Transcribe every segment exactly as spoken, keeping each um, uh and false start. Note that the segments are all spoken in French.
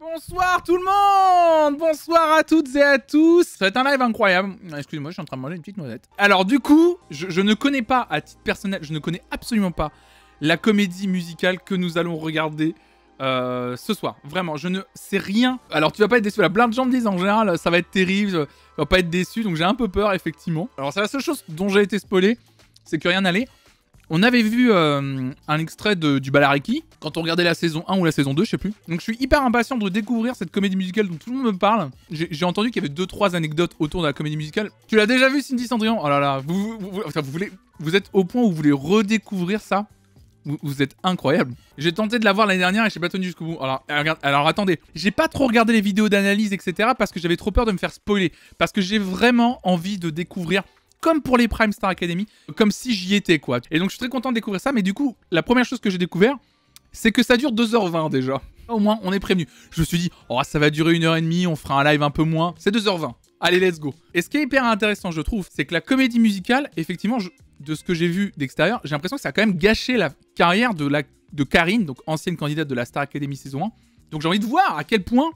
Bonsoir tout le monde. Bonsoir à toutes et à tous. Ça va être un live incroyable. Excusez-moi, je suis en train de manger une petite noisette. Alors du coup, je, je ne connais pas, à titre personnel, je ne connais absolument pas la comédie musicale que nous allons regarder euh, ce soir. Vraiment, je ne sais rien. Alors tu vas pas être déçu. Là, plein de gens me disent en général, ça va être terrible, tu vas pas être déçu. Donc j'ai un peu peur, effectivement. Alors c'est la seule chose dont j'ai été spoilé, c'est que rien n'allait. On avait vu euh, un extrait de, du Balariki quand on regardait la saison un ou la saison deux, je sais plus. Donc je suis hyper impatient de découvrir cette comédie musicale dont tout le monde me parle. J'ai entendu qu'il y avait deux trois anecdotes autour de la comédie musicale. Tu l'as déjà vu, Cindy Cendrillon? Oh là là, vous, vous, vous, enfin, vous, voulez, vous êtes au point où vous voulez redécouvrir ça? Vous, vous êtes incroyable. J'ai tenté de la voir l'année dernière et j'ai pas tenu jusqu'au bout. Alors, alors, alors attendez, j'ai pas trop regardé les vidéos d'analyse, et cetera parce que j'avais trop peur de me faire spoiler. Parce que j'ai vraiment envie de découvrir, comme pour les Prime Star Academy, comme si j'y étais, quoi. Et donc, je suis très content de découvrir ça, mais du coup, la première chose que j'ai découvert, c'est que ça dure deux heures vingt déjà. Au moins, on est prévenu. Je me suis dit, oh, ça va durer une heure trente, on fera un live un peu moins. C'est deux heures vingt. Allez, let's go. Et ce qui est hyper intéressant, je trouve, c'est que la comédie musicale, effectivement, je, de ce que j'ai vu d'extérieur, j'ai l'impression que ça a quand même gâché la carrière de, la, de Karine, donc ancienne candidate de la Star Academy saison un. Donc j'ai envie de voir à quel point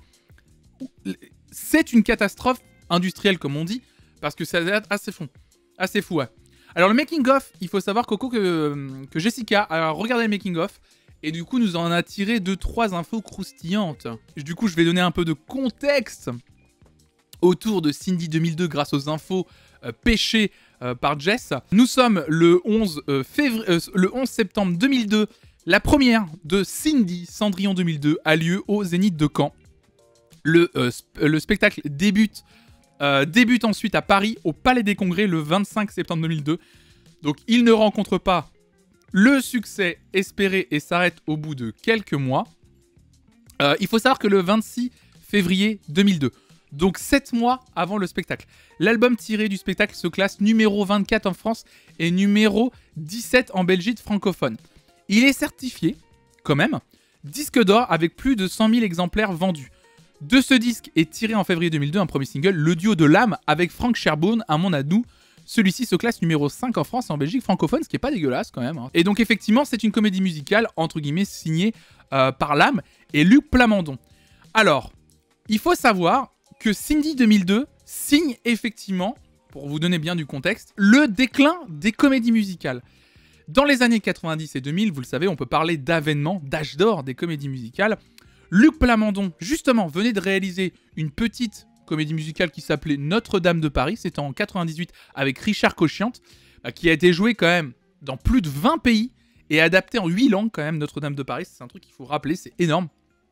c'est une catastrophe industrielle, comme on dit, parce que ça va être assez fond. Assez fou, ouais. Alors, le making-of, il faut savoir, Coco, que, que Jessica a regardé le making-of et du coup, nous en a tiré deux trois infos croustillantes. Du coup, je vais donner un peu de contexte autour de Cindy deux mille deux grâce aux infos euh, pêchées euh, par Jess. Nous sommes le onze, euh, février, euh, le onze septembre deux mille deux. La première de Cindy Cendrillon deux mille deux a lieu au Zénith de Caen. Le, euh, sp le spectacle débute... Euh, débute ensuite à Paris, au Palais des Congrès, le vingt-cinq septembre deux mille deux. Donc, il ne rencontre pas le succès espéré et s'arrête au bout de quelques mois. Euh, il faut savoir que le vingt-six février deux mille deux, donc sept mois avant le spectacle, l'album tiré du spectacle se classe numéro vingt-quatre en France et numéro dix-sept en Belgique francophone. Il est certifié, quand même, disque d'or avec plus de cent mille exemplaires vendus. De ce disque est tiré en février deux mille deux un premier single, le duo de l'âme avec Franck Cherbourne, Un monde à nous. Celui-ci se classe numéro cinq en France et en Belgique francophone, ce qui est pas dégueulasse quand même. Hein. Et donc effectivement, c'est une comédie musicale, entre guillemets, signée euh, par l'âme et Luc Plamondon. Alors, il faut savoir que Cindy deux mille deux signe effectivement, pour vous donner bien du contexte, le déclin des comédies musicales. Dans les années quatre-vingt-dix et deux mille, vous le savez, on peut parler d'avènement, d'âge d'or des comédies musicales. Luc Plamondon, justement, venait de réaliser une petite comédie musicale qui s'appelait Notre-Dame de Paris. C'était en quatre-vingt-dix-huit avec Richard Cochiante, bah, qui a été joué quand même dans plus de vingt pays et adapté en huit langues quand même, Notre-Dame de Paris. C'est un truc qu'il faut rappeler, c'est énorme.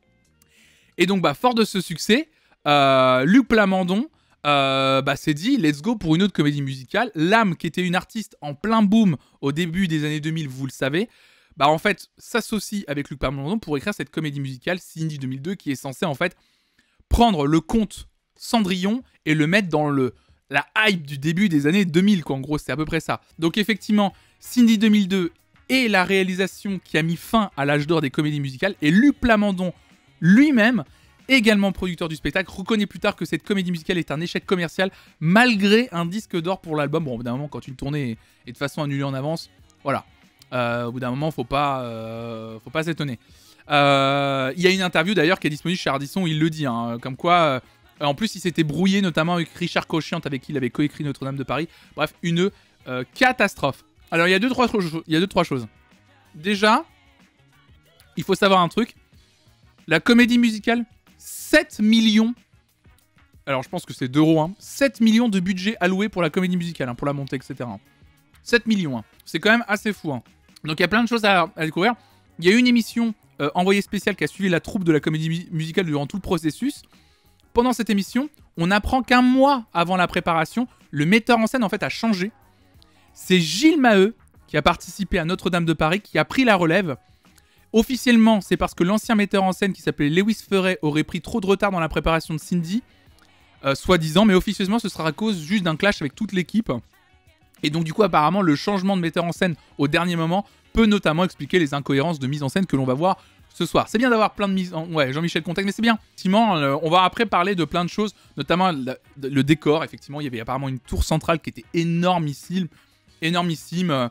Et donc, bah, fort de ce succès, euh, Luc Plamondon euh, bah, s'est dit, let's go pour une autre comédie musicale. L'âme, qui était une artiste en plein boom au début des années deux mille, vous le savez, bah en fait, s'associe avec Luc Plamondon pour écrire cette comédie musicale Cindy deux mille deux qui est censée en fait prendre le conte Cendrillon et le mettre dans le, la hype du début des années deux mille, quoi. En gros, c'est à peu près ça. Donc effectivement, Cindy deux mille deux est la réalisation qui a mis fin à l'âge d'or des comédies musicales et Luc Plamondon lui-même, également producteur du spectacle, reconnaît plus tard que cette comédie musicale est un échec commercial malgré un disque d'or pour l'album. Bon, au bout d'un moment, quand une tournée est de façon annulée en avance, voilà. Euh, au bout d'un moment, faut pas, euh, faut pas s'étonner. Il euh, y a une interview d'ailleurs qui est disponible chez Ardisson où il le dit, hein, comme quoi, euh, en plus, il s'était brouillé notamment avec Richard Cochiante avec qui il avait coécrit Notre-Dame de Paris. Bref, une euh, catastrophe. Alors, il y a deux trois choses. Il y a deux trois choses. Déjà, il faut savoir un truc. La comédie musicale, sept millions. Alors, je pense que c'est d'euros. Hein, sept millions de budget alloué pour la comédie musicale, hein, pour la montée, et cetera. sept millions. Hein. C'est quand même assez fou. Hein. Donc il y a plein de choses à, à découvrir. Il y a une émission euh, envoyée spéciale qui a suivi la troupe de la comédie mu musicale durant tout le processus. Pendant cette émission, on apprend qu'un mois avant la préparation, le metteur en scène en fait a changé. C'est Gilles Maheu qui a participé à Notre-Dame de Paris qui a pris la relève. Officiellement, c'est parce que l'ancien metteur en scène qui s'appelait Lewis Ferret aurait pris trop de retard dans la préparation de Cindy, euh, soi-disant, mais officieusement ce sera à cause juste d'un clash avec toute l'équipe. Et donc du coup apparemment le changement de metteur en scène au dernier moment peut notamment expliquer les incohérences de mise en scène que l'on va voir ce soir. C'est bien d'avoir plein de mises en... Ouais, Jean-Michel Contexte, mais c'est bien. Effectivement, euh, on va après parler de plein de choses, notamment le, le décor. Effectivement, il y avait apparemment une tour centrale qui était énormissime, énormissime.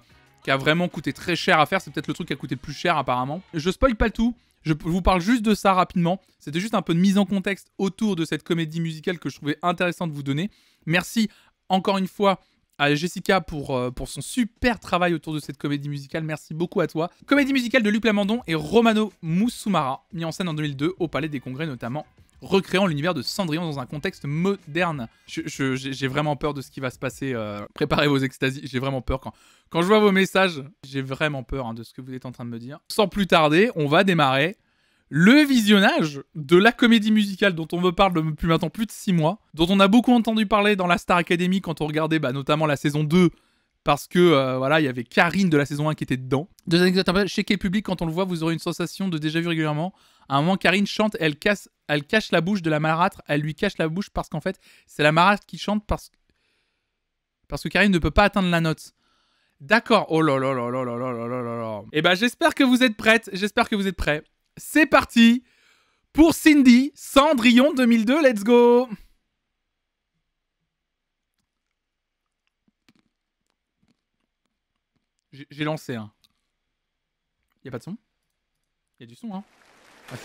qui a vraiment coûté très cher à faire. C'est peut-être le truc qui a coûté le plus cher apparemment. Je spoil pas le tout. Je vous parle juste de ça rapidement. C'était juste un peu de mise en contexte autour de cette comédie musicale que je trouvais intéressant de vous donner. Merci encore une fois à Jessica pour, euh, pour son super travail autour de cette comédie musicale. Merci beaucoup à toi. Comédie musicale de Luc Plamondon et Romano Musumara, mis en scène en deux mille deux au Palais des Congrès notamment, recréant l'univers de Cendrillon dans un contexte moderne. Je, je, j'ai vraiment peur de ce qui va se passer. Euh, préparez vos extasies. J'ai vraiment peur quand, quand je vois vos messages. J'ai vraiment peur hein, de ce que vous êtes en train de me dire. Sans plus tarder, on va démarrer le visionnage de la comédie musicale dont on me parle depuis maintenant plus de six mois, dont on a beaucoup entendu parler dans la Star Academy quand on regardait bah, notamment la saison deux, parce que euh, voilà, il y avait Karine de la saison un qui était dedans. Deux anecdotes un peu chez K-Public, quand on le voit, vous aurez une sensation de déjà vu régulièrement. À un moment, Karine chante, elle, casse, elle cache la bouche de la marâtre, elle lui cache la bouche parce qu'en fait, c'est la marâtre qui chante parce, parce que Karine ne peut pas atteindre la note. D'accord. Oh là là là là là là là là là. Et bah j'espère que vous êtes prêtes, j'espère que vous êtes prêts. C'est parti pour Cindy, Cendrillon deux mille deux, let's go. J'ai lancé un. Hein. Y a pas de son? Y a du son, hein? Ah,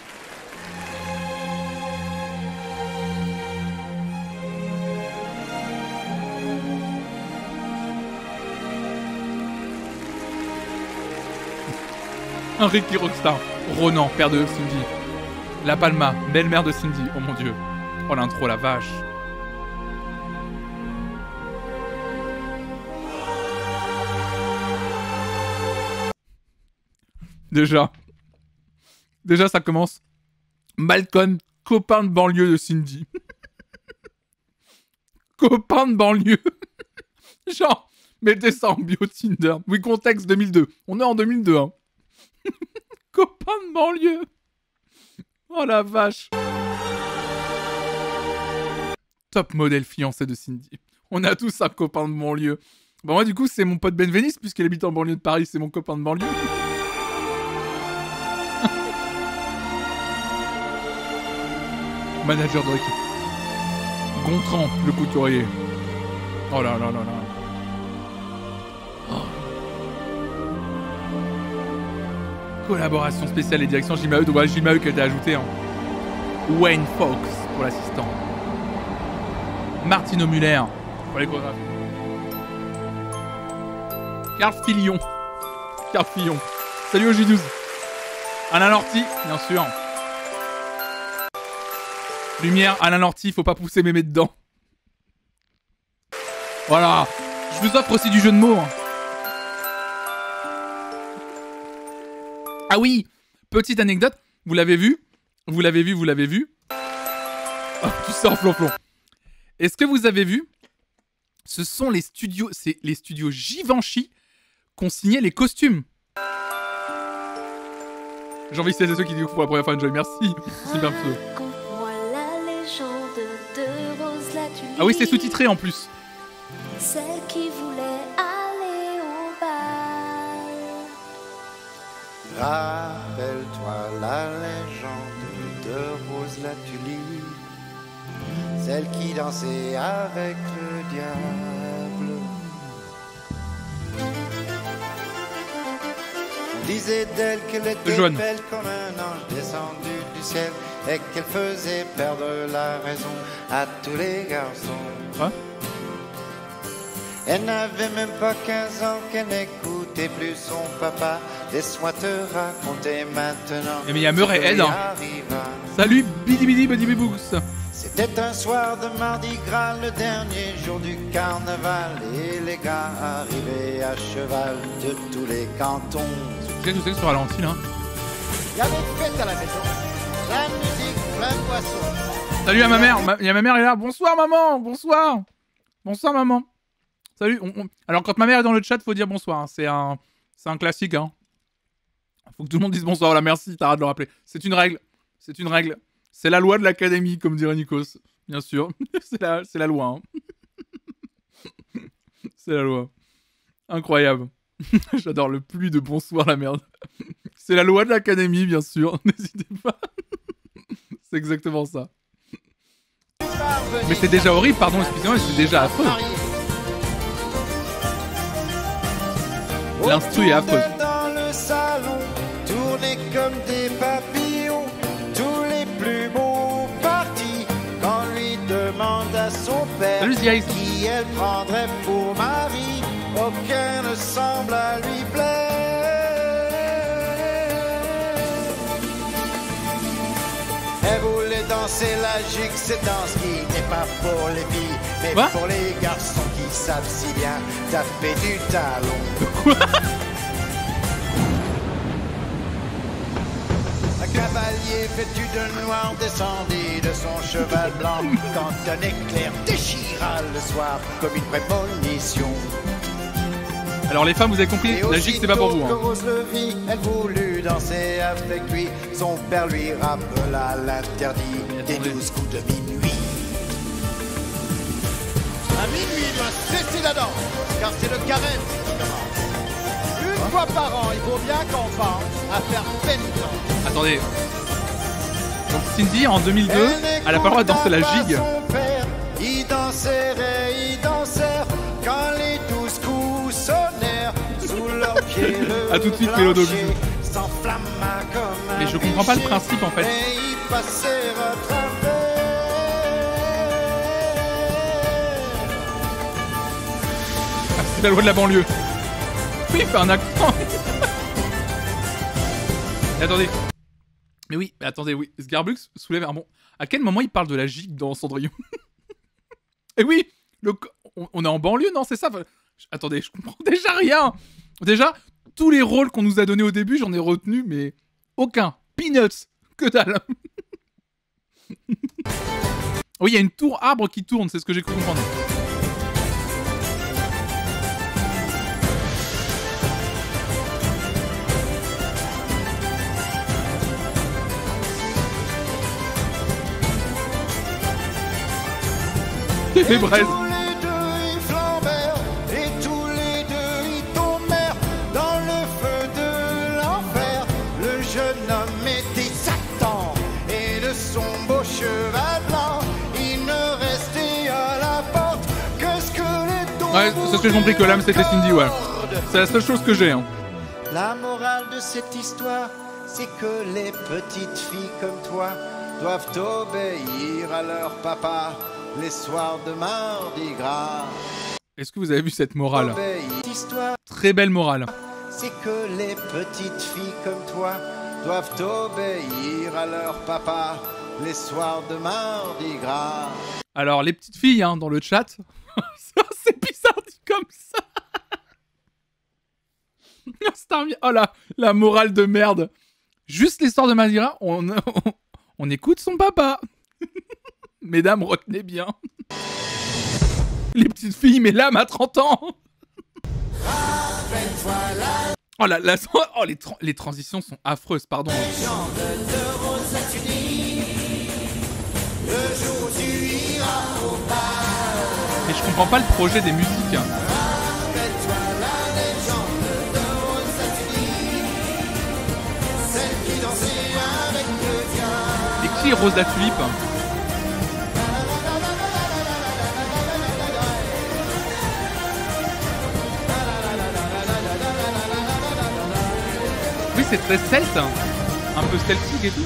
un Ricky Rockstar. Ronan, père de Cindy. La Palma, belle-mère de Cindy. Oh mon dieu. Oh l'intro, la vache. Déjà. Déjà, ça commence. Malcolm, copain de banlieue de Cindy. Copain de banlieue. Genre, mettez ça en bio Tinder. Oui, contexte deux mille deux. On est en deux mille deux, hein. Copain de banlieue. Oh la vache. Top modèle fiancé de Cindy. On a tous un copain de banlieue. Bon, moi, du coup, c'est mon pote Benveniste, puisqu'il habite en banlieue de Paris. C'est mon copain de banlieue. Manager de l'équipe. Gontran, le couturier. Oh là là là là. Oh. Collaboration spéciale et direction J M A E. Donc voilà, J M A E qui a été ajouté. Hein. Wayne Fox pour l'assistant. Martino Muller pour les chorégraphes. Carl Filion. Carl Filion. Salut au J douze. Alain Lorty, bien sûr. Lumière, Alain Lorty, faut pas pousser mémé dedans. Voilà. Je vous offre aussi du jeu de mots. Hein. Ah oui, petite anecdote. Vous l'avez vu? Vous l'avez vu, vous l'avez vu? Oh, tu sors flonflon. Est-ce que vous avez vu? Ce sont les studios, c'est les studios Givenchy qu'on signait les costumes. J'ai envie de citer ceux qui disent pour la première fois, Enjoy. Merci. C'est bien pseudo. Ah oui, c'est sous-titré en plus. Celle qui voulait aller au bal. Rappelle-toi la légende de Rose la tulipe, celle qui dansait avec le diable. On disait d'elle qu'elle était Jaune. belle comme un ange descendu du ciel et qu'elle faisait perdre la raison à tous les garçons. Quoi? Elle n'avait même pas quinze ans, qu'elle n'écoutait plus son papa. Laisse-moi te raconter maintenant. Et mais il y a Murray Head. Hein. Salut Bidi Bidi Bidi Bibous. C'était un soir de Mardi Gras, le dernier jour du carnaval, et les gars arrivaient à cheval de tous les cantons. Tu sais, tu sais que sur ralenti là. Il y avait fête à la maison, la musique, plein de boissons. Salut à ma mère. Il y a ma mère, elle est là. Bonsoir maman. Bonsoir. Bonsoir maman. Salut. On, on... Alors quand ma mère est dans le chat, faut dire bonsoir. Hein. C'est un, c'est un classique. Hein. Faut que tout le monde dise bonsoir. Voilà, merci. T'arrêtes de le rappeler. C'est une règle. C'est une règle. C'est la loi de l'académie, comme dirait Nikos. Bien sûr. c'est la, c'est la loi. Hein. c'est la loi. Incroyable. J'adore le plus de bonsoir la merde. C'est la loi de l'académie, bien sûr. N'hésitez pas. c'est exactement ça. Mais c'est déjà horrible, pardon, excusez-moi, c'est déjà affreux. L'instru est affreuse. Dans le salon, tournés comme des papillons, tous les plus beaux partis. Quand lui demande à son père Salut, guys. qui elle prendrait pour mari, aucun ne semble à lui plaire. Elle voulait danser la gigue, cette danse qui n'est pas pour les filles, mais Quoi? pour les garçons qui savent si bien taper du talon. Un cavalier vêtu de noir descendit de son cheval blanc quand un éclair déchira le soir comme une prémonition. Alors les femmes, vous avez compris, Et la gigue c'est pas pour vous. aussitôt que Hein. Rose le vit, elle voulut danser avec lui. Son père lui rappela l'interdit des douze coups de minuit. À minuit, il doit cesser la danse, car c'est le carême qui commence. Une fois par an, il faut bien qu'on pense à faire pénitence. Attendez. Donc Cindy en deux mille deux, elle a pas le droit de danser la gigue. Son père, il dansait et il dansait quand les douze coups sonnèrent sous leurs pieds. Le À tout de suite, Mélodo, plancher bisous. s'enflamma comme un Mais je comprends pas le péché, principe en fait. et ils passèrent à travers. Ah, c'est la loi de la banlieue. Oui, il fait un accent. Mais attendez. Mais oui, mais attendez, oui. Sgarbux soulève un bon. À quel moment il parle de la gigue dans Cendrillon? Et oui, le... on, on est en banlieue, non? C'est ça? Enfin, je- Attendez, je comprends déjà rien. Déjà, tous les rôles qu'on nous a donnés au début, j'en ai retenu, mais aucun. Peanuts, que dalle. Oui, il y a une tour arbre qui tourne, c'est ce que j'ai cru comprendre. Les Et braises. tous les deux ils flambèrent, et tous les deux ils tombèrent dans le feu de l'enfer. Le jeune homme était Satan, et de son beau cheval blanc, il ne restait à la porte que ce que les tombeaux. Ouais, c'est ce que j'ai compris, que l'âme c'était Cindy, ouais. C'est la seule chose que j'ai, hein. La morale de cette histoire, c'est que les petites filles comme toi doivent obéir à leur papa les soirs de mardi gras. Est-ce que vous avez vu cette morale? Obéir. Histoire, Très belle morale. c'est que les petites filles comme toi doivent obéir à leur papa les soirs de mardi gras. Alors, les petites filles, hein, dans le chat, c'est bizarre dit comme ça. C'est un- Oh là, la morale de merde. Juste l'histoire de Madira, on, on, on écoute son papa. Mesdames, retenez bien. Les petites filles, mais l'âme à trente ans. Oh là, la, oh, les, tra- les transitions sont affreuses, pardon. Mais je comprends pas le projet des musiques. hein. Et qui est Rose la Tulipe? Oui, c'est très celte, hein. Un peu celtique et tout.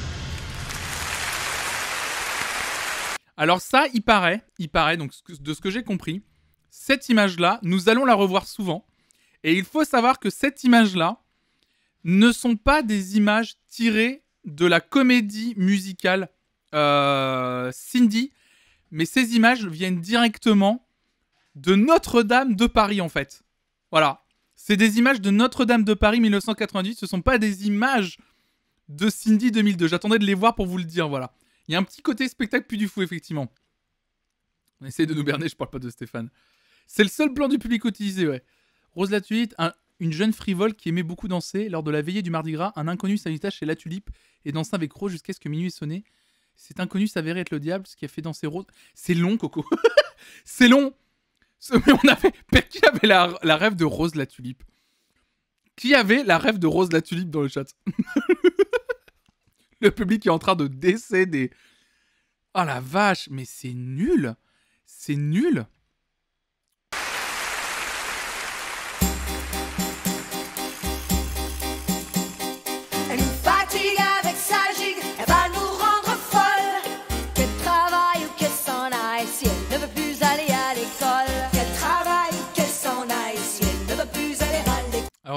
Alors ça, il paraît, il paraît, donc ce que- de ce que j'ai compris, cette image-là, nous allons la revoir souvent. Et il faut savoir que cette image-là ne sont pas des images tirées de la comédie musicale euh, Cindy, mais ces images viennent directement de Notre-Dame de Paris, en fait. Voilà. C'est des images de Notre-Dame de Paris mille neuf cent quatre-vingt-dix, ce sont pas des images de Cindy deux mille deux. J'attendais de les voir pour vous le dire, voilà. Il y a un petit côté spectacle Puy du Fou, effectivement. On essaie de nous berner, je parle pas de Stéphane. C'est le seul plan du public utilisé, ouais. Rose la Tulipe, un- une jeune frivole qui aimait beaucoup danser. Lors de la veillée du Mardi Gras, un inconnu s'invita chez la Tulipe et dansa avec Rose jusqu'à ce que minuit sonne. Cet inconnu s'avérait être le diable, ce qui a fait danser Rose. C'est long, Coco. C'est long. Ce- Mais on avait... Qui avait la, la rêve de Rose la Tulipe? Qui avait la rêve de Rose la Tulipe dans le chat? Le public est en train de décéder. Oh la vache, mais c'est nul. C'est nul.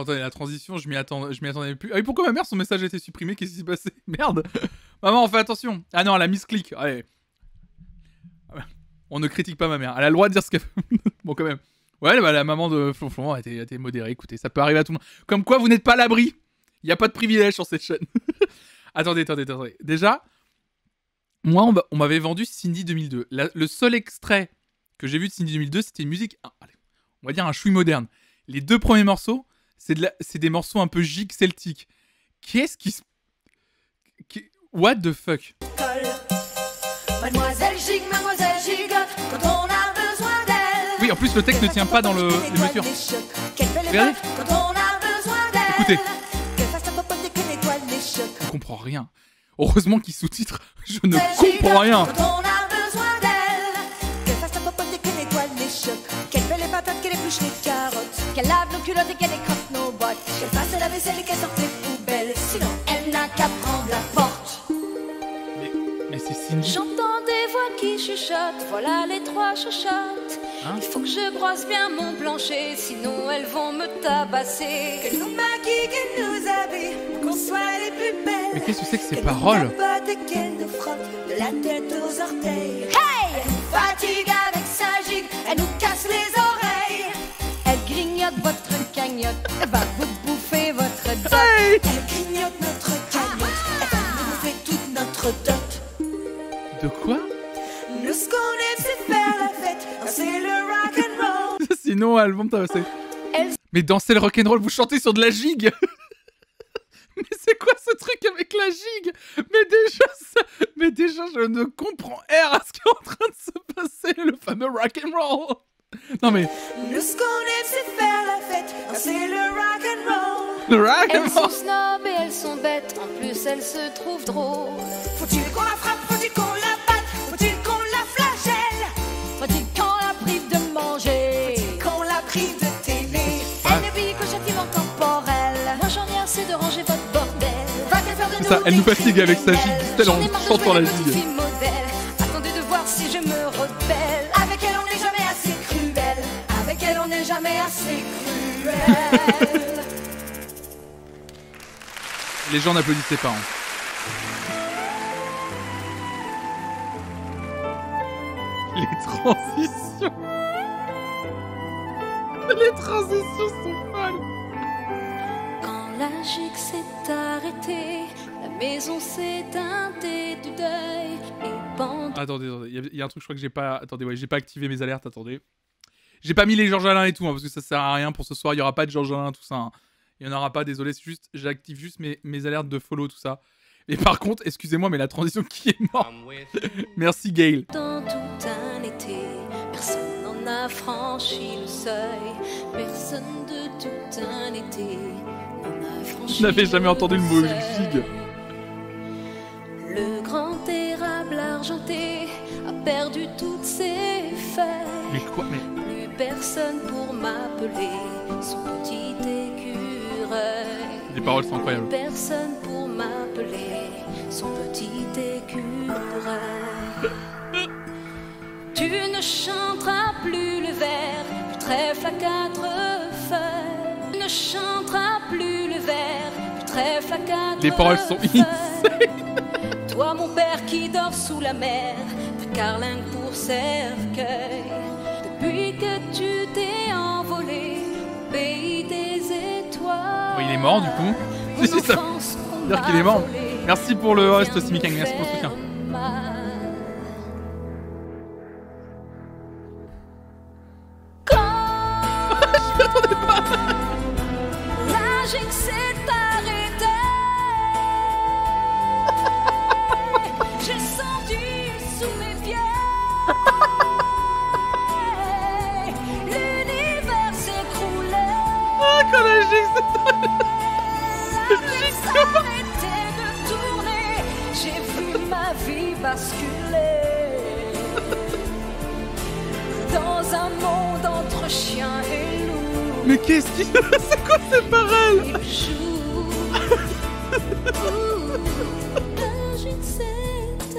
Alors attendez, la transition, je m'y attendais, je m'y attendais plus. Ah oui, pourquoi ma mère, son message a été supprimé? Qu'est-ce qui s'est passé? Merde. Maman, fais attention. Ah non, elle a mis ce clic. Allez. On ne critique pas ma mère. Elle a le droit de dire ce qu'elle veut. Bon, quand même. Ouais, bah, la maman de Flonflon a été, a été modérée. Écoutez, ça peut arriver à tout le monde. Comme quoi, vous n'êtes pas à l'abri. Il n'y a pas de privilège sur cette chaîne. Attendez, attendez, attendez. Déjà, moi, on m'avait vendu Cindy deux mille deux. La, le seul extrait que j'ai vu de Cindy deux mille deux, c'était une musique, ah, allez, on va dire un chouï moderne. Les deux premiers morceaux, c'est de la, c'est des morceaux un peu gigue celtique. Qu'est-ce qui se... Qui... What the fuck? Mademoiselle gigue, mademoiselle gigue, quand on a besoin d'elle. Oui, en plus, le texte ne tient pas dans le, les mesures. Regardez. Quand on a besoin d'elle. Écoutez. Je comprends rien. Heureusement qu'il sous-titre. Je ne comprends rien. Quand on a besoin d'elle. Qu'elle fasse la popote et qu'elle nettoie les chocs. Qu'elle fait les patates, qu'elle épluche les carottes. Qu'elle lave nos culottes et qu'elle écrotte nos bottes. Qu'elle fasse la vaisselle et qu'elle sorte les poubelles. Sinon, elle n'a qu'à prendre la porte. Mais, mais c'est Cindy. J'entends des voix qui chuchotent. Voilà les trois chuchotes. Hein? Il faut que je brosse bien mon plancher, sinon elles vont me tabasser. Qu'elles nous maquillent, qu'elles nous habillent, qu'on soit les plus belles. Mais qu'est-ce que c'est que ces paroles? Qu'elles nous frottent de la tête aux orteils. Hey! Elle nous fatigue avec sa gigue, elle nous casse les oreilles. Elle grignote votre cagnotte, elle va vous bouffer votre dot. Hey! Elle grignote notre cagnotte, elle va nous bouffer toute notre dot. De quoi? Nous, ce qu'on aime, c'est faire la fête, danser le rock'n'roll. Sinon, elles vont me tabasser. Elle... Mais danser le rock'n'roll, vous chantez sur de la gigue. Mais c'est quoi ce truc avec la gigue? Mais déjà, ça... mais déjà, je ne comprends R à ce qui est en train de se passer, le fameux rock'n'roll. Non mais... Nous, ce qu'on aime, c'est faire la fête, danser le rock'n'roll. Le rock'n'roll. Elles sont snobs et elles sont bêtes, en plus elles se trouvent drôles. Faut-il qu'on la frappe, faut-il qu'on la batte, faut-il qu'on la flagelle, faut-il qu'on la prive de manger, faut-il qu'on la prive de télé. Elle ne vit qu'au châtiment corporel. Moi j'en ai assez de ranger votre bordel. Ça, elle nous fatigue avec sa gigue, telle en chantant la gigue. Attendez de voir si je me rebelle. Avec elle on n'est jamais assez cruel. Avec elle on n'est jamais assez cruel. Les gens n'applaudissaient pas. Hein. Les transitions. Les transitions sont folles. Quand la gigue s'est arrêtée, la maison s'est teintée du deuil et pendant... Attendez, attendez, il y, y a un truc, je crois que j'ai pas... Attendez, ouais, j'ai pas activé mes alertes, attendez. J'ai pas mis les Georges Alain et tout, hein, parce que ça sert à rien pour ce soir, il y aura pas de Georges Alain, tout ça. Hein. Il y en aura pas, désolé, c'est juste, j'active juste mes, mes alertes de follow, tout ça. Et par contre, excusez-moi, mais la transition qui est morte. Merci Gail. Dans tout un été, personne n'en a franchi le seuil. Personne de tout un été n'en a franchi. Je n'avais jamais entendu le mot gigue. Le grand érable argenté a perdu toutes ses feuilles. Mais quoi, mais... Plus personne pour m'appeler son petit écureuil. Les paroles sont incroyables. Plus personne pour m'appeler son petit écureuil. Tu ne chanteras plus le vers du trèfle à quatre feuilles. Tu ne chanteras plus le vers du trèfle à quatre feuilles. Les paroles sont insane. Toi mon père qui dort sous la mer, ta carlingue pour cercueil. Depuis que tu t'es envolé au pays des étoiles. Oui, il est mort du coup. Si, si, ça veut dire qu'il est mort. Merci pour le reste, Simikang, merci pour le soutien. Je m'y attendais pas. La gigue s'est arrêtée. J'ai senti sous mes pieds. L'univers s'écroulait. Ah, quand la gigue s'est arrêtée de tourner. J'ai vu ma vie basculer dans un monde entre chien et loup. Mais qu'est-ce qu'il... C'est quoi ces paroles? Il joue. La gigue s'est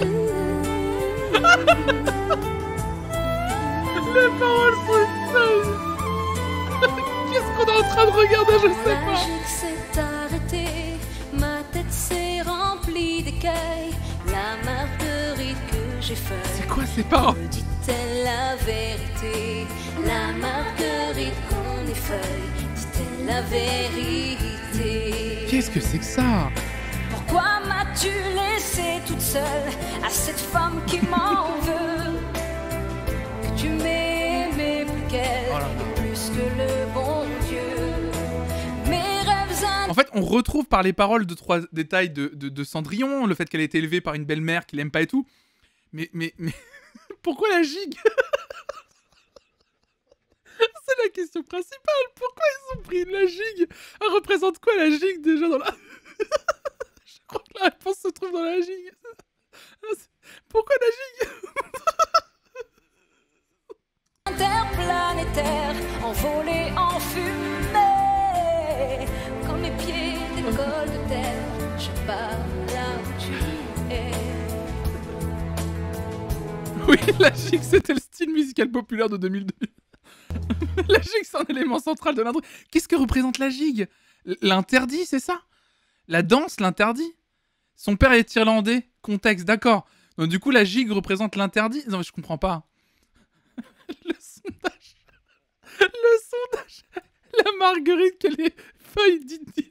arrêtée. Les paroles sont insane. de regarder, je sais La pas. gigue s'est arrêtée, ma tête s'est remplie d'écailles. La marguerite que j'ai faite. C'est quoi ces paroles? Me dit-elle la vérité? La marguerite qu'on effeuille, dit-elle la vérité? Qu'est-ce que c'est que ça? Pourquoi m'as-tu laissée toute seule à cette femme qui m'en veut? Que tu m'aimais plus qu'elle, Oh là là. et plus que le bon Dieu. Mes rêves En fait, on retrouve par les paroles deux, trois détails de, de, de Cendrillon, le fait qu'elle ait été élevée par une belle-mère qu'il aime pas et tout. Mais, mais, mais... pourquoi la gigue? C'est la question principale. Pourquoi ils ont pris la gigue? Elle représente quoi la gigue déjà dans la... Je crois que la réponse se trouve dans la gigue. Pourquoi la gigue? interplanétaires, envolés en fumée. Quand mes pieds décollent de terre, je pars là où tu es. Oui, la gigue, c'était le style musical populaire de deux mille deux. La gigue, c'est un élément central de l'intro. Qu'est-ce que représente la gigue? L'interdit, c'est ça? La danse, l'interdit? Son père est irlandais. Contexte, d'accord. Donc du coup, la gigue représente l'interdit? Non, mais je comprends pas. Le sondage... Le sondage... La marguerite, qu'elle est feuille d'Indy.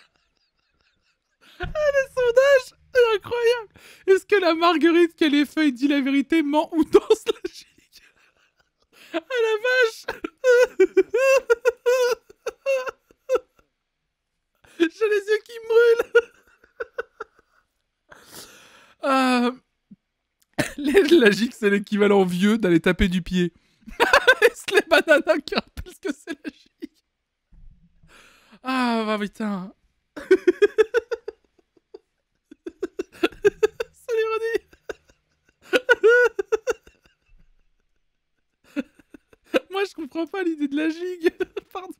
Ah, le sondage, c'est incroyable. Est-ce que la marguerite, qu'elle est feuille, dit la vérité, ment ou danse la gigue? Ah la vache. J'ai les yeux qui brûlent. euh... La gigue, c'est l'équivalent vieux d'aller taper du pied. Est-ce les bananas qui rappellent ce que c'est la gigue? Ah bah putain. C'est l'ironie. Moi je comprends pas l'idée de la gigue. Pardon.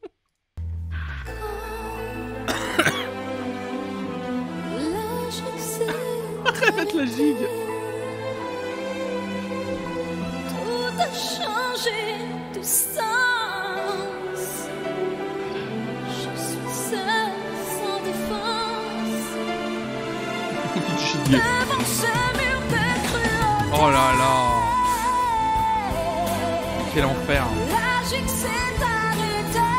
La gigue s'est Arrête la gigue. tout a changé de sens. Je suis seule, sans défense, Gigue. devant ce mur de cruauté. Oh là là. Quel enfer. La gigue s'est arrêtée.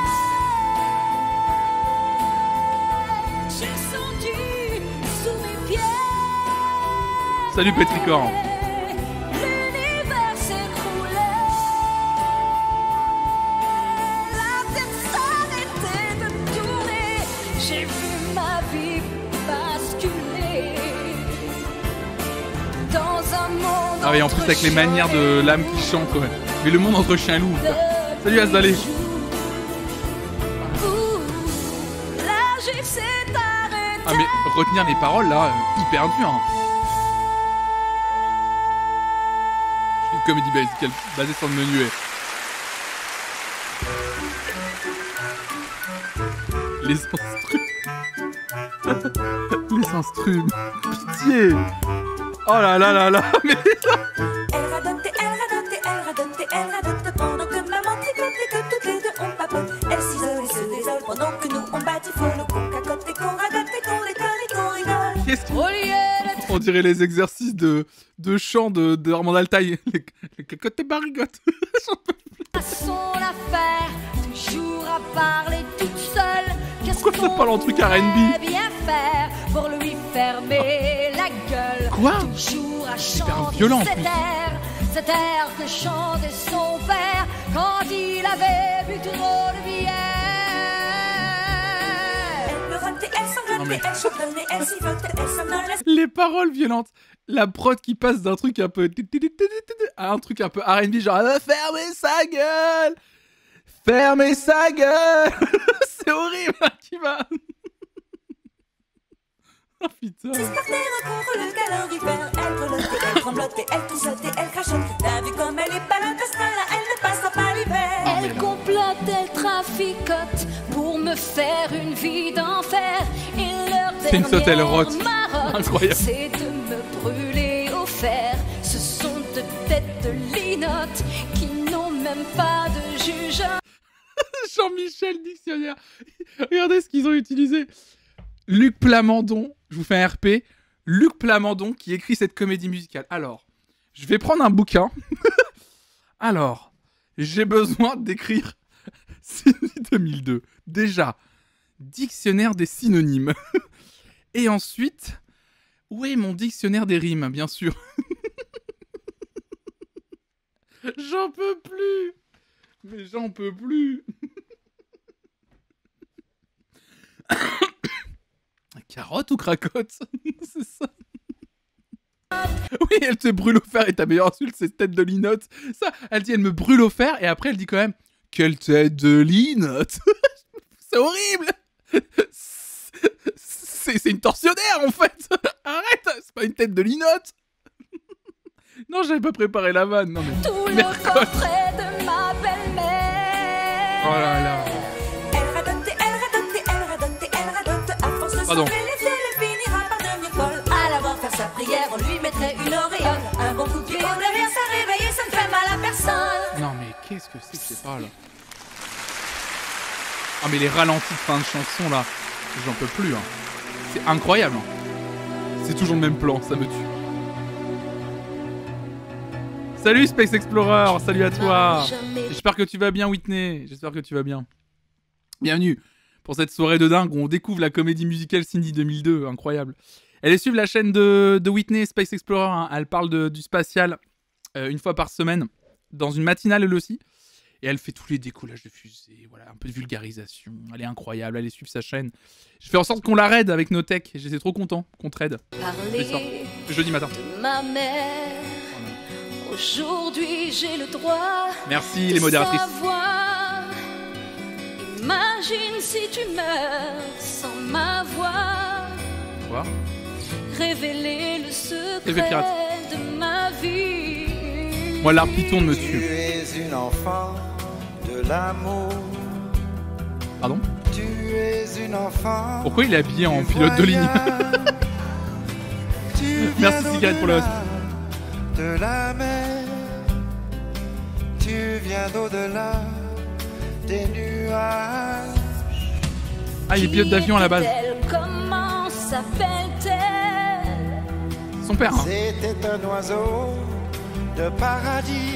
J'ai senti sous mes pieds. Salut Pétricor. L'univers s'écroulait. La terre s'arrêtait de tourner. J'ai vu ma vie basculer dans un monde. Ah oui, en plus avec les manières de l'âme qui chante, ouais. Mais le monde entre chien et loup. Salut Azalé. La gigue s'est arrêtée. Ah mais retenir les paroles là, euh, hyper dur. Hein. Une comédie musicale basée sur le menuet. Les instruments. Les instruments. Pitié. Oh là là là là. Mais Elle radote, elle radote, elle radote, elle radote pendant que maman tricote et que toutes les deux on papote. Elle s'isole et se désole pendant que nous on batifole, qu'on cacote et qu'on radote et qu'on déconne et qu'on rigole. qu'est-ce qu'il... Au lieu d'être On dirait les exercices de, de chant de, de Armand Altaï. Les, les cacottes et barigottes. façon l'affaire, toujours à parler toute seule. Qu'est-ce Pourquoi ça parle en truc R and B? pourrait bien faire pour lui fermer la gueule? Quoi? Toujours à hyper chanter violent, en cet plus. air, cet air que chantait son père quand il avait bu trop de bière. Elle pleurote et elle Non, sanglote mais- et elle chantonne et elle sifflote, elle somnole. Les paroles violentes. La prod qui passe d'un truc un peu... à un truc un peu R and B, genre... ah, fermez sa gueule. Fermez sa gueule. C'est horrible, hein, qui va... Oh putain. Par terre contre le calorifère, elle grelotte et elle tremblote et elle toussote et elle crachote. T'as vu comme elle est balotte, parce que là elle ne passera pas l'hiver. mais Elle là- complote, elle traficote pour me faire une vie d'enfer. Et leur C'est une saute, elle rote. marotte, Incroyable. c'est de me brûler au fer. Ce sont de têtes de linottes qui n'ont même pas de juge. Jean-Michel Dictionnaire. Regardez ce qu'ils ont utilisé. Luc Plamondon, je vous fais un R P. Luc Plamondon qui écrit cette comédie musicale. Alors, je vais prendre un bouquin. Alors, j'ai besoin d'écrire Cindy deux mille deux. Déjà, dictionnaire des synonymes. Et ensuite, où est mon dictionnaire des rimes, bien sûr. J'en peux plus. Mais j'en peux plus. Carotte ou cracotte? C'est ça. Oui, elle te brûle au fer et ta meilleure insulte, c'est tête de linotte. Ça, elle dit, elle me brûle au fer et après elle dit quand même, quelle tête de linotte. C'est horrible. C'est, c'est une tortionnaire en fait. Arrête, c'est pas une tête de linotte. Non, j'avais pas préparé la vanne. Non, mais... Tout le Mercotte. coffret de ma belle-mère. Oh là là. Elle radote et elle radote et elle radote et elle radote. À force de Pardon. souffler les yeux, elle finira par devenir folle. À la voir faire sa prière, on lui mettrait une auréole. Un bon coup de pied au derrière, ça réveille, ça ne fait mal à personne. Non mais qu'est-ce que c'est que c'est pas là. Ah mais les ralentis de fin de chanson là, j'en peux plus hein. C'est incroyable hein. C'est toujours le même plan, ça me tue. Salut Space Explorer, salut à toi. J'espère que tu vas bien Whitney, j'espère que tu vas bien. Bienvenue pour cette soirée de dingue où on découvre la comédie musicale Cindy deux mille deux, incroyable. Allez suivre la chaîne de, de Whitney, Space Explorer, hein. Elle parle de, du spatial euh, une fois par semaine, dans une matinale elle aussi. Et elle fait tous les décollages de fusées, voilà, un peu de vulgarisation. Elle est incroyable, allez suivre sa chaîne. Je fais en sorte qu'on la raide avec nos techs, et j'étais trop content qu'on te raide. Parler Jeudi matin. de ma mère. Aujourd'hui j'ai le droit. Merci de les modératrices. savoir. Imagine si tu meurs sans m'avoir. Quoi? Révéler le secret pirate. de ma vie. Moi l'arbre qui tourne me Tu tue. es une enfant de l'amour. Pardon? Tu es une enfant. Pourquoi il est habillé en pilote de ligne? Merci Cigarette pour le host. De la mer, tu viens d'au-delà des nuages. Ah, il est pilote d'avion à la base. Comment s'appelle-t-elle? Son père. Hein. C'était un oiseau de paradis.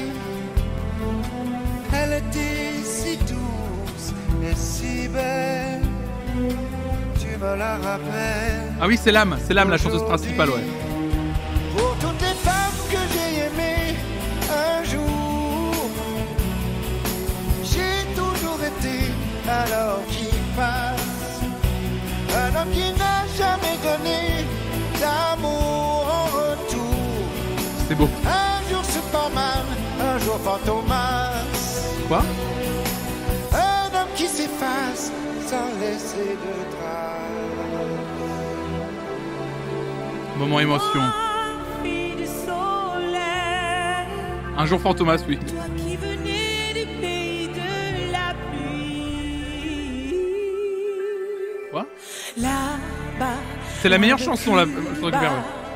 Elle était si douce et si belle. Tu me la rappelles. Ah oui, c'est l'âme, c'est l'âme la chanteuse principale, ouais. Pour toutes les femmes que j'ai aimées un jour, j'ai toujours été un homme qui passe, un homme qui n'a jamais donné d'amour en retour. C'est beau. Un jour Superman, un jour Fantomas. Quoi? Un homme qui s'efface sans laisser de traces. Moment émotion. Un jour Fantomas, oui. Toi qui venais du pays de la pluie. Quoi? Là-bas. C'est la meilleure chanson, là. Je récupère.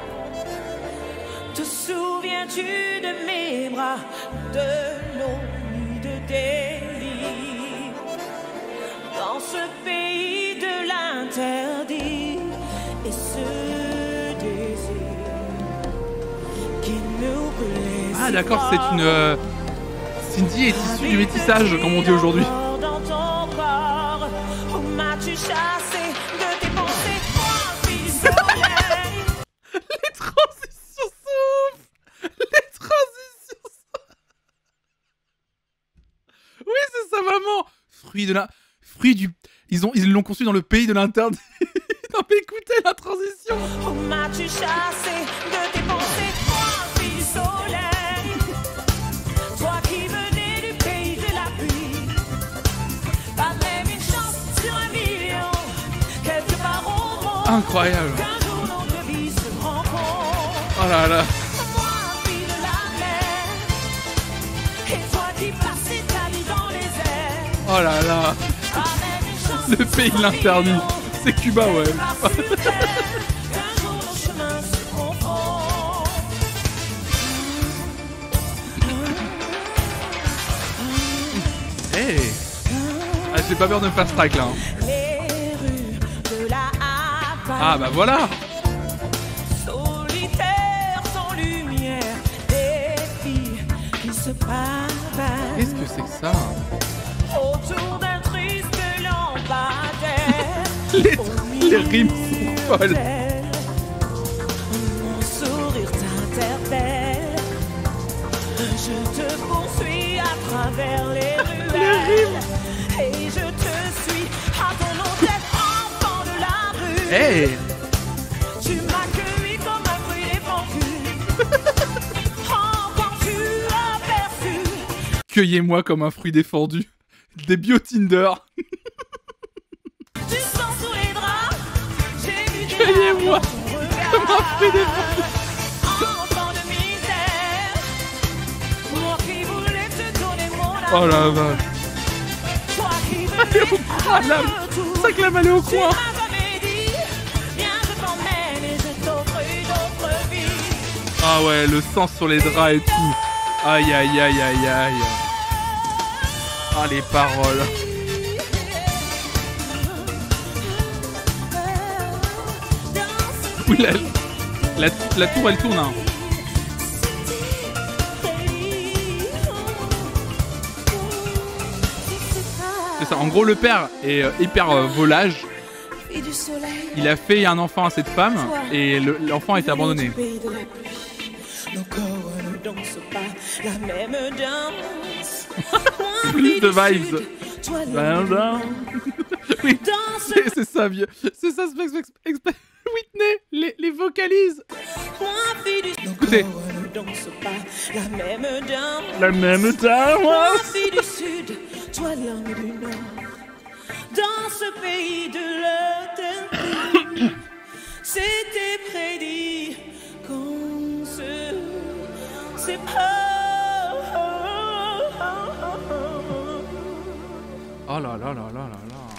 Te souviens-tu de mes bras, de nos nuits de délire, dans ce pays de l'interdit et ce désir qui nous blesse. Ah d'accord, c'est une... Euh... Cindy est issue du métissage, comme on dit aujourd'hui. Dans ton corps, où m'as-tu chassé de tes pensées, moi, fille du soleil. Les transitions sont ouf. Les transitions sont... Oui, c'est sa maman. Fruit de la... Fruit du... Ils ont... Ils l'ont conçu dans le pays de l'interdit. Non mais écoutez la transition. Où m'as-tu chassé de tes pensées, moi, fille du soleil. Toi qui venais du pays de la pluie. Pas même une chance sur un million. Quelque part au monde. Incroyable. Qu'un jour notre vie se rencontre. Oh là là. Moi, fille de la mer. Et toi qui passais ta vie dans les airs. Oh là là. Pas même une chance Le pays de sur un l'interdit. million. C'est Cuba, ouais. Qu'un jour nos chemins se confondent. Hey. Ah, J'ai pas peur de me faire strike là. Hein. Les rues de la Havane. Ah bah voilà. Solitaire, sans lumière, des filles qui se pavent. Qu'est-ce que c'est que ça? Autour d'un triste lampadaire. Les, les rimes sont folles. Mon sourire t'interpelle. Je te poursuis à travers les ruelles. Et je te suis à ton hôtel, enfant de la rue. Hey. Tu m'as cueilli comme un fruit défendu. Entends-tu aperçu? Cueillez-moi comme un fruit défendu. Des bio Tinder. Du sang sous les draps. J'ai vu des Cueillez-moi comme un fruit défendu. enfant de misère. Moi qui voulais te donner mon amour. Oh la vache. Toi qui Allez au venais coin, à la... retour. Ça clame aller au Tu coin. m'as jamais dit, viens je t'emmène et je t'offre une autre vie. Ah ouais, le sang sur les draps et tout. Aïe aïe aïe aïe aïe. Ah les paroles. Oui, la, la, la tour elle tourne. Hein. C'est ça. En gros, le père est euh, hyper euh, volage. Et du soleil. Il a fait un enfant à cette femme et le- l'enfant a été abandonné. Nos corps ne dansent pas la même danse. Plus de vibes. Toi, Ben, ben. Oui, c'est c'est ça, vieux. C'est ça, Spex, Spex, Spex, Whitney, les, les vocalises. Écoutez. ne dansent pas la même danse. La même temps, Moi, fille du sud, toi, langue du nord. Dans ce pays de l'éternité, c'était prédit qu'on se sépare. Oh là là là là là là.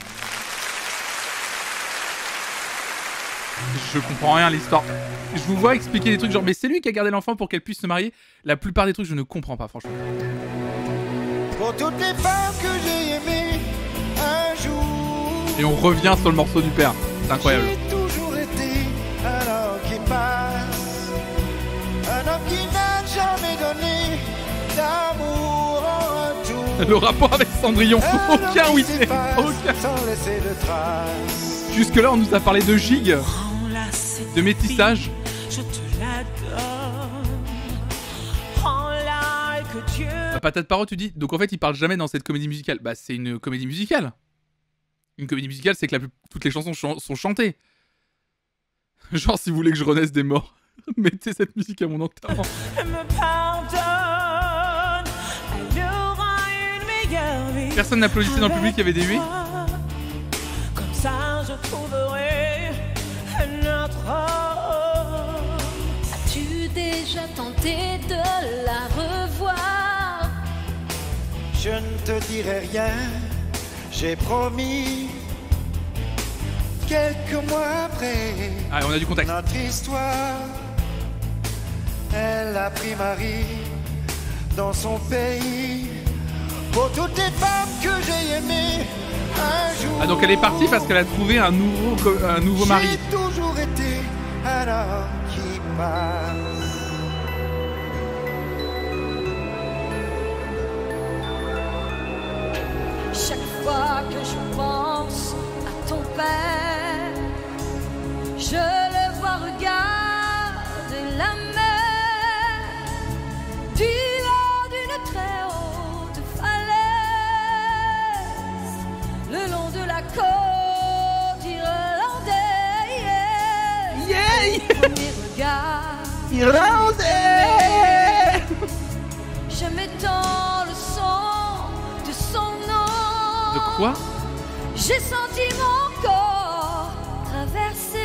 Je comprends rien à l'histoire. Je vous vois expliquer des trucs genre mais c'est lui qui a gardé l'enfant pour qu'elle puisse se marier. La plupart des trucs je ne comprends pas franchement. Pour toutes les femmes que j'ai aimées un jour. Et on revient sur le morceau du père. C'est incroyable. J'ai toujours été un homme qui passe, un homme qui n'a jamais donné d'amour en retour. Le rapport avec Cendrillon. Un homme Aucun qui Whitney. s'efface Aucun. sans laisser de traces. Jusque là on nous a parlé de gigs, Prends-la, cette de métissage. fille, je te la donne. Prends-la et que Dieu. La patate paro tu dis. Donc en fait il parle jamais dans cette comédie musicale. Bah c'est une comédie musicale. Une comédie musicale c'est que la plus... toutes les chansons ch sont chantées. Genre si vous voulez que je renaisse des morts, mettez cette musique à mon enterrement. me pardonne. Elle aura une meilleure vie. Personne n'applaudissait dans le public, il y avait des huées. Comme ça, je trouverai notre homme. As-tu déjà tenté de la revoir? Je ne te dirai rien, j'ai promis. Quelques mois après, Ah on a du contexte. notre histoire, elle a pris Marie dans son pays. Pour toutes les femmes que j'ai aimées un jour. Ah donc elle est partie parce qu'elle a trouvé un nouveau, co- un nouveau mari. J'ai toujours été un homme qui passe. Chaque fois que je pense à ton père, je le vois regarder la mer du haut d'une très haute falaise, le long de la côte irlandaise. Yeah. Premier regard Irlandais. je m'étends le son de son nom. De quoi? J'ai senti mon corps traversé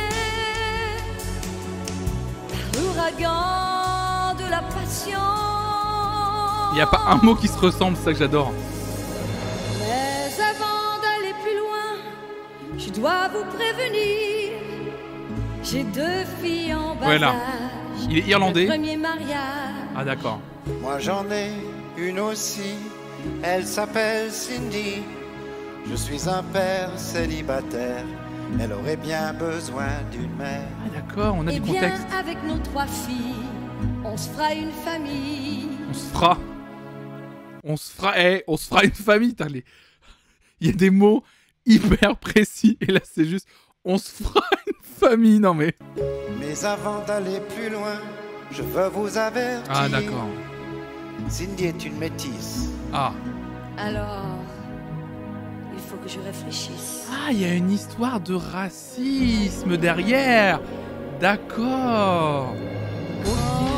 par l'ouragan de la passion. Il n'y a pas un mot qui se ressemble, c'est ça que j'adore. Mais avant d'aller plus loin, je dois vous prévenir. J'ai deux filles en bas Voilà. âge. Il est irlandais. Le premier mariage. Ah d'accord. Moi j'en ai une aussi, elle s'appelle Cindy. Je suis un père célibataire, elle aurait bien besoin d'une mère. Ah d'accord, on a Eh du bien, contexte. avec nos trois filles, on se fera une famille. On se fera. On se fera. Eh, on se fera une famille. Putain, les... Il y a des mots hyper précis. Et là, c'est juste. On se fera une famille. Non, mais. Mais avant d'aller plus loin, je veux vous avertir. Ah, d'accord. Cindy est une métisse. Ah. Alors, il faut que je réfléchisse. Ah, il y a une histoire de racisme derrière. D'accord. Ok.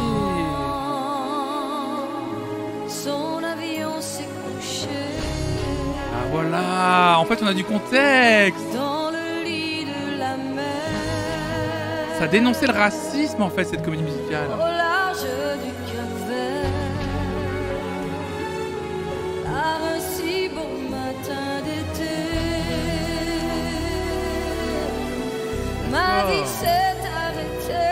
Son avion s'est couché Ah, voilà. En fait, on a du contexte. dans le lit de la mer. Ça dénonçait le racisme, en fait, cette comédie musicale. Au large du Cap-Vert, par un si beau matin d'été, ma vie Oh. s'est arrêtée,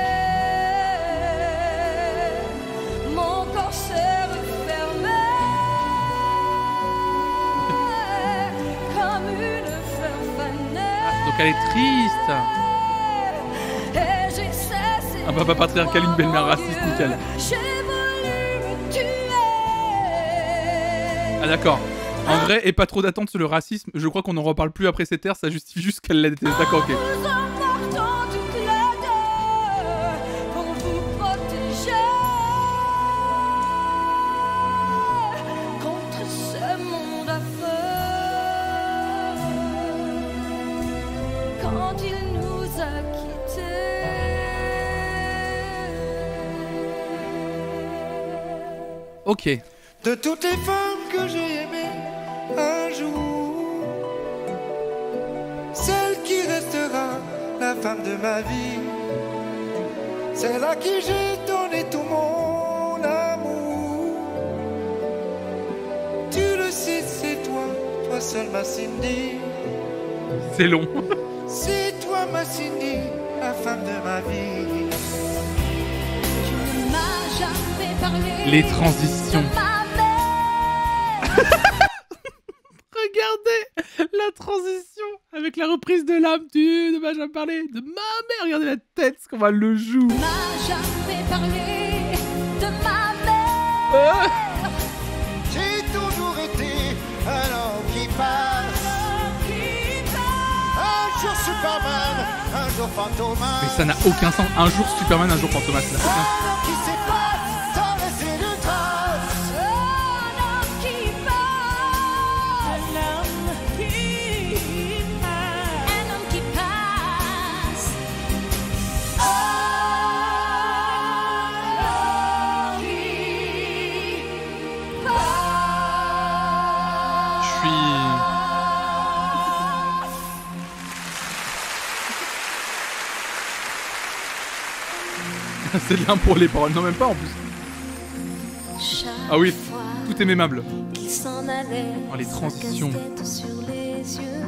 mon corps s'est refermé comme une fleur fanée. Donc, elle est triste. Et j'ai cessé Un papa patriarcal, une belle-mère raciste, nickel. J'ai voulu me tuer. Ah, d'accord. En vrai, et pas trop d'attente sur le racisme. Je crois qu'on n'en reparle plus après cette ère. Ça justifie juste qu'elle l'a détesté. D'accord, ok. Nous emportons toutes les deux pour vous protéger contre ce monde affreux. Quand il nous a quittés. Ok. De toutes les femmes que j'ai aimées un jour, celle qui restera la femme de ma vie, celle à qui j'ai donné tout mon amour. Tu le sais, c'est toi, toi seule ma Cindy. C'est long. C'est toi ma Cindy, la femme de ma vie. Tu ne m'as jamais parlé Les transitions. de ma mère. Regardez la transition avec la reprise de l'âme. Tu ne m'as jamais parlé de ma mère. Regardez la tête, ce qu'on va le joue. Tu m'as jamais parlé de ma mère. Ah. J'ai toujours été un homme qui passe, un jour Superman, un jour Fantomas. Mais ça n'a aucun sens. Un jour Superman, un jour Fantomas. Ça n'a aucun sens. Un homme qui s'efface sans laisser de traces. Un homme qui passe. Un homme qui passe. Un homme qui passe. Un homme qui passe. Je suis. C'est bien pour les paroles. Non, même pas en plus. Chaque Ah oui, fois tout est mémable. qu'il s'en allait, Oh, les transitions. sa casquette sur les yeux,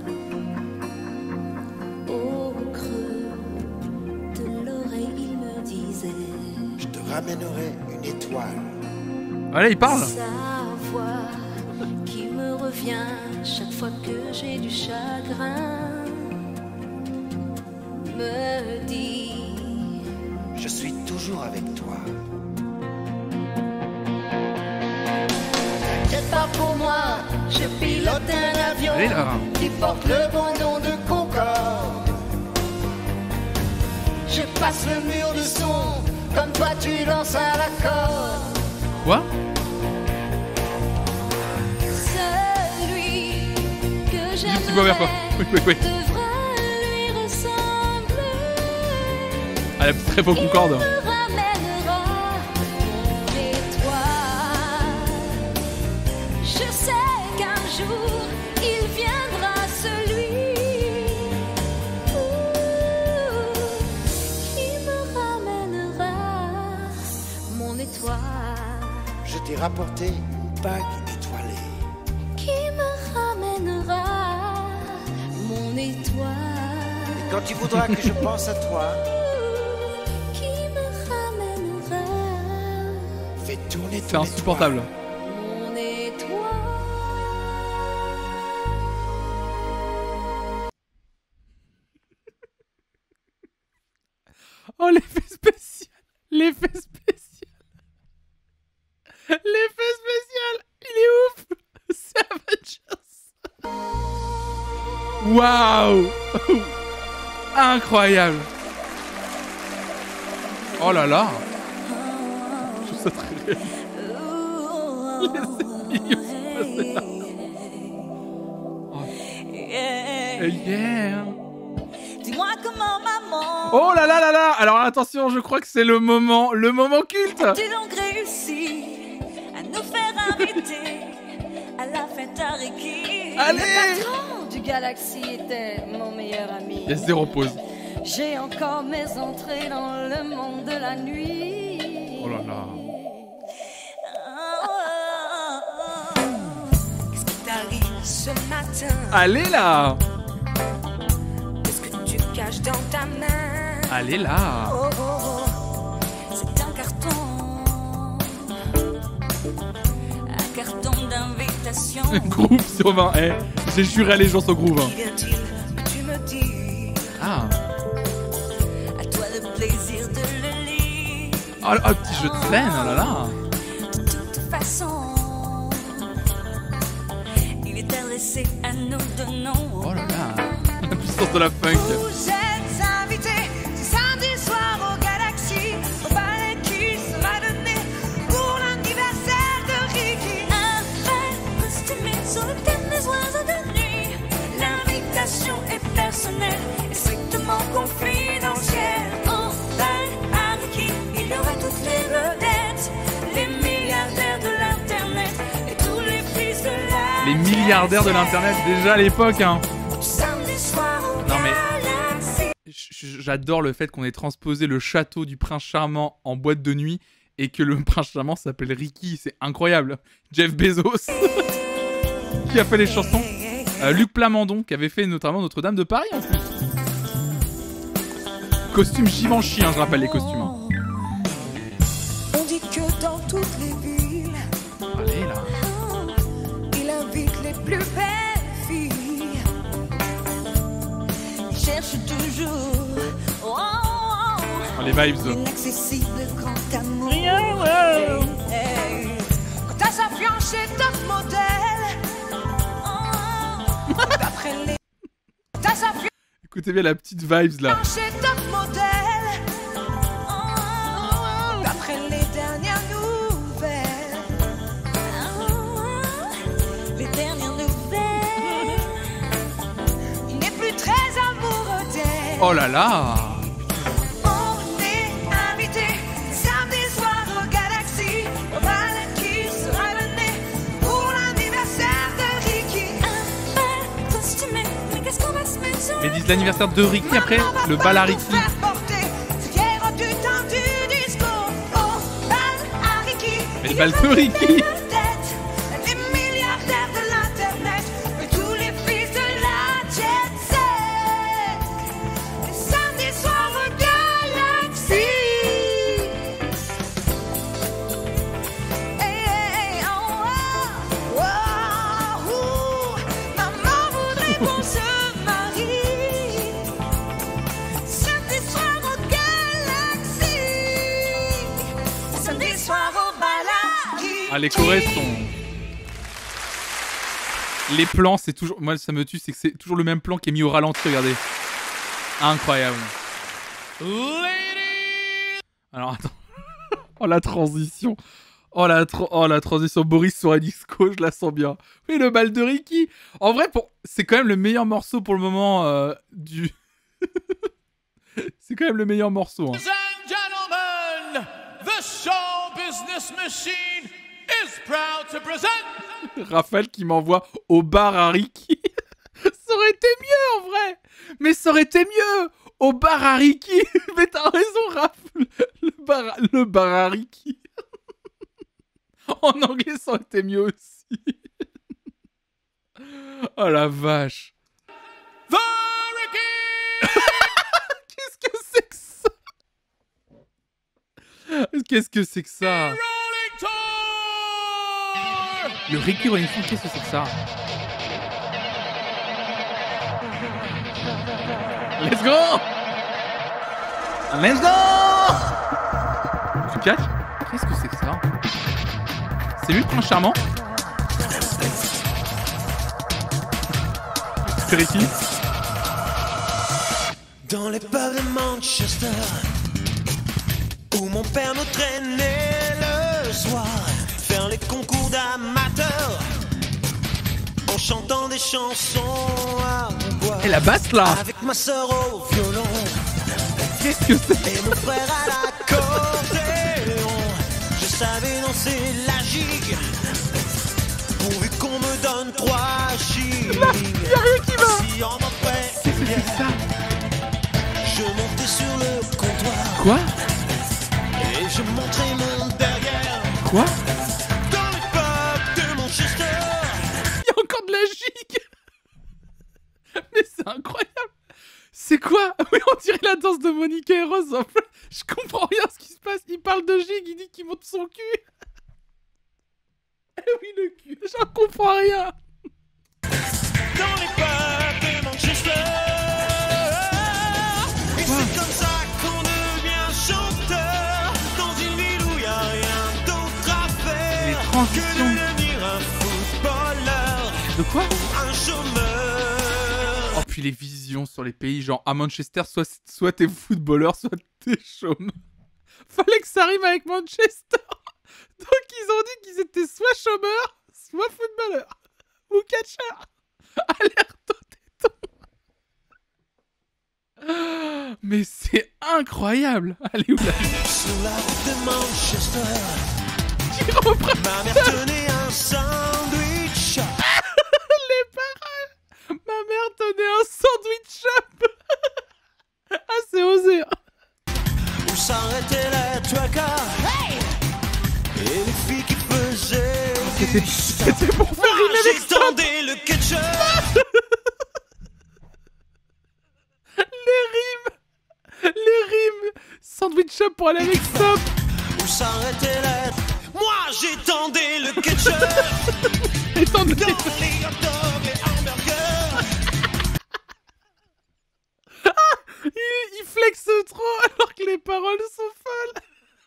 au creux de l'oreille, il me disait Je te ramènerai une étoile. Allez, il parle. sa voix qui me revient chaque fois que j'ai du chagrin me dit Je suis toujours avec toi. t'inquiète pas pour moi, je pilote un avion Allez là. qui porte le bon nom de Concorde. Je passe le mur du son comme toi tu danses à la corde. Quoi? Celui que Dis un petit peu vers toi. j'aimerais Oui, oui, oui. devrait lui ressembler. Ah, la petite très beau Concorde. Il me ramènera mon étoile. Je sais qu'un jour il viendra celui ouh, qui me ramènera mon étoile. Je t'ai rapporté une bague étoilée. Qui me ramènera mon étoile. Et quand tu voudras que je pense à toi, Qui me ramènera fais tourner ton C'est insupportable. mon étoile. Oh, l'effet spécial. L'effet spécial. L'effet spécial. Il est ouf. C'est Avengers. Waouh. Incroyable. Oh là là. Je trouve ça très réel. Les ennemis sont passés là. Oh. Yeah. Dis-moi comment maman. Oh là là là là. Alors attention, je crois que c'est le moment, le moment culte. Tu donc réussi à nous faire inviter à la fête à Ricky. Allez. Le patron du Galaxy était mon meilleur ami. Il y a zéro pause. J'ai encore mes entrées dans le monde de la nuit. Oh là là. Qu'est-ce qui t'arrive ce matin? Allez là. Qu'est-ce que tu caches dans ta main? Allez là. Oh, oh, oh. C'est un carton. Un carton d'invitation. Groove sur vingt. Eh, j'ai juré allégeance au groove. Hein. Qui vient-il que tu me dis? Ah. À toi le plaisir de le lire. Oh, oh, petit jeu de scène, oh là là. De toute façon, il est adressé à nous deux noms. Oh là là. La puissance de la funk. Vous êtes invités ce samedi soir au Galaxy, au ballet qui sera donné pour l'anniversaire de Ricky. Un bal costumé sur le thème des oiseaux de nuit. L'invitation est personnelle et strictement confidentielle. Au bal à Ricky, il y aura toutes les vedettes, les milliardaires de l'internet et tous les fils de la Les milliardaires de l'internet, déjà à l'époque, hein. samedi soir au Non, mais- Galaxy. J- J'adore le fait qu'on ait transposé le château du prince charmant en boîte de nuit et que le prince charmant s'appelle Ricky. C'est incroyable. Jeff Bezos qui a fait les chansons. Euh, Luc Plamondon qui avait fait notamment Notre-Dame de Paris en plus. Costume Givenchy, hein, je rappelle les costumes. Hein. On dit que dans toutes les villes, Allez là. il invite les plus belles filles. Il cherche toujours oh, oh, Oh, les vibes. l'inaccessible grand amour. Hey, hey. Quand t'as sa fiancée top modèle, oh, d'après les. T'as sa Écoutez bien la petite vibes là. fiancée top modèle, oh, d'après les dernières nouvelles. Oh, les dernières nouvelles. Il n'est plus très amoureux d'elle. Oh là là. On est invité samedi soir au Galaxy, au bal qui sera donné pour l'anniversaire de Ricky. Un bal costumé, mais qu'est-ce qu'on va se mettre sur Et disent l'anniversaire de Ricky après, le bal à Ricky. Mais le bal de Ricky. Les milliardaires de l'internet, et tous les fils de la jet set. Et samedi soir au Galaxy. Hey, hey, oh, oh, oh, oh. Maman voudrait qu'on se marie. Samedi soir au Galaxy. Samedi soir au Balaki. Ah, les chorés sont. Les plans, c'est toujours. Moi, ça me tue, c'est que c'est toujours le même plan qui est mis au ralenti, regardez. Incroyable. Alors, attends. Oh, la transition. Oh la, tra- oh, la transition. Boris sur un disco, je la sens bien. Oui, le bal de Ricky. En vrai, pour... c'est quand même le meilleur morceau pour le moment euh, du. C'est quand même le meilleur morceau. Hein. Ladies and gentlemen, the show business machine is proud to present. Raphaël qui m'envoie au bar à Ricky. Ça aurait été mieux en vrai. Mais ça aurait été mieux au bar à Ricky. Mais t'as raison, Raph. Le bar, le bar à Ricky. En anglais, ça aurait été mieux aussi. Oh la vache. The Ricky Qu'est-ce que c'est que ça? Qu'est-ce que c'est que ça? Rolling Tour. Le Ricky Rolling Tour, qu'est-ce que c'est que ça? Let's go! Let's go. Tu catches? Qu'est-ce que c'est que ça? C'est lui le prince charmant? Vérifie. Dans les pubs de Manchester, où mon père nous traînait le soir, faire les concours d'amateurs, en chantant des chansons à boire. Et la basse là? Avec ma sœur au violon. Qu'est-ce que c'est? Et mon frère à l'accordéon. Je savais danser la gigue, pourvu qu'on me donne trois shillings. Là, y'a rien qui va. Si on m'offrait Qu'est-ce que c'est que ça? je montais sur le comptoir. Quoi? Et je montrais mon derrière. Quoi? Dans le pub de Manchester. Il y a encore de la gigue. Mais c'est incroyable. C'est quoi? Oui, on dirait la danse de Monica et Rose. Je comprends rien ce qui se passe. Il parle de gigue, il dit qu'il monte son cul. Eh oui, le cul. J'en comprends rien. Dans les pubs de Manchester. Et c'est comme ça qu'on devient chanteur. Dans une ville où y a rien d'autre à faire. Les transitions. Que de devenir un footballeur. De quoi? Un chômeur. Oh, puis les visions sur les pays, genre à Manchester, soit, soit t'es footballeur, soit t'es chômeur. Fallait que ça arrive avec Manchester. Donc ils ont dit qu'ils étaient soit chômeurs, soit footballeurs. Ou catcheurs. Alerte au téton. Mais c'est incroyable. Allez, où là? Sur la route de Manchester. Qui reprend Ma mère tenait un sandwich. les paroles. Ma mère tenait un sandwich shop. Ah, c'est osé. Où s'arrêtaient les twerkers. Et les filles qui faisaient C'était du stop. c'était pour faire rimer avec stop. J'étendais le ketchup. Les rimes. Les rimes. Sandwich shop pour aller avec stop. Où s'arrêtaient les... Moi j'étendais le ketchup. Étendez. Dans les hot dogs, les hamburgers. Il, il flexe trop alors que les paroles sont folles.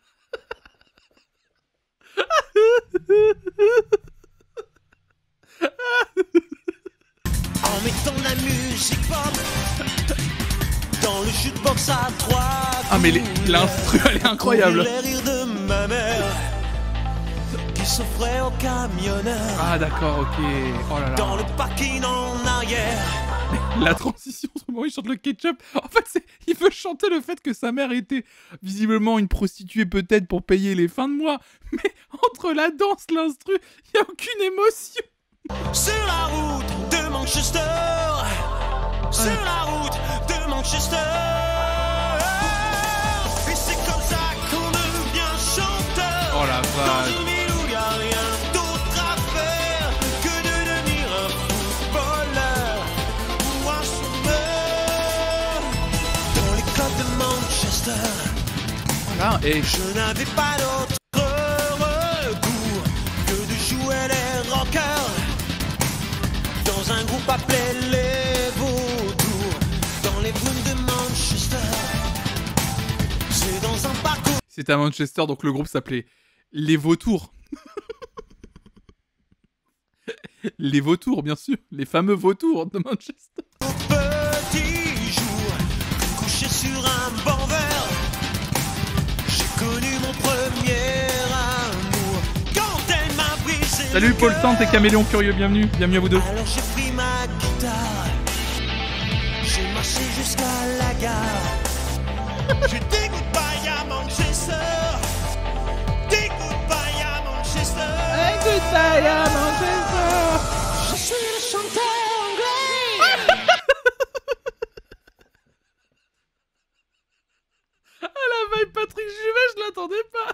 En mettant de la musique pop dans le jukebox à trois. Ah mais les- l'instru elle est incroyable. Les rires de ma mère qui s'offrait au camionneur. Ah d'accord, ok. Oh là Dans là. le parking en arrière. La transition, en ce moment il chante le ketchup. En fait, c'est, il veut chanter le fait que sa mère était visiblement une prostituée peut-être pour payer les fins de mois. Mais entre la danse, l'instru, il n'y a aucune émotion. Sur la route de Manchester. Sur la route de Manchester. Et c'est comme ça qu'on devient chanteur. Oh la Dans vache. une ville où y a rien d'autre à faire que de devenir un footballeur ou un chômeur. Dans les clubs de Manchester, Là, et je n'avais pas d'autre recours que de jouer les rockers dans un groupe appelé les Vautours. Dans les booms de Manchester, c'est dans un parcours. c'était à Manchester, donc le groupe s'appelait Les Vautours. Les Vautours, bien sûr. Les fameux Vautours de Manchester. Petit jour, couché sur un banc vert, j'ai connu mon premier amour. Quand elle m'a brisé le Salut Paul cœur, Tante et Caméléon Curieux, bienvenue. Bienvenue à vous deux. alors j'ai pris ma guitare, j'ai marché jusqu'à la gare. J'ai dit goodbye à Manchester, dit goodbye à Manchester. Je suis le chanteur anglais. Ah la vibe Patrick Juvet, je l'attendais pas.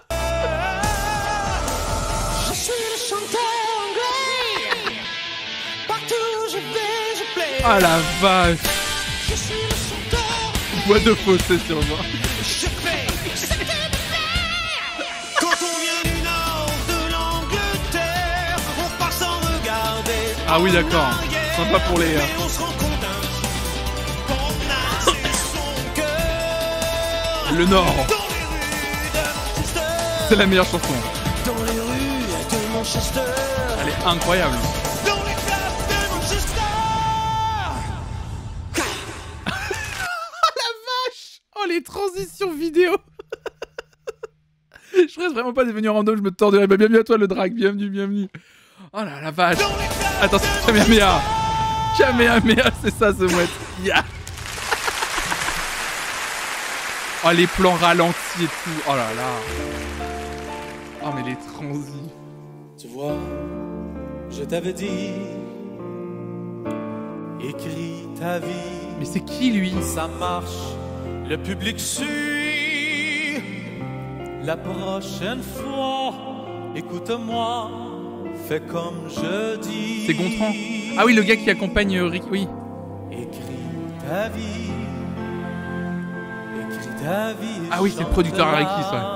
Je suis le chanteur anglais. Partout où je vais, je plais. Ah la vache. Je suis le chanteur. Bois de fossé sur moi. Je fais ce que tu fais. Quand on vient du nord de l'Angleterre, on part sans regarder. Ah oui, en d'accord. arrière. Sympa pour les, euh, Mais on se rend compte un jour qu'on a c'est son cœur. Le Nord. Dans les rues de Manchester. C'est la meilleure chanson. Dans les rues de Manchester. Elle est incroyable. Dans les clubs de Manchester. Oh, les transitions vidéo. Je reste vraiment pas devenu random, je me torderais. Bah, bienvenue à toi, le drag. Bienvenue, bienvenue. Oh là la vache. Attention, Kamehameha. Kamehameha, c'est ça ce mouette. Yeah. Oh, les plans ralentis et tout. Oh là là. Oh, mais les transis. Tu vois, je t'avais dit, écris ta vie. Mais c'est qui lui? Ça marche, le public suit. La prochaine fois, écoute-moi, fais comme je dis. C'est Gontran. Ah oui, le gars qui accompagne Rick, oui. Écris ta vie. Écris ta vie. Ah oui, c'est le producteur à Ricky, ça.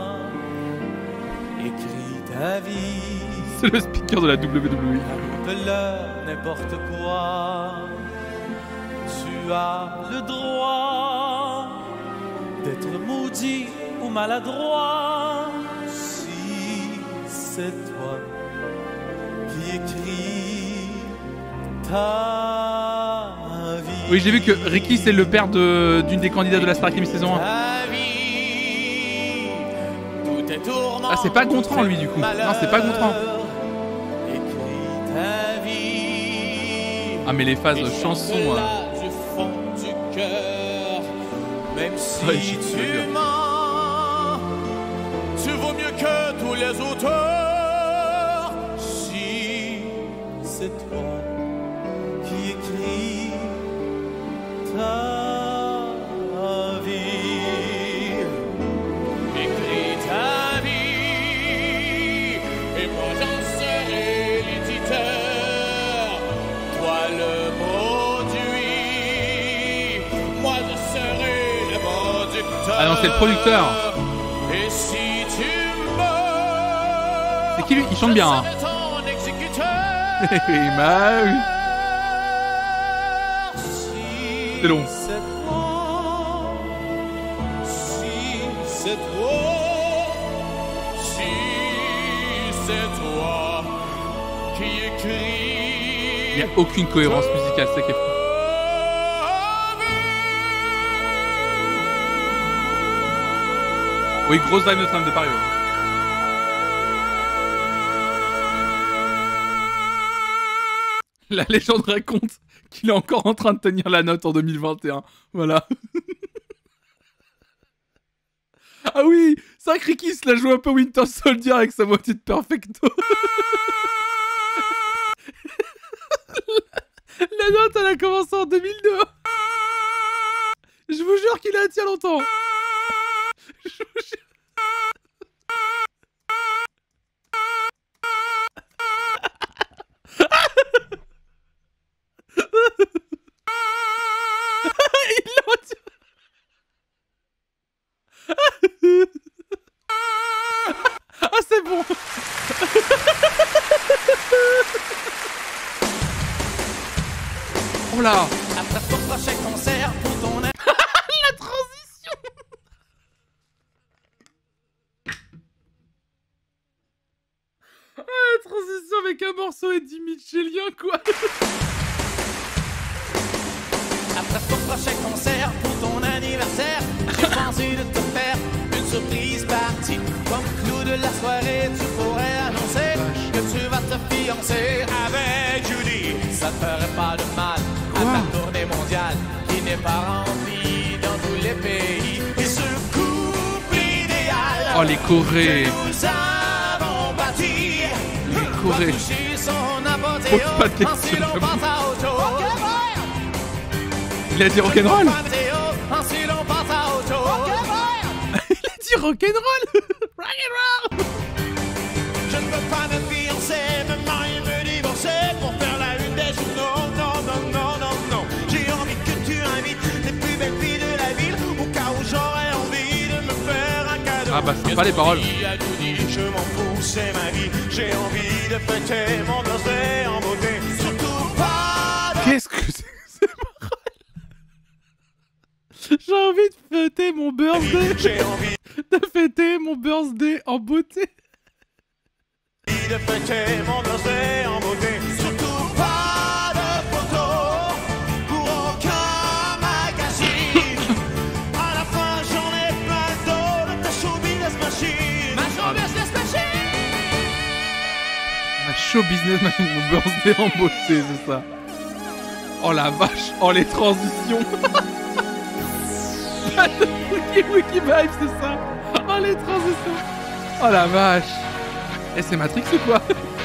Écris ta vie. C'est le speaker de la W W E. Raconte-leur n'importe quoi. Tu as le droit d'être maudit ou maladroit. Si c'est toi qui écris ta vie. Oui, j'ai vu que Ricky, c'est le père de d'une des candidats de la Star Academy saison un. Ta vie, tout est tourment, Ah, c'est pas Gontran, lui, du coup. malheur. Non, c'est pas Gontran. Écris ta vie. Ah, mais les phases Et chansons. chante-la hein. du fond du cœur. Même si Ouais, je sais tu bien. mens, tu vaux mieux que tous les auteurs. Si c'est toi qui écris ta vie, écris ta vie, et moi j'en serai l'éditeur. Toi le produit, moi je serai le producteur. Ah non, c'est le producteur. Et si tu meurs, C'est qui lui? Il chante bien, hein. je serai ton exécuteur. Bah oui. Si C'est long. c'est toi, si c'est toi, si c'est toi qui écris. Il n'y a aucune cohérence musicale, c'est ça qui est fou. Oui, grosse vibe de Notre-Dame de Paris. ouais. La légende raconte qu'il est encore en train de tenir la note en deux mille vingt et un. Voilà. Ah oui, c'est vrai que Ricky se la joue un peu Winter Soldier avec sa moitié de Perfecto. la, la note, elle a commencé en deux mille deux. Je vous jure qu'il a tient longtemps. Je vous jure. Il l'a retiré. Ah, c'est bon. Oh là. Après ton prochain concert pour ton La transition. Ah, la transition avec un morceau Eddie Mitchellien, quoi. Après ton prochain concert pour ton anniversaire, j'ai pensé de te faire une surprise partie. Comme clou de la soirée, tu pourrais annoncer que tu vas te fiancer avec Judy. Ça te ferait pas de mal à ta tournée mondiale qui n'est pas remplie dans tous les pays. Et ce couple idéal Oh, les Corées. que nous avons bâti, Les Corées. va toucher son apothéose Pose pas de questions, en si l'on j'avoue. pense à autre chose. Il a dit rock'n'roll. En si l'on pense à autre chose. Il a dit rock'n'roll. Rock'n'roll. Je ne veux pas me fiancer, me marier, me divorcer pour faire la une des journaux. Non, non, non, non, non. J'ai envie que tu invites les plus belles filles de la ville, au cas où j'aurais envie de me faire un cadeau. Ah bah, c'est pas les paroles. Je m'en fous, c'est ma vie. J'ai envie de fêter mon birthday en beauté. Surtout pas de... Qu'est-ce que c'est que ces paroles? J'ai envie de fêter mon birthday. J'ai envie De fêter mon birthday en beauté. de fêter mon birthday en beauté. Surtout pas de photos pour aucun magazine. À la fin, j'en ai plein d'eau de ta show business machine. Ma show business machine. Ma show business machine, mon birthday en beauté, c'est ça. Oh la vache, oh les transitions. Wiki Wiki Vibes, c'est ça. Oh les transitions. Oh la vache. Et c'est Matrix ou quoi?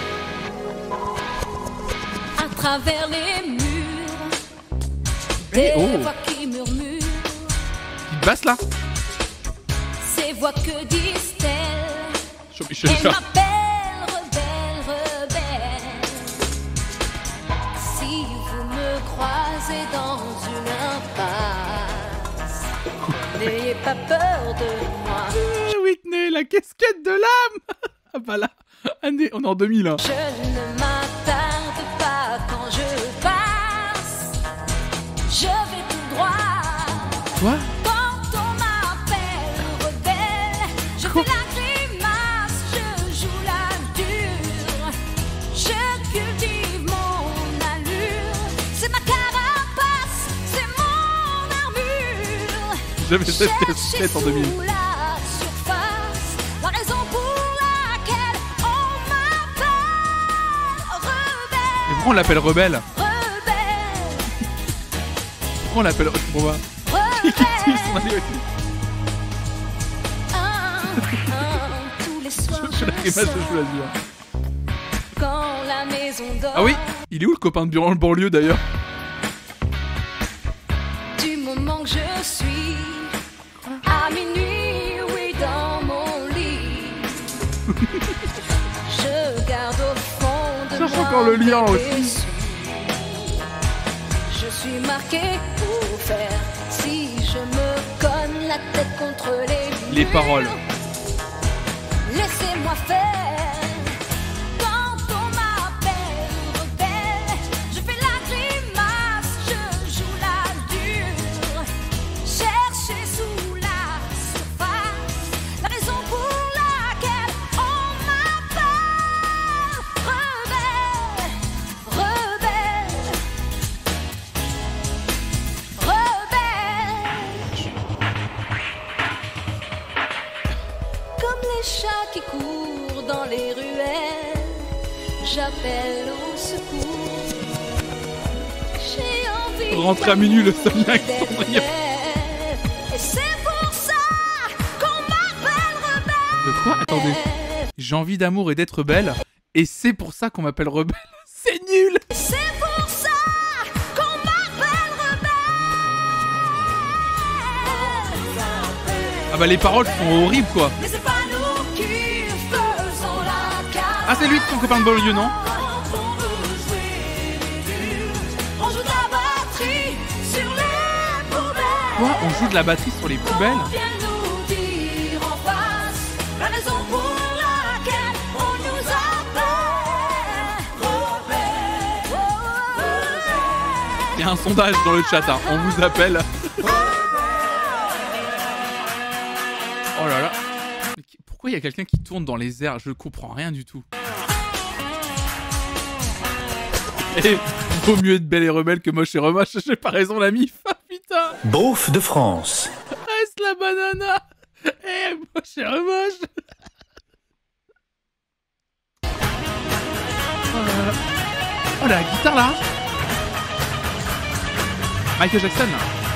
À travers les murs, Eh, des oh. voix qui murmurent, Petite basse là. ces voix que disent-elles? Show Michel Elle Jarre. m'appelle rebelle, rebelle. Si vous me croisez dans une impasse, n'ayez pas peur de moi. Eh, Whitney, la casquette de l'âme. Ah bah là, année, on est en deux mille. Hein. Je ne m'attarde pas quand je passe. Je vais tout droit. Quoi? Quand on m'appelle rebelle, je Quoi? fais la grimace, je joue la dure. Je cultive mon allure. C'est ma carapace, c'est mon armure. J'avais cette Cherchez casquette en deux mille. sous la surface la raison pour laquelle on m'appelle rebelle. Mais pourquoi on l'appelle rebelle? Rebelle, Pourquoi on l'appelle rebelle? Qui tire son rebelle. allié? Un, un, tous les soirs Je la je grimace, je sors, choisis. quand la maison dort. Ah oui, il est où le copain de Bureau le banlieue d'ailleurs? Du moment que je suis à minuit, oui, dans mon lit, je garde au fond de Cherche moi encore le lien, des aussi. déçus. Je suis marqué pour faire si je me cogne la tête contre les Les murs. paroles. Laissez-moi faire. Quand on m'appelle rebelle, je fais la grimace, je joue la dure. Cherchez sous la surface la raison pour laquelle on m'appelle rebelle, rebelle, rebelle. Comme les chats qui courent dans les ruelles, j'appelle au secours. J'ai envie Rentrer à minuit, le seul lien qui d'être tombe rien. belle. Et c'est pour ça qu'on m'appelle rebelle. De quoi? Attendez. J'ai envie d'amour et d'être belle. Et c'est pour ça qu'on m'appelle rebelle. C'est nul. C'est pour ça qu'on m'appelle rebelle. Ah bah les paroles sont horribles quoi. Mais c'est pas nous qui faisons la carte. Ah c'est lui ton copain de banlieue non? Quand on veut jouer les durs, on joue de la batterie sur les poubelles. Quoi? On joue de la batterie sur les poubelles? On vient nous dire en face la raison pour laquelle on nous appelle rebelles. Il y a un sondage dans le chat, hein. On vous appelle. Oh là là. Mais qui- pourquoi il y a quelqu'un qui tourne dans les airs? Je comprends rien du tout. Et vaut mieux être belle et rebelle que moche et remoche. J'ai pas raison la mif. Ah putain. Beauf de France. Reste la banana. Eh, moche et remoche. Oh là là. Oh la guitare là. Michael Jackson.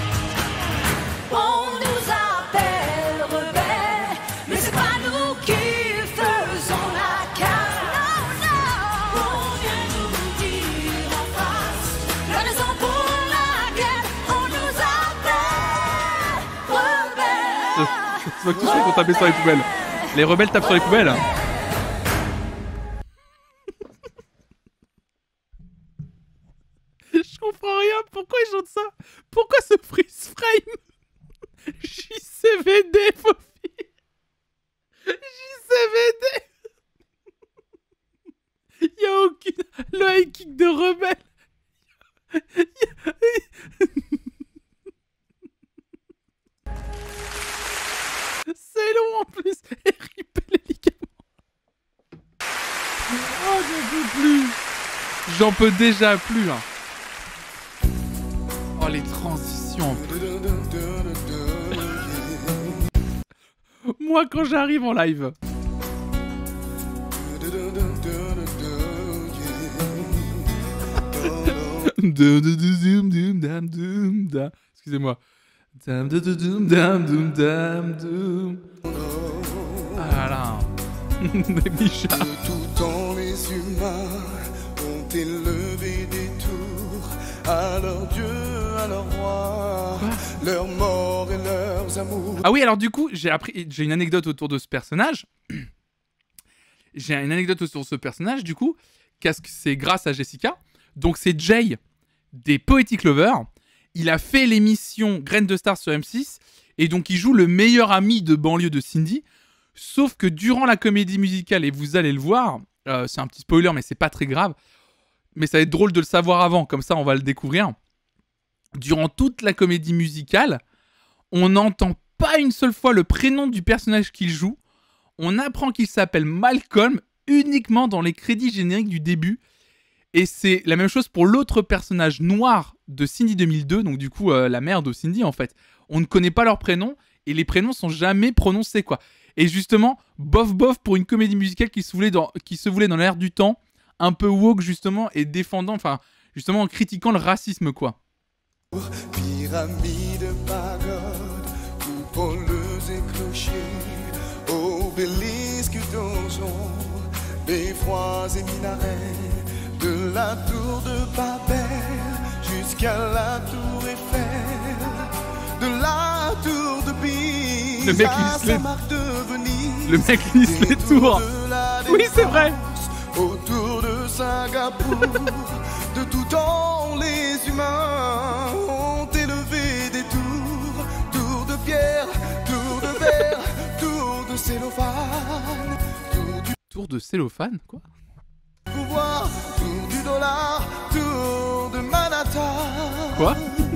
On nous appelle rebelles, mais c'est pas nous qui faisons la casse. Non, non. On vient nous dire en face la raison pour laquelle on nous appelle rebelles. C'est pas que tous ceux qui vont taper sur les poubelles. Les rebelles tapent sur les poubelles. Je comprends rien. Pourquoi ils chantent ça? Pourquoi ce freeze frame? J C V D, Fofi. J C V D. Il y a aucune... Le high kick de rebelle. Y a- plus. Et ripper les ligaments. Oh, j'en peux plus. J'en peux déjà plus. Hein. Oh, les transitions. Moi, quand j'arrive en live. Excusez-moi. Voilà. Micha. De tout temps, les humains ont élevé des tours à leur Dieu, à leur roi, leurs morts et leurs amours. Ah oui, alors du coup, j'ai appris, j'ai une anecdote autour de ce personnage. J'ai une anecdote autour de ce personnage, du coup, qu'est-ce que c'est grâce à Jessica. Donc c'est Jay des Poetic Lovers. Il a fait l'émission Graines de Star sur M six et donc il joue le meilleur ami de banlieue de Cindy. Sauf que durant la comédie musicale, et vous allez le voir, euh, c'est un petit spoiler mais c'est pas très grave, mais ça va être drôle de le savoir avant, comme ça on va le découvrir. Durant toute la comédie musicale, on n'entend pas une seule fois le prénom du personnage qu'il joue. On apprend qu'il s'appelle Malcolm uniquement dans les crédits génériques du début. Et c'est la même chose pour l'autre personnage noir de Cindy deux mille deux, donc du coup euh, la mère de Cindy en fait. On ne connaît pas leurs prénoms et les prénoms sont jamais prononcés quoi. Et justement, bof bof pour une comédie musicale qui se voulait dans, qui se voulait dans l'air du temps, un peu woke justement et défendant, enfin justement en critiquant le racisme quoi. Pyramide, pagode, coupoleuses et clochers, obélisques, donjons, beffrois et minarets, de la tour de Babel jusqu'à la tour Eiffel, de la tour de Pise le mec à lisse les... Saint-Marc de Venise, le mec lisse les tours. Oui, c'est vrai. Autour de Singapour, de tout temps les humains ont élevé des tours, tours de pierre, tours de verre, tours de cellophane, tours du tour de cellophane, quoi. Pouvoir, tour du dollar, tour de Manhattan. Quoi?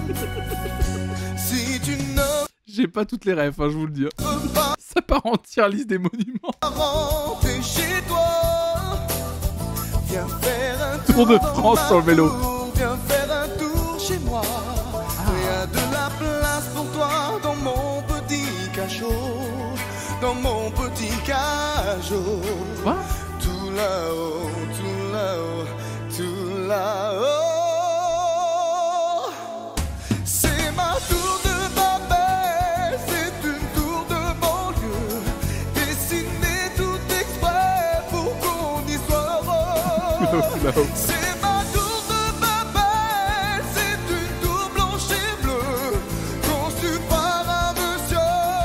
Si tu ne J'ai pas toutes les rêves, hein, je vous le dis. peux pas Ça part en tiers liste des monuments. rentrer chez toi, viens faire un tour, Tour de France sur le vélo. Viens faire un tour chez moi. Il y a de la place pour toi dans mon petit cachot, dans mon petit cachot. Quoi? Tout là-haut, tout là-haut, tout là-haut. C'est ma tour de Babel, c'est une tour de banlieue, dessinée tout exprès pour qu'on y soit heureux. C'est ma tour de Babel, c'est une tour blanche et bleue, conçue par un monsieur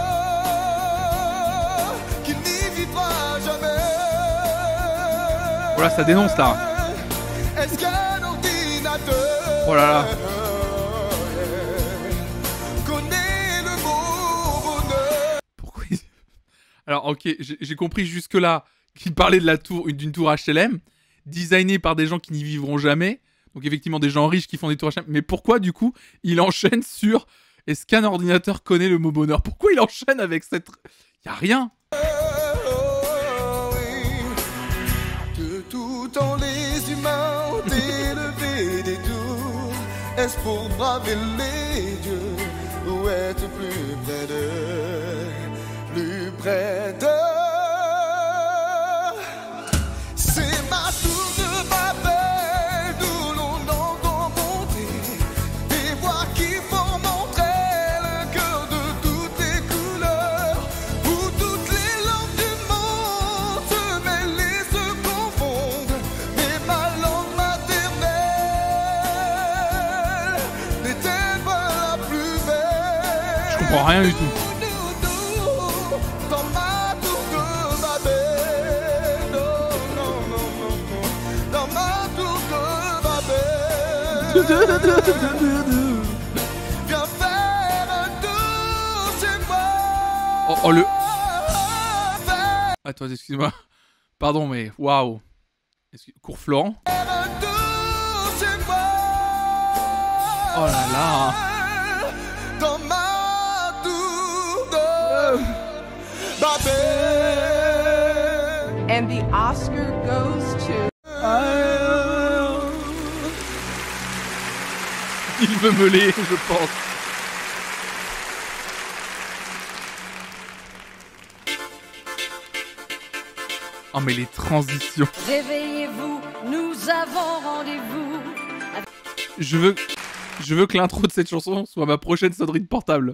qui n'y vivra jamais. Voilà, ça dénonce là. Est-ce qu'un ordinateur Oh là là. connaît le mot bonheur? Pourquoi il... Alors, ok, j'ai j'ai compris jusque-là qu'il parlait de la tour, d'une tour H L M, designée par des gens qui n'y vivront jamais. Donc, effectivement, des gens riches qui font des tours H L M. Mais pourquoi, du coup, il enchaîne sur est-ce qu'un ordinateur connaît le mot bonheur? Pourquoi il enchaîne avec cette. Y a rien. Oh, oui. De tout temps, les humains ont élevé des tours. Est-ce pour braver les dieux ou être plus près d'eux, plus près d'eux? C'est ma tour de Babel d'où l'on entend monter des voix qui forment entre elles le cœur de toutes les couleurs, où toutes les langues du monde se mêlent et se confondent. Mais ma langue maternelle n'est-elle pas la plus belle? Je comprends rien du tout. Dans ma tour de Babel, non, non, non, non, non. Dans ma tour de Babel, viens faire un tour chez moi. Oh, oh, le. Attends, excuse-moi. Pardon, mais waouh. Excuse- Cours Florent. Faire un tour chez moi. Oh là là. Dans ma tour de Babel. And the Oscar goes to... Il veut meuler, je pense. Oh mais les transitions. Réveillez-vous, nous avons rendez-vous. Je veux, je veux que l'intro de cette chanson soit ma prochaine sonnerie de portable.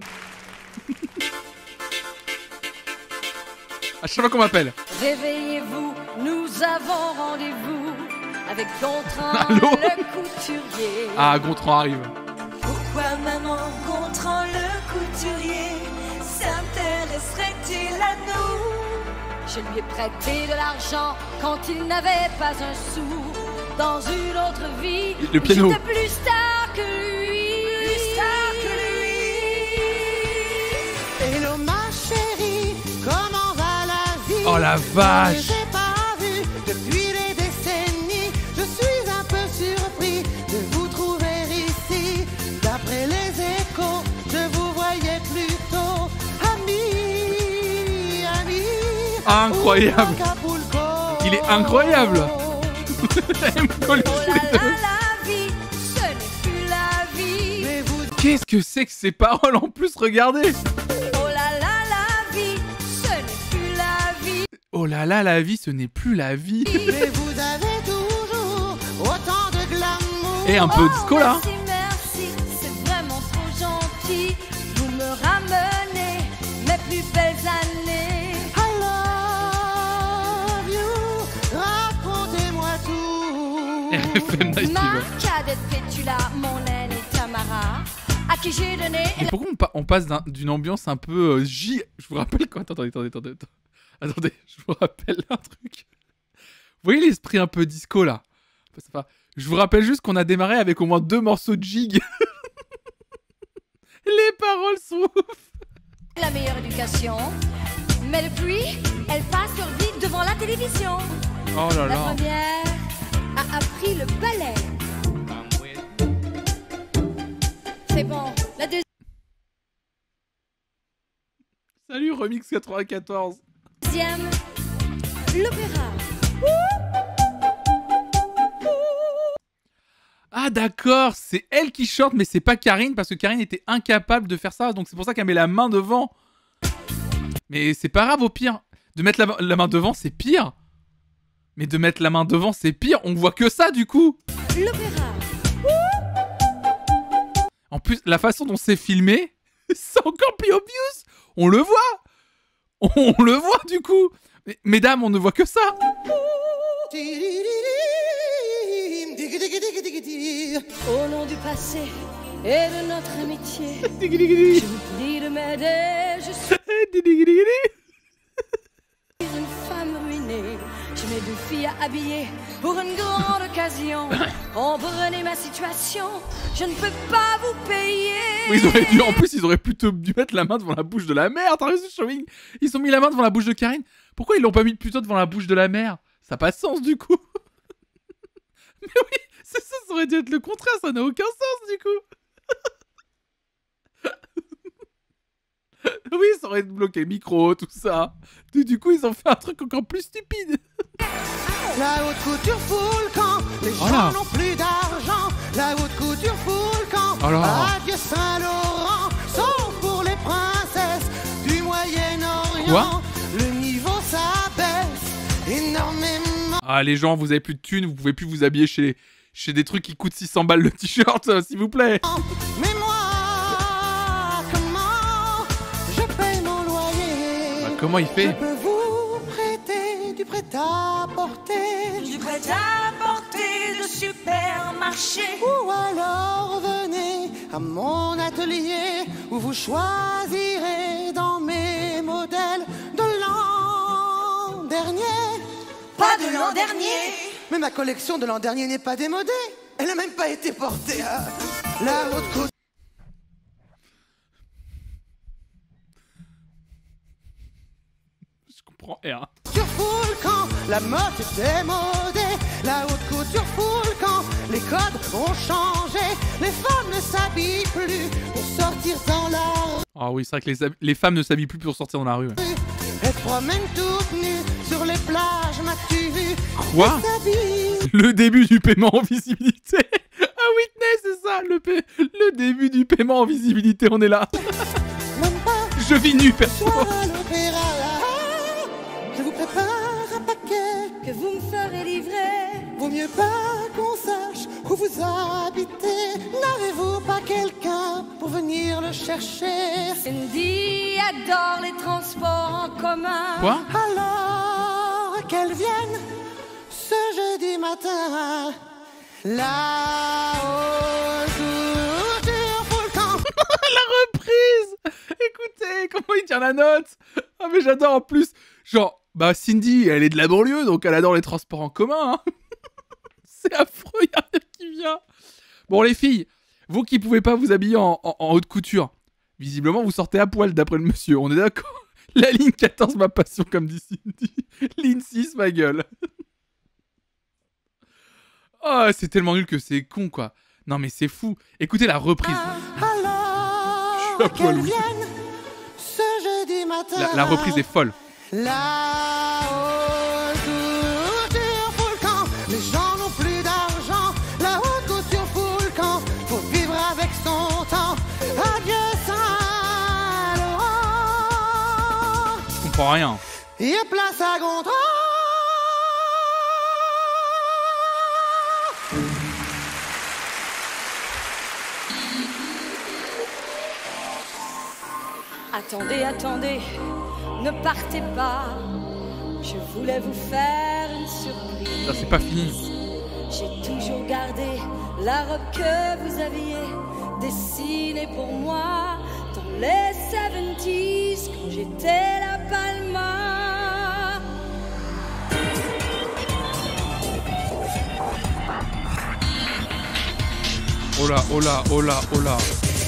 À chaque fois qu'on m'appelle. Réveillez-vous, nous avons rendez-vous avec Gontran Allô le couturier. Ah, Gontran arrive. Pourquoi maman Gontran le couturier s'intéresserait-il à nous? Je lui ai prêté de l'argent quand il n'avait pas un sou. Dans une autre vie, Le piano. j'étais plus star que lui. Plus star que lui. Hello ma chérie, comment va la vie? Oh la vache. Je t'ai pas vu depuis des décennies. Je suis un peu surpris de vous trouver ici. D'après les échos, je vous voyais plutôt amis, amis. Incroyable. Ou Acapulco. Il est incroyable. Elle me colle Oh sous là les là, deux. la vie, ce n'est plus la vie. Mais vous Qu'est-ce que c'est que ces paroles en plus, regardez. Oh là là, la vie, ce n'est plus la vie. Oh là là, la vie, ce n'est plus la vie. Mais vous avez toujours autant de glamour. Et un peu disco là. Merci, merci, c'est vraiment trop gentil. Vous me ramenez mes plus belles années. I love you. Racontez-moi tout. R F M Night Ma Fever. cadette Pétula, mon aînée Tamara, à qui j'ai donné Mais pourquoi on, pa- on passe d'un- d'une ambiance un peu euh, J... Je vous rappelle quoi? Attendez, attendez, attendez, attendez. Attendez, je vous rappelle un truc. Vous voyez l'esprit un peu disco là? C'est pas- Je vous rappelle juste qu'on a démarré avec au moins deux morceaux de jig. Les paroles sont ouf. la meilleure éducation. Mais depuis, elle passe leur vie devant la télévision. Oh là La là. première a appris le ballet. C'est bon. La Salut Remix quatre-vingt-quatorze. deuxième, l'opéra. Ah d'accord, c'est elle qui chante, mais c'est pas Karine, parce que Karine était incapable de faire ça, donc c'est pour ça qu'elle met la main devant. Mais c'est pas grave au pire. De mettre la, la main devant, c'est pire. Mais de mettre la main devant, c'est pire. On voit que ça du coup. L'opéra. En plus, la façon dont c'est filmé, c'est encore plus obvious. On le voit. On le voit du coup. Mais, mesdames, on ne voit que ça. Au nom du passé et de notre amitié, je vous prie de m'aider. Je suis une femme ruinée. Je mets deux filles à habiller pour une grande occasion. Comprenez ma situation, je ne peux pas vous payer. Oui, ils auraient dû, en plus, ils auraient plutôt dû mettre la main devant la bouche de la mère. T'as reçu Showing. Ils ont mis la main devant la bouche de Karine. Pourquoi ils l'ont pas mis plutôt devant la bouche de la mère? Ça n'a pas de sens du coup. Mais oui, c'est ça, ça aurait dû être le contraire. Ça n'a aucun sens du coup. Oui, ça aurait bloqué le micro, tout ça. Du, du coup, ils ont fait un truc encore plus stupide. La haute couture fout le camp, les gens Oh là. n'ont plus d'argent. La haute couture fout le camp, Oh là. adieu Saint-Laurent. Sauf pour les princesses du Moyen-Orient. Quoi? Le niveau s'abaisse énormément. Ah, les gens, vous avez plus de thunes, vous pouvez plus vous habiller chez, chez des trucs qui coûtent six cents balles le t-shirt, euh, s'il vous plaît. Mais moi, comment je paye mon loyer? Bah, comment il Je fait? peux vous prêter du prêt-à-porter. Du prêt-à-porter de supermarché. Ou alors venez à mon atelier où vous choisirez dans mes modèles de l'an dernier. Pas de l'an dernier. Mais ma collection de l'an dernier n'est pas démodée. Elle n'a même pas été portée à la haute couture. Je comprends rien. Couture fout le camp, la mode est démodée. La haute couture fout le camp, les codes ont changé. Les femmes ne s'habillent plus pour sortir dans la Ah oui, c'est vrai que les, hab- les femmes ne s'habillent plus pour sortir dans la rue. Ouais. rue. Est-ce promène toute nue sur les plages, m'as-tu vu? Quoi? Elle s'habille. Le début du paiement en visibilité. Ah Whitney, c'est ça, le, pa... le début du paiement en visibilité, on est là. Même pas Je vis nu, perso. soir à l'opéra. Je vous prépare un paquet. Que vous me ferez livrer. Vaut mieux pas qu'on sache où vous habitez. N'avez-vous pas quelqu'un pour venir le chercher? Cindy adore les transports en commun. Quoi? Alors qu'elle vienne ce jeudi matin, là-haut autour du volcan. La reprise. Écoutez, comment il tient la note. Ah mais j'adore en plus. Genre, bah Cindy, elle est de la banlieue, donc elle adore les transports en commun. Hein. C'est affreux, y'a rien qui vient. Bon les filles, vous qui pouvez pas vous habiller en, en, en haute couture, visiblement vous sortez à poil d'après le monsieur, on est d'accord? La ligne quatorze, ma passion, comme dit Cindy. Ligne six, ma gueule. Oh, c'est tellement nul que c'est con, quoi. Non, mais c'est fou. Écoutez la reprise. Alors Je suis à poil, qu'elle oui. vienne ce jeudi matin, La, la reprise est folle. là-haut autour du volcan. Les gens n'ont plus d'argent, la haute couture fout le camp. Faut vivre avec son temps. Adieu Saint-Laurent. Je comprends rien. Et place à Gontran. Attendez, attendez, ne partez pas. Je voulais vous faire une surprise. Ça, c'est pas fini. J'ai toujours gardé la robe que vous aviez dessinée pour moi dans les soixante-dix quand j'étais la Palma. Oh là, oh là, oh là, oh là.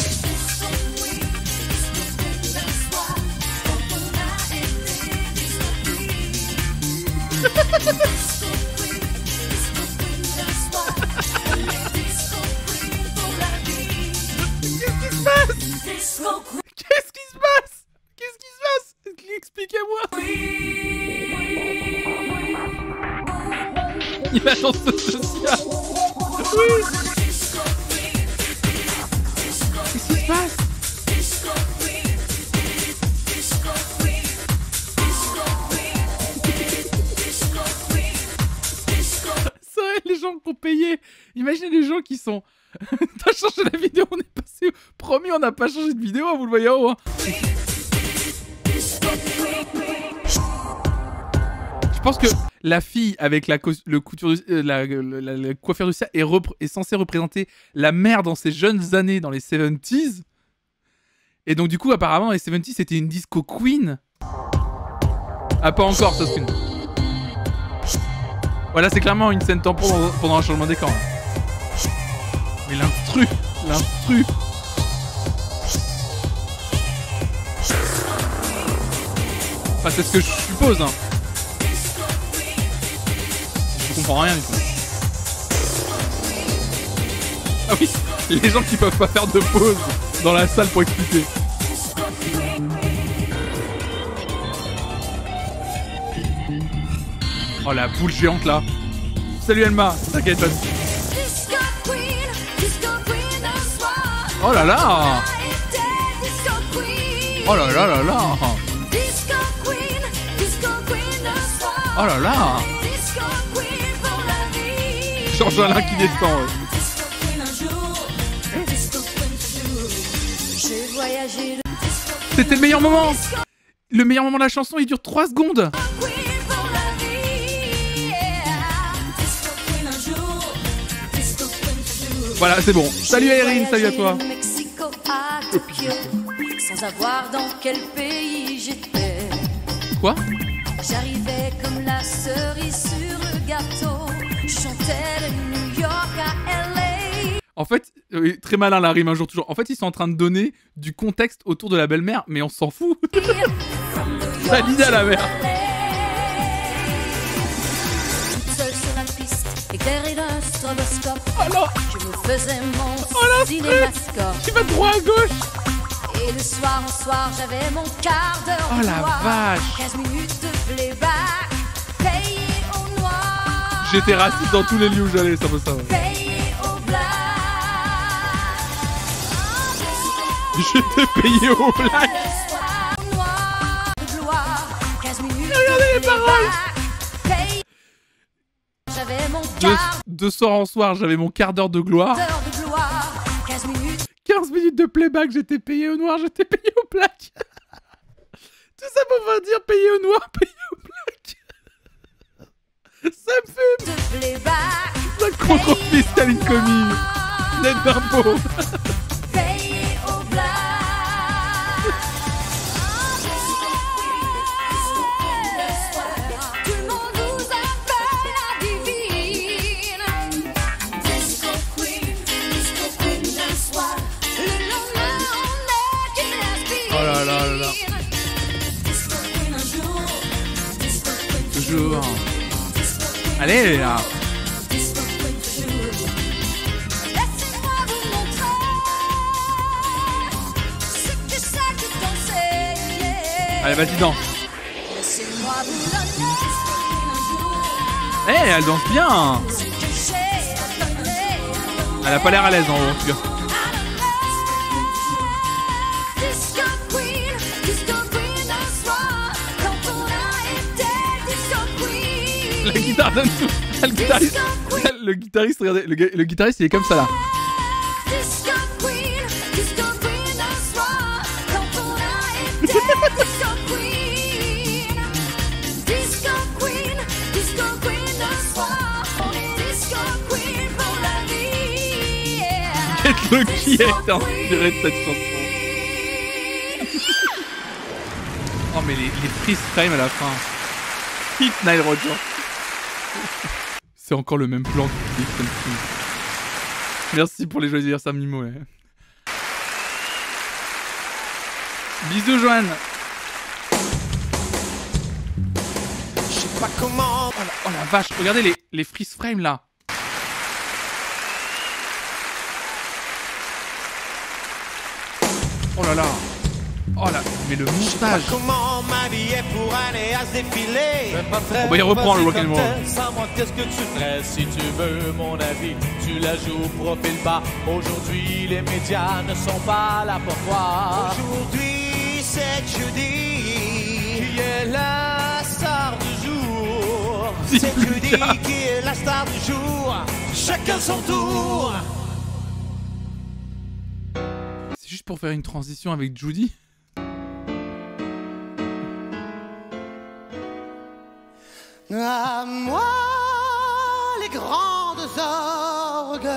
Qu'est-ce qui se passe? Qu'est-ce qui se passe? Expliquez-moi. Il a lancé social. Oui. Qu'est-ce qui se passe? C'est vrai, les gens qui ont payé. Imaginez les gens qui sont... T'as changé la vidéo, on est passé... Promis, on n'a pas changé de vidéo, hein, vous le voyez en haut. Hein. Je pense que la fille avec la, le couture de, euh, la, la, la, la coiffure de ça est, est censée représenter la mère dans ses jeunes années dans les soixante-dix. Et donc du coup, apparemment, les soixante-dix, c'était une disco queen. Ah, pas encore, ça se Voilà, c'est clairement une scène tampon pendant, pendant un changement d'écran. Mais l'instru, l'instru. Enfin, c'est ce que je suppose, hein. Je comprends rien du tout. Ah oui, les gens qui peuvent pas faire de pause dans la salle pour expliquer. Oh la boule géante là. Salut Elma, t'inquiète pas. Oh là là. Oh là là là là. Oh là là. Georges Alain qui descend. Ouais. C'était le meilleur moment. Le meilleur moment de la chanson, il dure trois secondes. Voilà, c'est bon. Salut Erin, salut à toi. Mexico à Tokyo, sans savoir dans quel pays j'étais. Quoi? J'arrivais comme la cerise sur le gâteau. Je chantais de New York à L A. En fait, euh, très malin la rime un jour toujours. En fait, ils sont en train de donner du contexte autour de la belle-mère, mais on s'en fout. Validé à la mère. Seul sur la piste, éclairé d'un stroboscope. Oh non. Je me faisais mon Oh, cinémascope. Tu vas droit à gauche. Et Et le soir en soir, j'avais mon quart d'heure Oh de la gloire. vache. quinze minutes de playback, payé au noir. J'étais raciste dans tous les lieux où j'allais, ça vaut ça. Ouais. Payé au black. J'étais payé au black. Au noir de gloire, quinze minutes Regardez les de paroles. playback, payé. J'avais mon De, quart de soir en soir, j'avais mon quart d'heure de gloire. d'heure de gloire, quinze minutes. quinze minutes de playback, j'étais payé au noir, j'étais payé au black. Tout ça pour faire dire payé au noir, payé au black. Ça me fait De playback, la contrôle fiscale incoming. Net d'impôt. payé au black. Tout le monde nous appelle la divine. Disco Queen, Disco Queen d'un soir. Le lendemain, on est une lesbienne. Oh là là là là. Disco Queen un jour, Disco Queen Toujours. Disco Queen Allez là. Disco Queen toujours. Laissez-moi vous montrer ce que c'est que danser. Allez, vas-y, danse. Laissez-moi vous donner un jour Eh, elle danse bien. ce que j'ai à donner. Elle a pas l'air à l'aise en haut, en tout cas. Disco Queen, Disco Queen un soir, quand on a été Disco Queen. La guitare donne tout. Le guitariste, le guitariste, regardez, le, gu- le guitariste, il est comme ça là. Disco Queen, Disco Queen un soir, quand on a été Disco Queen. Disco Queen, Disco Queen un soir, on est Disco Queen pour la vie. Yeah. Quel le qui est inspiré de cette chanson. Oh mais les, les freeze frames à la fin. Hit Nile Rodgers. C'est encore le même plan que Clifton King. Merci pour les joyeux anniversaires Mimo. Ouais. Bisous Joanne. Je sais pas comment. Oh la, oh la vache, regardez les, les freeze frames là. Oh là là. Oh là, mais le Je sais pas montage. comment m'habiller pour aller à ce défilé. On va y reprendre le rock'n'roll. Sans moi, qu'est-ce que tu ferais si tu veux mon avis? Tu la joues profil bas. Aujourd'hui, les médias ne sont pas là pour toi. Aujourd'hui, c'est jeudi. Qui est la star du jour? C'est jeudi qui est la star du jour. Chacun son tour. C'est juste pour faire une transition avec Judy. À moi, les grandes orgues.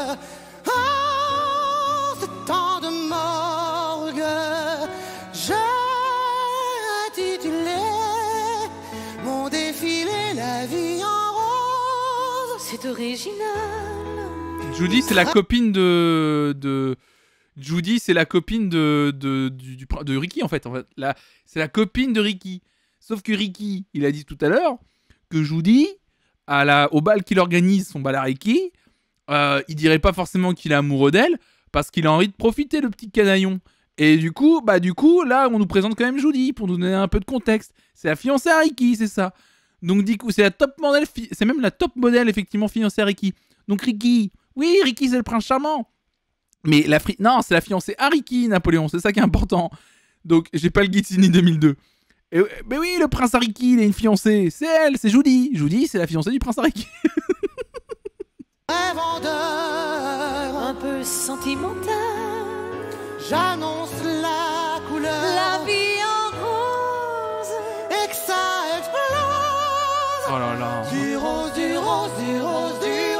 En ce temps de morgue, j'ai intitulé mon défilé La vie en rose. C'est original. Judy, c'est la copine de, de... Judy, c'est la copine de, de, du, du- de Ricky, en fait. En fait. La- c'est la copine de Ricky. Sauf que Ricky, il a dit tout à l'heure que Judy, à la, au bal qu'il organise, son bal à Ricky, euh, il dirait pas forcément qu'il est amoureux d'elle, parce qu'il a envie de profiter, le petit canaillon. Et du coup, bah du coup, là, on nous présente quand même Judy, pour nous donner un peu de contexte. C'est la fiancée à Ricky, c'est ça. Donc du coup, c'est la top modèle, fi- c'est même la top modèle, effectivement, fiancée à Ricky. Donc Ricky, oui, Ricky, c'est le prince charmant. Mais la fri... non, c'est la fiancée à Ricky, Napoléon, c'est ça qui est important. Donc, j'ai pas le Guitini deux mille deux. Et, mais oui, le prince Hariki, il a une fiancée. C'est elle, c'est Judy. Judy, c'est la fiancée du prince Hariki. Un vendeur, Un peu sentimental. j'annonce la couleur. La vie en rose. Et que ça explose. Oh là là. Du rose, du rose, du rose, du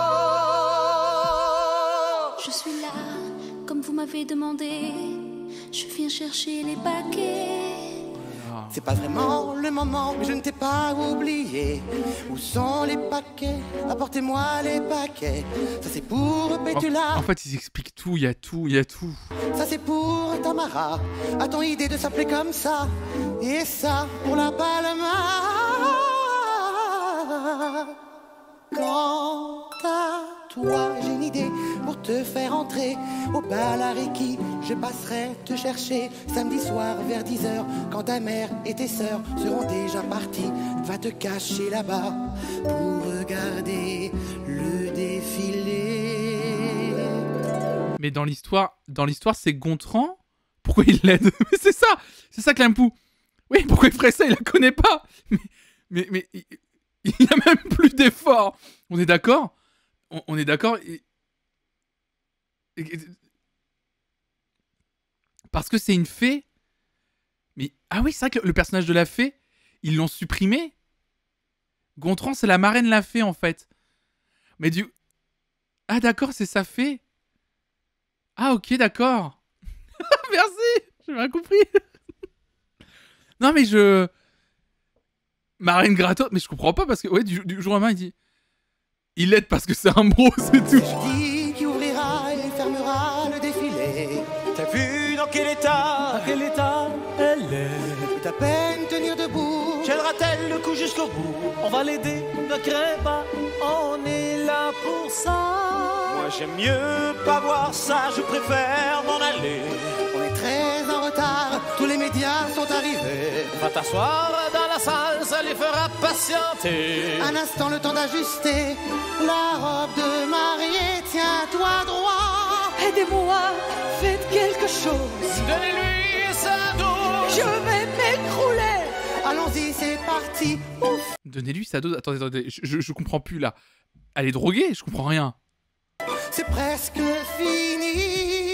rose. Je suis là, comme vous m'avez demandé. Je viens chercher les paquets. C'est pas vraiment le moment, mais je ne t'ai pas oublié. Où sont les paquets? Apportez-moi les paquets. Ça c'est pour En, Pétula, en fait, ils expliquent tout, il y a tout, il y a tout. ça c'est pour Tamara. A-t-on idée de s'appeler comme ça? Et ça pour la Palma. Quant à toi, génie idée pour te faire entrer au bal à Reiki. Je passerai te chercher samedi soir vers dix heures, quand ta mère et tes sœurs seront déjà parties. Va te cacher là-bas pour regarder le défilé. Mais dans l'histoire, dans l'histoire, c'est Gontran. Pourquoi il l'aide? Mais c'est ça, c'est ça Klimpou. Oui, pourquoi il ferait ça? Il la connaît pas. Mais, mais, mais il, il a même plus d'efforts. On est d'accord? on, on est d'accord et... Et... Parce que c'est une fée. Mais ah oui, c'est vrai que le personnage de la fée, ils l'ont supprimé. Gontran, c'est la marraine la fée en fait. Mais du... Ah d'accord, c'est sa fée. Ah ok, d'accord. Merci, j'ai bien compris. Non mais je... Marraine gratos, mais je comprends pas parce que ouais, du, du jour au lendemain, il dit... Il l'aide parce que c'est un bro, c'est tout. Dit qui ouvrira et fermera le défilé. T'as vu dans quel état, À quel état elle est? Peut à peine tenir debout. tiendra-t-elle le coup jusqu'au bout? On va l'aider, ne crains pas, on est là pour ça. Moi j'aime mieux pas voir ça, je préfère m'en aller. On est très en retard, tous les médias sont arrivés. Va t'asseoir dans la salle, ça les fera patienter. Un instant, le temps d'ajuster la robe de mariée. Tiens-toi droit. Aidez-moi, faites quelque chose. Donnez-lui sa dose. Je vais m'écrouler. Allons-y, c'est parti. Ouf. Donnez-lui sa dose. Attendez, attendez, je, je, je comprends plus là. Elle est droguée, je comprends rien. C'est presque fini.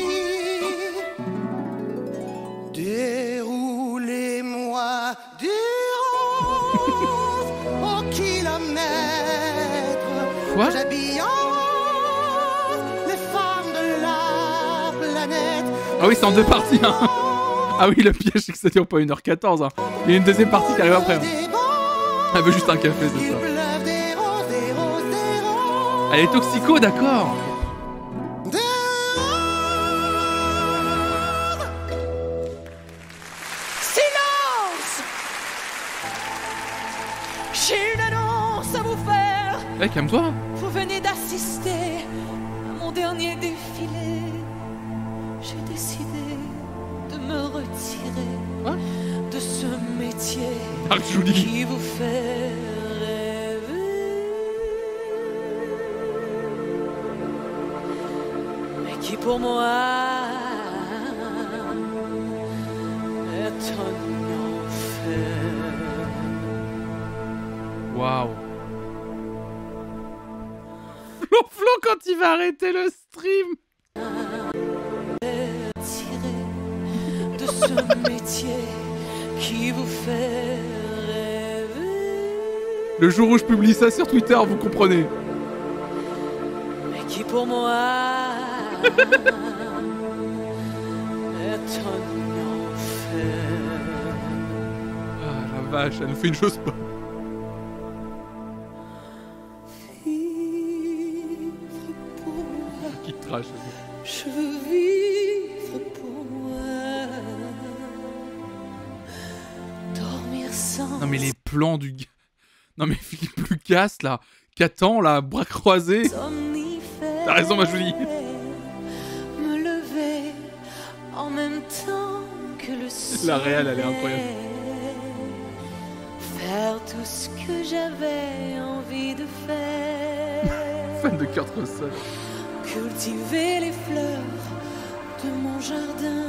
Déroulez-moi du rose au kilomètre. Quoi? J'habille en rose les femmes de la planète. Ah oui, c'est en deux parties. Hein. Ah oui, le piège, c'est que ça dure pas une heure quatorze. Hein. Il y a une deuxième partie qui arrive après. Hein. Des roses, Elle veut juste un café, il c'est ça. pleuve des roses, des roses, des roses. Elle est toxico, d'accord. Des roses. Silence! J'ai une annonce à vous faire. Eh, calme-toi. Vous venez d'assister à mon dernier défilé. J'ai décidé de me retirer Quoi? de ce métier Marc Joly. qui vous fait rêver, mais qui pour moi est un enfer. Waouh. Flo, Flo, quand il va arrêter le stream. Tiré de ce métier qui vous fait rêver, Le jour où je publie ça sur Twitter, vous comprenez. mais qui pour moi est un enfer. Ah la vache, elle nous fait une chose pas. Vivre pour moi, Qui trash. je veux vivre pour moi. Dormir sans. Non mais les plans du gars. Non mais Philippe Lucas là, qu'attend là, bras croisés. Somnifère. T'as raison, ma Julie. Me lever en même temps que le soleil. La réelle, elle est incroyable. Faire tout ce que j'avais envie de faire. Fan de Kurt Russell. Cultiver les fleurs de mon jardin.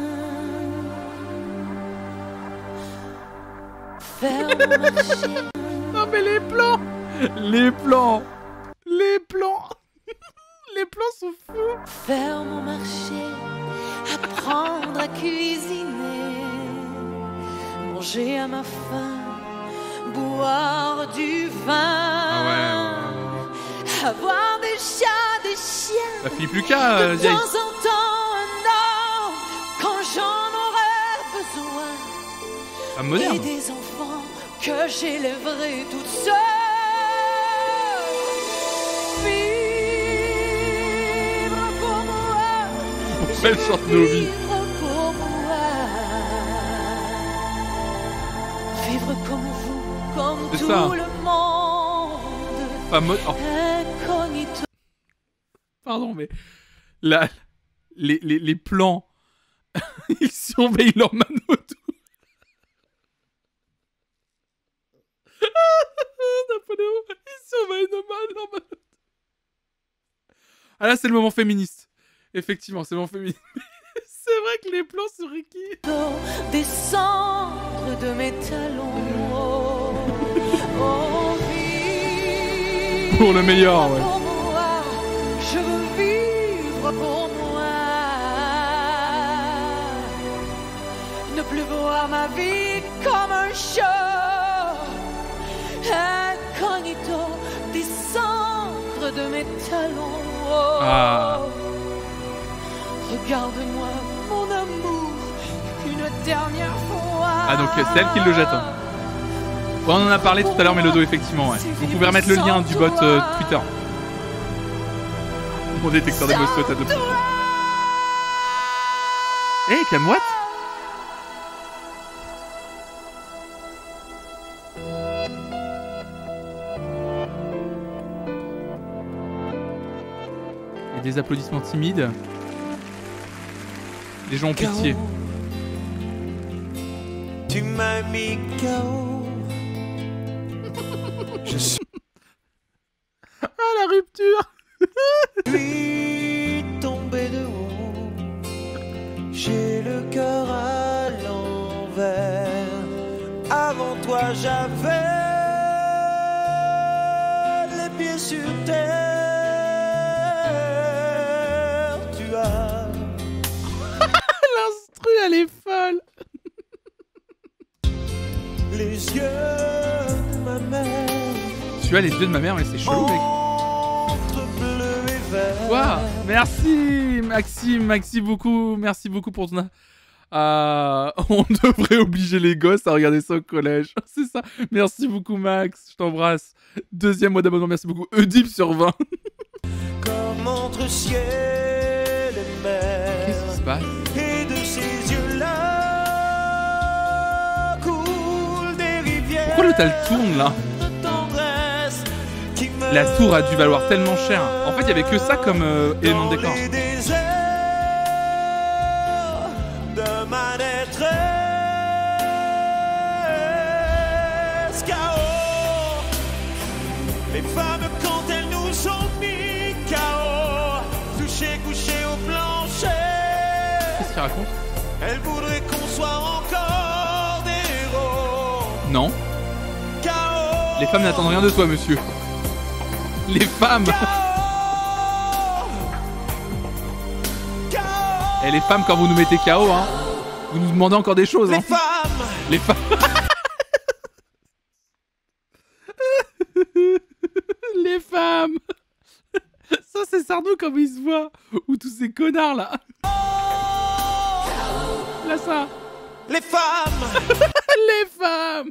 Faire marcher. Non mais les plans. Les plans. Les plans. Les plans sont fous. Faire mon marché, apprendre à cuisiner, manger à ma faim, boire du vin, Ah ouais, ouais, avoir des chats, des chiens, Bah Philippe Lucas, euh, de vieille. temps en temps un homme quand j'en aurais besoin, Ah, et moderne. des enfants que j'élèverai toute seule. Vivre pour moi, Belle chante nos vies. vivre pour moi. Vivre comme vous, comme C'est tout ça. le monde. Pas mode. Oh, Incognito. pardon. pardon, mais la, les, les, les plans, ils surveillent leur Manodo. Napoléon, ils surveillent leur Manodo. Ah là, c'est le moment féministe. Effectivement, c'est le moment féministe. C'est vrai que les plans sur Ricky. Des cendres de mes talons. Oh, oh, vive Pour le meilleur, ouais. pour moi, je veux vivre pour moi. Ne plus voir ma vie comme un show. Incognito, des cendres de mes talons. Oh, Ah. regarde-moi, mon amour, une dernière fois. Ah, donc c'est elle qui le jette. Hein. Ouais, on en a parlé tout à l'heure, Mélodo, effectivement. Ouais. Vous pouvez remettre le lien du bot euh, Twitter. Mon détecteur d'émotion est à deux. Hé, hey, Camouette. Et des applaudissements timides. Les gens ont pitié. Tu m'as mis K O. Je suis Ah, la rupture. tombé de haut. J'ai le cœur à l'envers. Avant toi, j'avais les pieds sur terre. Tu as L'instru, elle est folle. les yeux de ma mère. Tu as les yeux de ma mère, mais c'est chelou, mec. Entre bleu et vert. Waouh. Merci, Maxime. Merci beaucoup. Merci beaucoup pour ton... Euh, on devrait obliger les gosses à regarder ça au collège. C'est ça. Merci beaucoup, Max. Je t'embrasse. Deuxième mois d'abonnement. Merci beaucoup. Oedipe sur vingt. Comme entre ciel et mer. Qu'est-ce qui se passe? Et de ces yeux-là coulent des rivières. Pourquoi le tal tourne, là? de tendresse qui me La tour a dû valoir tellement cher. En fait, il y avait que ça comme euh, élément de dans décor. les déserts de ma détresse. K O. Les femmes quand elles nous ont mis K O, touchées, couchées au plancher. Qu'est-ce qu'il raconte? Elles voudraient qu'on soit encore des héros. Non. K O. Les femmes n'attendent rien de toi, monsieur. Les femmes. K O. K O. Et les femmes, quand vous nous mettez K O, hein, vous nous demandez encore des choses. Les Hein. femmes. Les femmes. Les femmes. Ça, c'est Sardou comme il se voit. Ou tous ces connards là. Là, ça. Les femmes. Les femmes.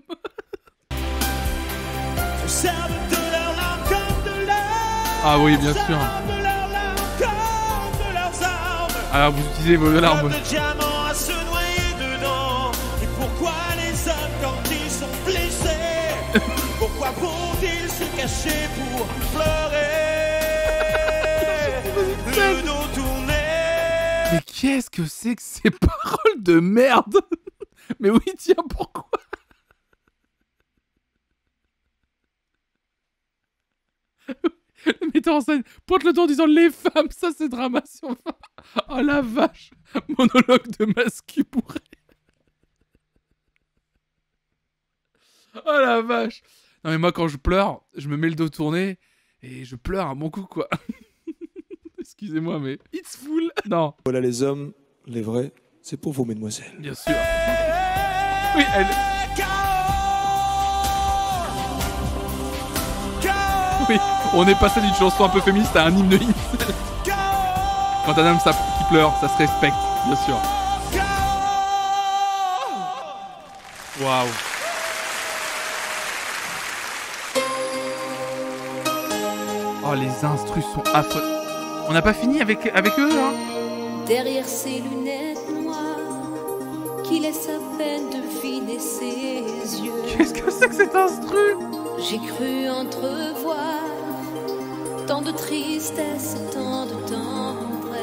Se servent de leur langue comme de leur. Ah oui, bien Se sûr. servent de leur langue comme de leurs armes. Alors, vous utilisez vos larmes. Comme de diamants à se noyer dedans. Et pourquoi les hommes quand ils sont blessés, pourquoi vont-ils se cacher pour pleurer? Le dos tourné. Mais qu'est-ce que c'est que ces paroles de merde? Mais oui, tiens, pourquoi? Le metteur en scène pointe le doigt en disant les femmes, ça c'est drama sur vingt. Oh la vache. Monologue de mascu bourré. Oh la vache. Non mais moi quand je pleure, je me mets le dos tourné et je pleure un bon coup quoi. Excusez-moi mais it's full. Non, Voilà les hommes, les vrais, c'est pour vous, mesdemoiselles. bien sûr. Oui, elle... Oui, on est passé d'une chanson un peu féministe à un hymne incel. Quand un homme ça, qui pleure, ça se respecte, bien sûr. Waouh. Oh, les instrus sont affreux. On n'a pas fini avec, avec eux, hein? Derrière ses lunettes noires qui laissent à peine deviner ses yeux, Qu'est-ce que c'est que cet instru? j'ai cru entrevoir tant de tristesse, tant de tendresse.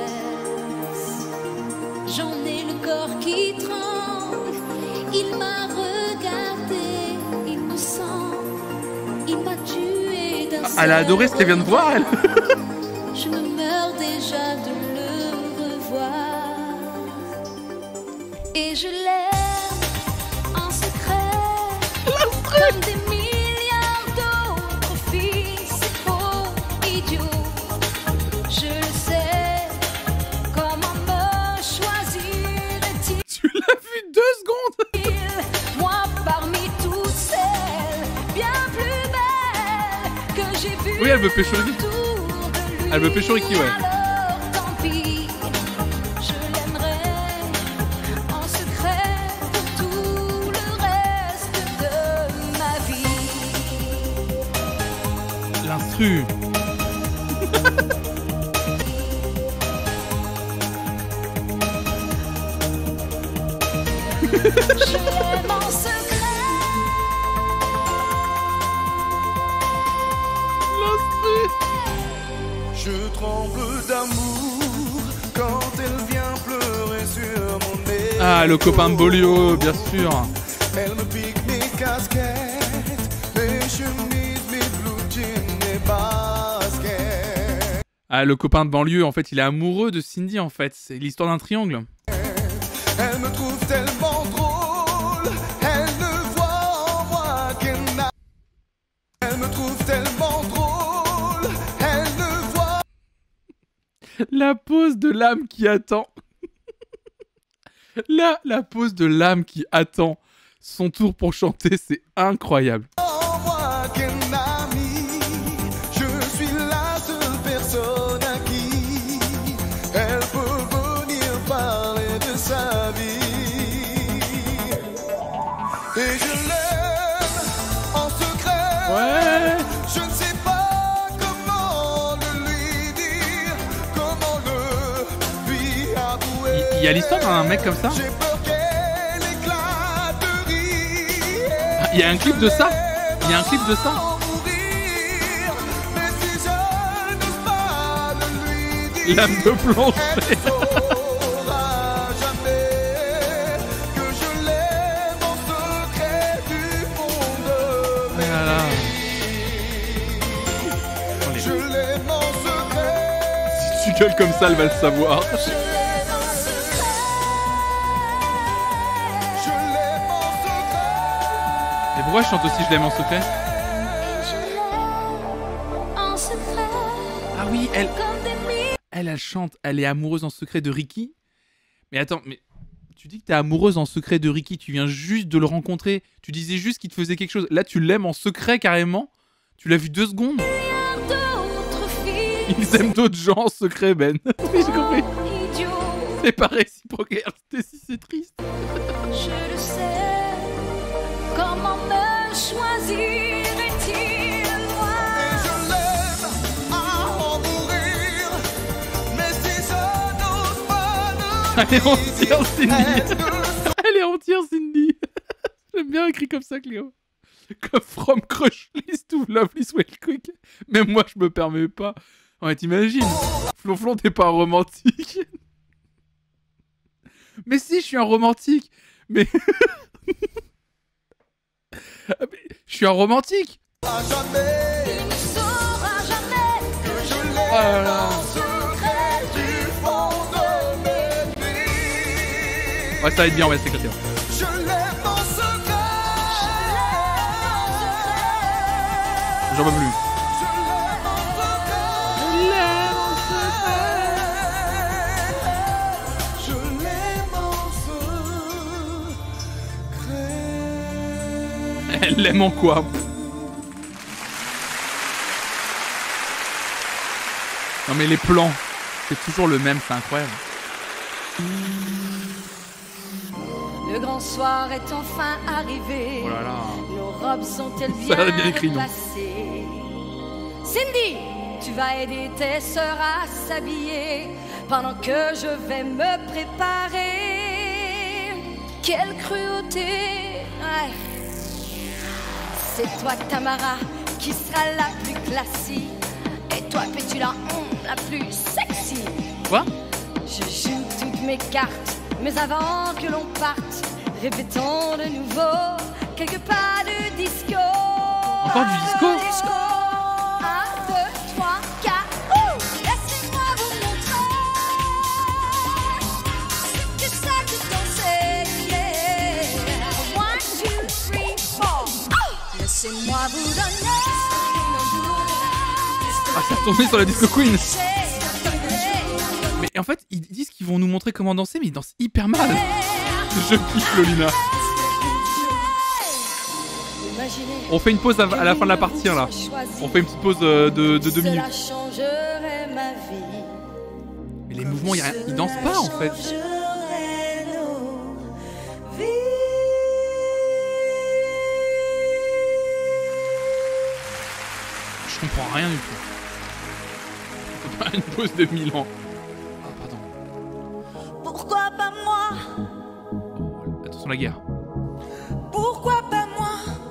J'en ai le corps qui tremble. Il m'a regardé, il me sent, il m'a tué d'un seul Elle a adoré ce qu'elle vient de voir, elle. Je me meurs déjà de le revoir. Et je l'aime en secret, comme des milliards d'autres filles. C'est faux, idiot. Je le sais, comment me choisirait-il? Tu l'as vu deux secondes. Moi parmi toutes celles bien plus belles que j'ai vues. Oui, elle veut pécho le vite. Elle veut pécho Ricky, ouais. Alors tant pis, je l'aimerai en secret pour tout le reste de ma vie. L'instru. Je l'aime en secret. Je tremble d'amour quand elle vient pleurer sur mon nez. Ah, le copain de Bolio, bien sûr. Elle me pique mes casquettes, mes chemises, mes blue jeans, mes baskets. Ah, le copain de banlieue, en fait, il est amoureux de Cindy, en fait. C'est l'histoire d'un triangle. Elle me trouve tellement drôle, elle ne voit en moi qu'elle n'a. Elle me trouve tellement drôle, elle ne voit. La pose de l'âme qui attend. Là, la pose de l'âme qui attend son tour pour chanter, c'est incroyable. En moi qu'un ami, je suis la seule personne à qui elle peut venir parler de sa vie. Et je l'aime en secret. Ouais. Je ne sais pas comment le lui dire, comment le lui avouer. Il y a l'histoire d'un mec comme ça. J'ai peur qu'elle éclate de rire. Il y a un clip de ça. Il y a un clip de ça. L'âme de plancher. Voilà. Si tu gueules comme ça, elle va le savoir. Et pourquoi je chante aussi Je l'aime en secret? En secret. Ah oui, elle, Comme des milliers. elle, elle chante. Elle est amoureuse en secret de Ricky. Mais attends, mais tu dis que t'es amoureuse en secret de Ricky. Tu viens juste de le rencontrer. Tu disais juste qu'il te faisait quelque chose. Là, tu l'aimes en secret carrément. Tu l'as vu deux secondes. D'autres filles. Ils aiment d'autres gens en secret, Ben. Oui, j'ai compris. Idiot. C'est pas réciproque. C'était si c'est triste. Je le sais. Comment me choisirait-il, moi? Je l'aime à en mourir, mais si je n'ose pas le Elle est entière, Cindy. elle ne Elle est entière, Cindy. J'aime bien écrit comme ça, Cléo. Comme From Crush List to Lovely Sweet Quick. Même moi, je me permets pas. Ouais, t'imagines. Flonflon, t'es pas un romantique. Mais si, je suis un romantique. Mais... Je suis un romantique. à jamais, Il ne saura jamais que je l'aime Oh là là. en secret du fond de mes nuits. Ouais, ça va être bien, on va s'éclater. je l'aime en secret. J'en peux plus. Je l'aime en secret. Je l'aime en secret. Elle l'aime en quoi? Non mais les plans, c'est toujours le même, c'est incroyable. Le grand soir est enfin arrivé. Oh là là. Nos robes sont-elles Ça bien, a bien écrit, non? placées? Cindy, tu vas aider tes sœurs à s'habiller pendant que je vais me préparer. Quelle cruauté! Ouais. C'est toi, Tamara, qui sera la plus classique. Et toi, puis-tu la hum, la plus sexy? Quoi? Je joue toutes mes cartes, mais avant que l'on parte, répétons de nouveau quelques pas de disco. Encore du disco? Un, deux, trois, quatre. Ouh, laissez-moi vous montrer ce que c'est que danser. Yeah. One, two, three, four. Oh, laissez-moi vous donner. Ah, ça a tourné sur la Disco Queen. Mais en fait, ils disent qu'ils vont nous montrer comment danser, mais ils dansent hyper mal. Je kiffe Lolina. On fait une pause à, à la fin de la partie là. On fait une petite pause euh, de, de deux minutes. Mais les mouvements, y a rien, ils dansent pas en fait. Je comprends rien du tout. C'est pas une pause de mille ans. Ah pardon. Pourquoi pas moi? Oh, attention la guerre. Pourquoi pas moi?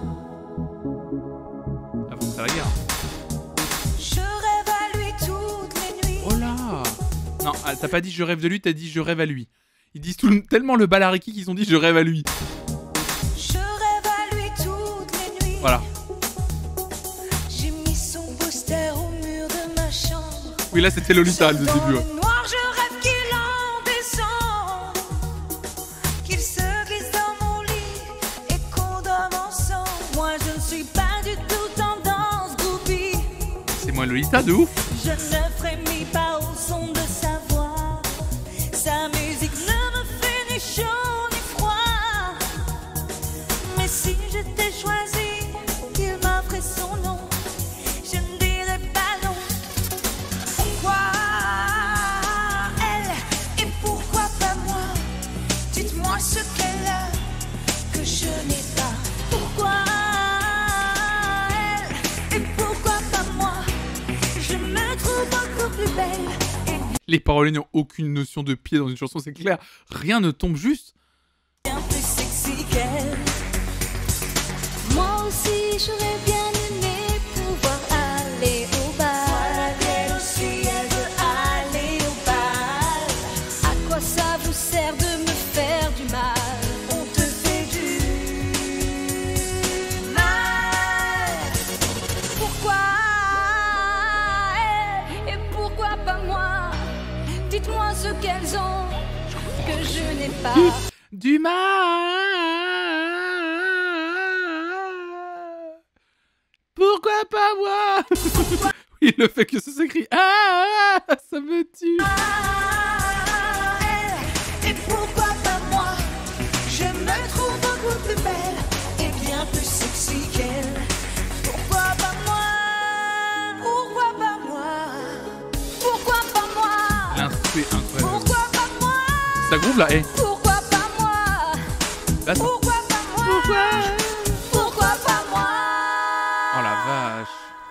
Avant c'est la guerre. Je rêve à lui toutes les nuits. Oh là. Non, ah, t'as pas dit je rêve de lui, t'as dit je rêve à lui. Ils disent tout, tellement le balariki qu'ils ont dit je rêve à lui. Je rêve à lui toutes les nuits. Voilà. J'ai mis son poster au mur de ma chambre. Oui là c'était Lolita le début. Ouais. Noir, je rêve qu'il en descend, qu'il se glisse dans mon lit et qu'on dorme ensemble. Moi je ne suis pas du tout tendance groupie. C'est moi Lolita de ouf. Je ne frémis pas au son de sa voix. Sa musique ne me fait ni chaud ni froid. Mais si j'étais choisie, qu'il m'offrait son nom, je ne dirais pas non. Pourquoi elle et pourquoi pas moi? Dites-moi ce qu'elle a que je n'ai pas. Pourquoi elle et pourquoi pas moi? Je me trouve beaucoup plus belle. Les paroliers n'ont aucune notion de pied dans une chanson, c'est clair. Rien ne tombe juste. Bien plus sexy qu'elle. Moi aussi, j'aurais bien aimé pouvoir aller au bal. Elle aussi, elle veut aller au bal. À quoi ça vous sert de me faire du mal? On te fait du mal. Pourquoi elle et pourquoi pas moi? Dites-moi ce qu'elles ont que je n'ai pas. Du mal. Pourquoi pas moi? Oui, le fait que ça s'écrit ah, ah, ça me tue. Ah, elle, et pourquoi pas moi? Je me trouve beaucoup plus belle et bien plus sexy qu'elle. Pourquoi pas moi? Pourquoi pas moi? Pourquoi pas moi? L'instru est incroyable. Pourquoi pas moi? Ça groove là, eh. Pourquoi pas moi? Là, ça- Pourquoi pas moi? Pourquoi? Pourquoi pas moi? Oh la vache.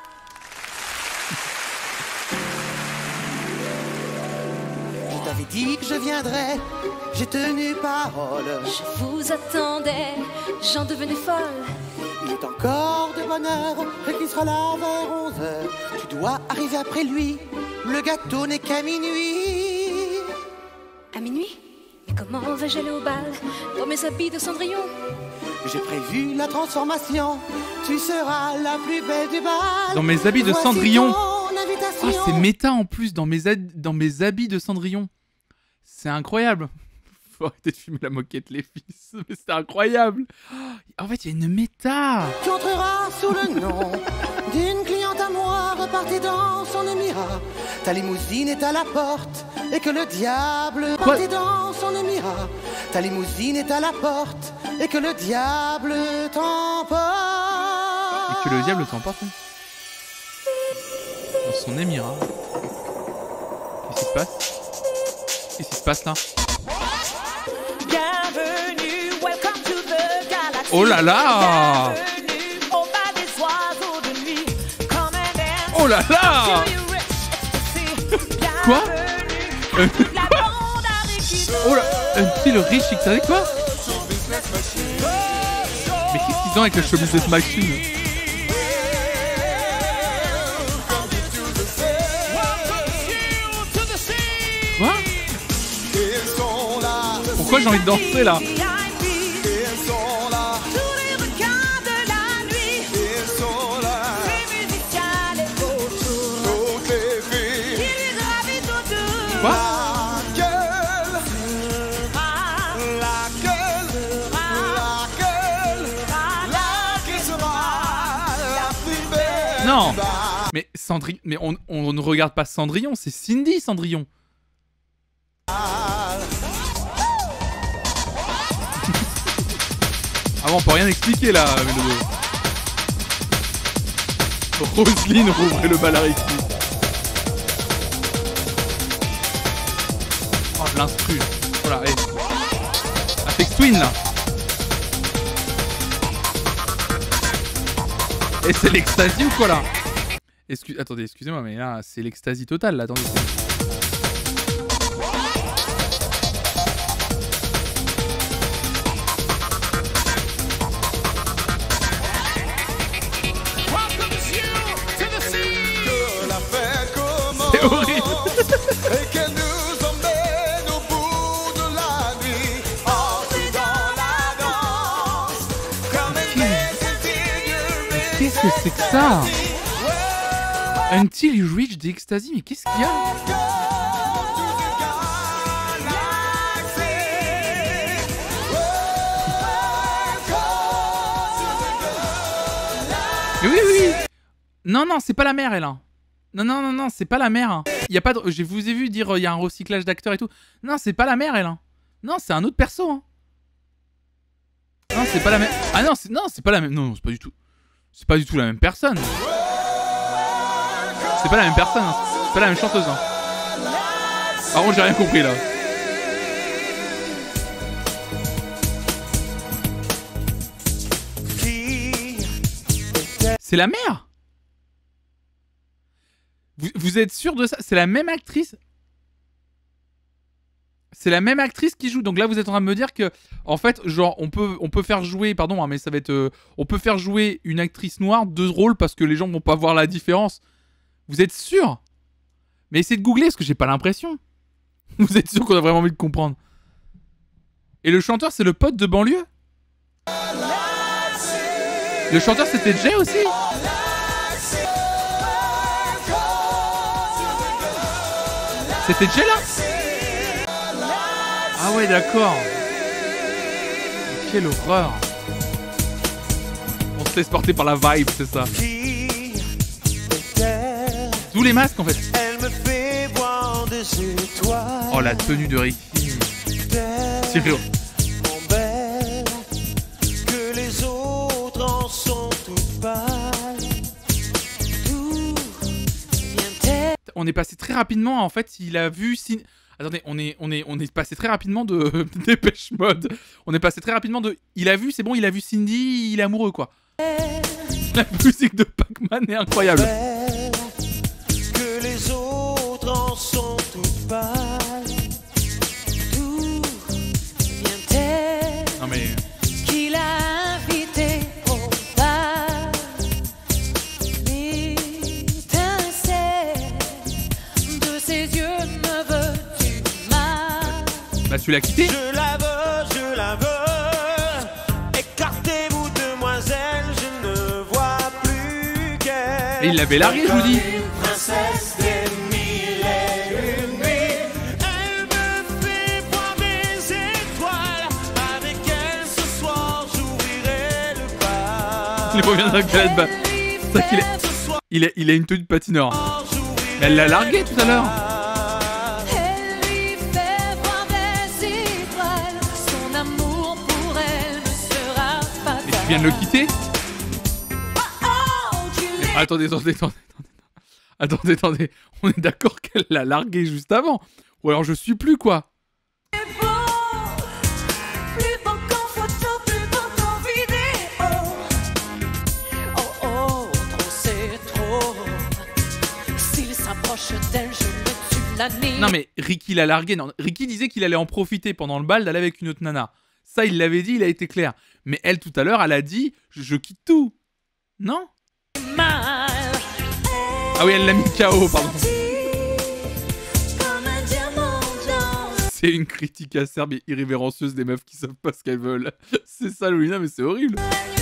Je t'avais dit que je viendrais, j'ai tenu parole. Je vous attendais, j'en devenais folle. Il est encore de bonne heure et qu'il sera là vers onze heures. Tu dois arriver après lui, le gâteau n'est qu'à minuit. À minuit? Mais comment vais-je aller au bal dans mes habits de Cendrillon? J'ai prévu la transformation, tu seras la plus belle du bal. Dans mes habits de Voici Cendrillon. ton invitation. Ah, c'est méta en plus dans mes, ad- dans mes habits de Cendrillon. C'est incroyable. Faut arrêter de filmer la moquette, les fils. Mais c'est incroyable. En fait, il y a une méta. Tu entreras sous le nom d'une cliente à moi repartie dans son émirat. Ta limousine est à la porte et que le diable Quoi? partit dans son émirat. Ta limousine est à la porte et que le diable t'emporte. Et que le diable t'emporte. hein. Dans son émirat. Qu'est-ce qui se passe? Qu'est-ce qui se passe là? Bienvenue, welcome to the galaxy. Oh là là! Bienvenue au bal des oiseaux de nuit. Come and dance. Oh là là! Feel you rich ecstasy. Quoi? Bienvenue, la bande avec qui- Oh là! Euh, tu sais, le riche, tu savais quoi? Mais qu'est-ce qu'ils ont avec le show business machine? pourquoi j'ai envie de danser là? Ils sont là, Tous les requins de la nuit, ils sont là. les musiciens, les vautours, Toutes les filles. qui lui gravitent autour. Quoi? Laquelle, Ah, laquelle, laquelle, laquelle sera la plus belle? Non. Mais Cendrillon, mais on, on ne regarde pas Cendrillon, c'est Cindy Cendrillon. Ah, Ah bon, on peut rien expliquer là, Mélodo. Roselyne rouvrait le bal à Ricky. Oh, l'instru. Voilà, hé. Apex Twin là. Et c'est l'extasie ou quoi là? Excu- Attendez, excusez-moi, mais là, c'est l'extasie totale là, attendez. que la fête commence C'est horrible. et qu'elle nous emmène au bout de la nuit. Entrez dans la danse comme elle est Qu'est-ce que c'est que ça? Until you reach the ecstasy, mais qu'est-ce qu'il y a? Mais oui, oui, oui. Non, non, c'est pas la mère, elle. Hein. Non, non, non, non, c'est pas la mère. Hein. Y a pas de... Je vous ai vu dire il y a un recyclage d'acteurs et tout. Non, c'est pas la mère, elle. Hein. Non, c'est un autre perso. Hein. Non, c'est pas la même. Ah non, c'est non, c'est pas la même. Non, non, c'est pas du tout. C'est pas du tout la même personne. C'est pas la même personne. Hein. C'est pas la même chanteuse. Hein. Par contre, j'ai rien compris là. C'est la mère. Vous, vous êtes sûr de ça? C'est la même actrice? C'est la même actrice qui joue. Donc là, vous êtes en train de me dire que, en fait, genre, on peut, on peut faire jouer, pardon, hein, mais ça va être, euh, on peut faire jouer une actrice noire deux rôles parce que les gens vont pas voir la différence. Vous êtes sûr? Mais essayez de googler parce que j'ai pas l'impression. Vous êtes sûr qu'on a vraiment envie de comprendre? Et le chanteur, c'est le pote de banlieue? Le chanteur, c'était Jay aussi? C'était Jay là? Ah ouais, d'accord. Quelle horreur. On se laisse porter par la vibe, c'est ça. D'où les masques en fait. Elle me fait voir des étoiles. Oh la tenue de Ricky. Tiré au- Mon belle, que les autres en sont toutes pâles. D'où vient-elle? On est passé très rapidement, en fait, il a vu... Sin- Attendez, on est, on, est, on est passé très rapidement de Dépêche Mode. On est passé très rapidement de... Il a vu, c'est bon, il a vu Cindy, il est amoureux, quoi. La musique de Pac-Man est incroyable. Belle, que les autres en sont toutes pâles. D'où vient-elle? Non mais... Qui l'a invité au bal. L'étincelle de ses yeux me veut du mal. Bah tu l'as quitté? Je la veux, je la veux. Écartez-vous, demoiselle, je ne vois plus qu'elle. Et il l'avait largué, je vous dis. Princesse des mille et une nuits. Elle me fait voir mes étoiles. Avec elle ce soir, j'ouvrirai le bal. Il revient d'un galette bas. C'est ça qu'il est... Ce soir, Il a, il a une tenue de patineur. j'ouvrirai Mais elle l'a largué tout à l'heure. Elle lui fait voir des étoiles. Son amour pour elle ne sera pas Et tu viens de le quitter? Oh, tu l'es. Attendez, attendez, attendez, attendez. Attendez, attendez. On est d'accord qu'elle l'a largué juste avant. Ou alors je suis plus, quoi. Plus beau qu'en photo, plus beau qu'en vidéo. Oh oh, trop c'est trop. S'il s'approche d'elle, je le tue la nuit. Non mais Ricky l'a largué. Non, Ricky disait qu'il allait en profiter pendant le bal d'aller avec une autre nana. Ça, il l'avait dit, il a été clair. Mais elle, tout à l'heure, elle a dit « Je, je quitte tout ». Non? Mal. Ah oui, elle l'a mis K O, pardon. Comme un diamant blanc. C'est une critique acerbe et irrévérencieuse des meufs qui savent pas ce qu'elles veulent. C'est ça, Lolina, mais c'est horrible.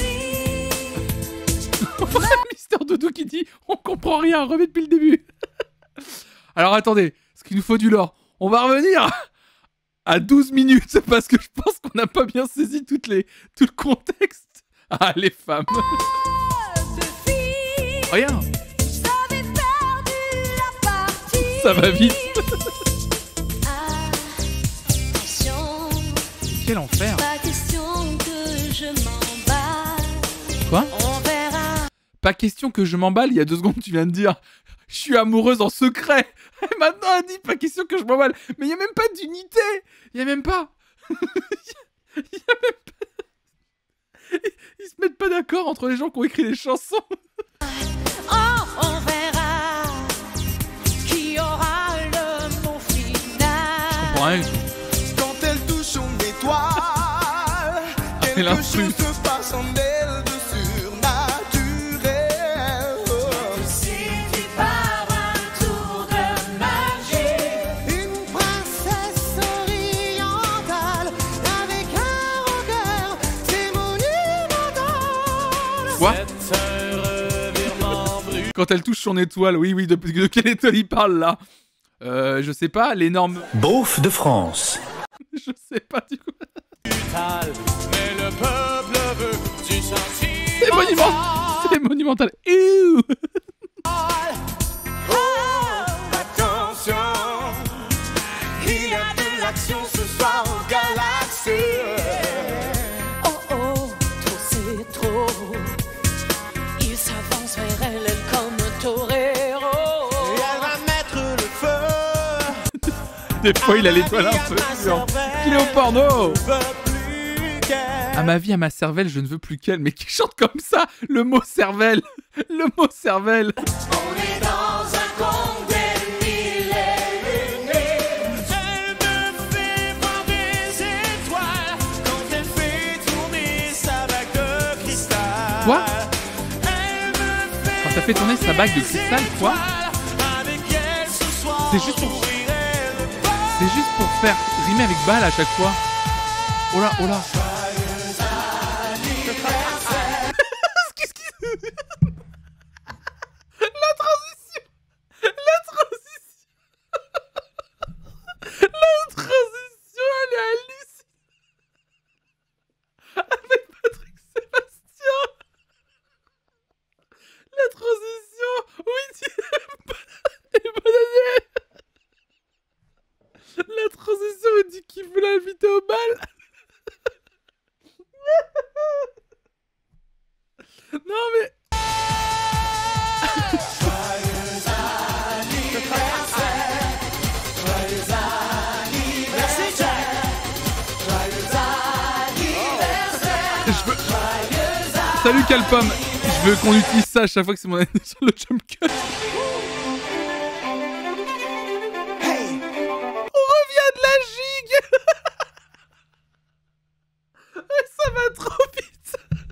Mister Doudou qui dit on comprend rien, remets depuis le début. Alors attendez, ce qu'il nous faut du lore. On va revenir à douze minutes parce que je pense qu'on n'a pas bien saisi toutes les, tout le contexte. Ah, les femmes. Rien. Ça va vite. Quel enfer. Quoi? Pas question que je m'emballe, il y a deux secondes tu viens de dire je suis amoureuse en secret. Et maintenant elle dit pas question que je m'emballe. Mais il y a même pas d'unité. Il y a même pas. Il y a même pas. Ils se mettent pas d'accord entre les gens qui ont écrit les chansons. Oh, on verra qui aura le mot final. Je comprends rien du tout. Quand elle touche son étoile, quelque l'instru. chose se passe en elle de surnaturel. Suivi par un tour de magie. Une princesse orientale avec un regard, c'est monumental. Quoi? C'est un revirement brusque. Quand elle touche son étoile, oui, oui, de, de quelle étoile il parle là? Euh, je sais pas, l'énorme. Beauf de France. Je sais pas du coup. Brutal, mais le peuple veut du sentiment. C'est monumental. C'est monumental. Ew. Attention, il y a de l'action ce soir aux galaxies. Oh oh, trop c'est trop. Il s'avance vers elle, elle comme un torero. Et elle va mettre le feu. Des fois, il a l'étoile un peu sur. Il est au porno. À ma vie, à ma cervelle, je ne veux plus qu'elle. Mais qui chante comme ça? Le mot cervelle. Le mot cervelle. On est dans un conte des mille et une nuits. Elle me fait voir des étoiles quand elle fait tourner sa bague de cristal. Quoi? Elle me fait Quand t'as fait tourner sa bague de cristal, quoi? avec elle ce soir. C'est juste pour... C'est juste pour faire rimer avec balle à chaque fois. Oh là, oh là. Qu'est-ce qui... La transition. La transition. La transition, elle est hallucinante. Avec Patrick Sébastien. La transition. Oui, et bonne année. La transition, il dit qu'il veut l'inviter au bal. Non mais... Je veux... Salut Calpom. Je veux qu'on utilise ça à chaque fois que c'est mon année sur le jump cut. Ça va trop vite.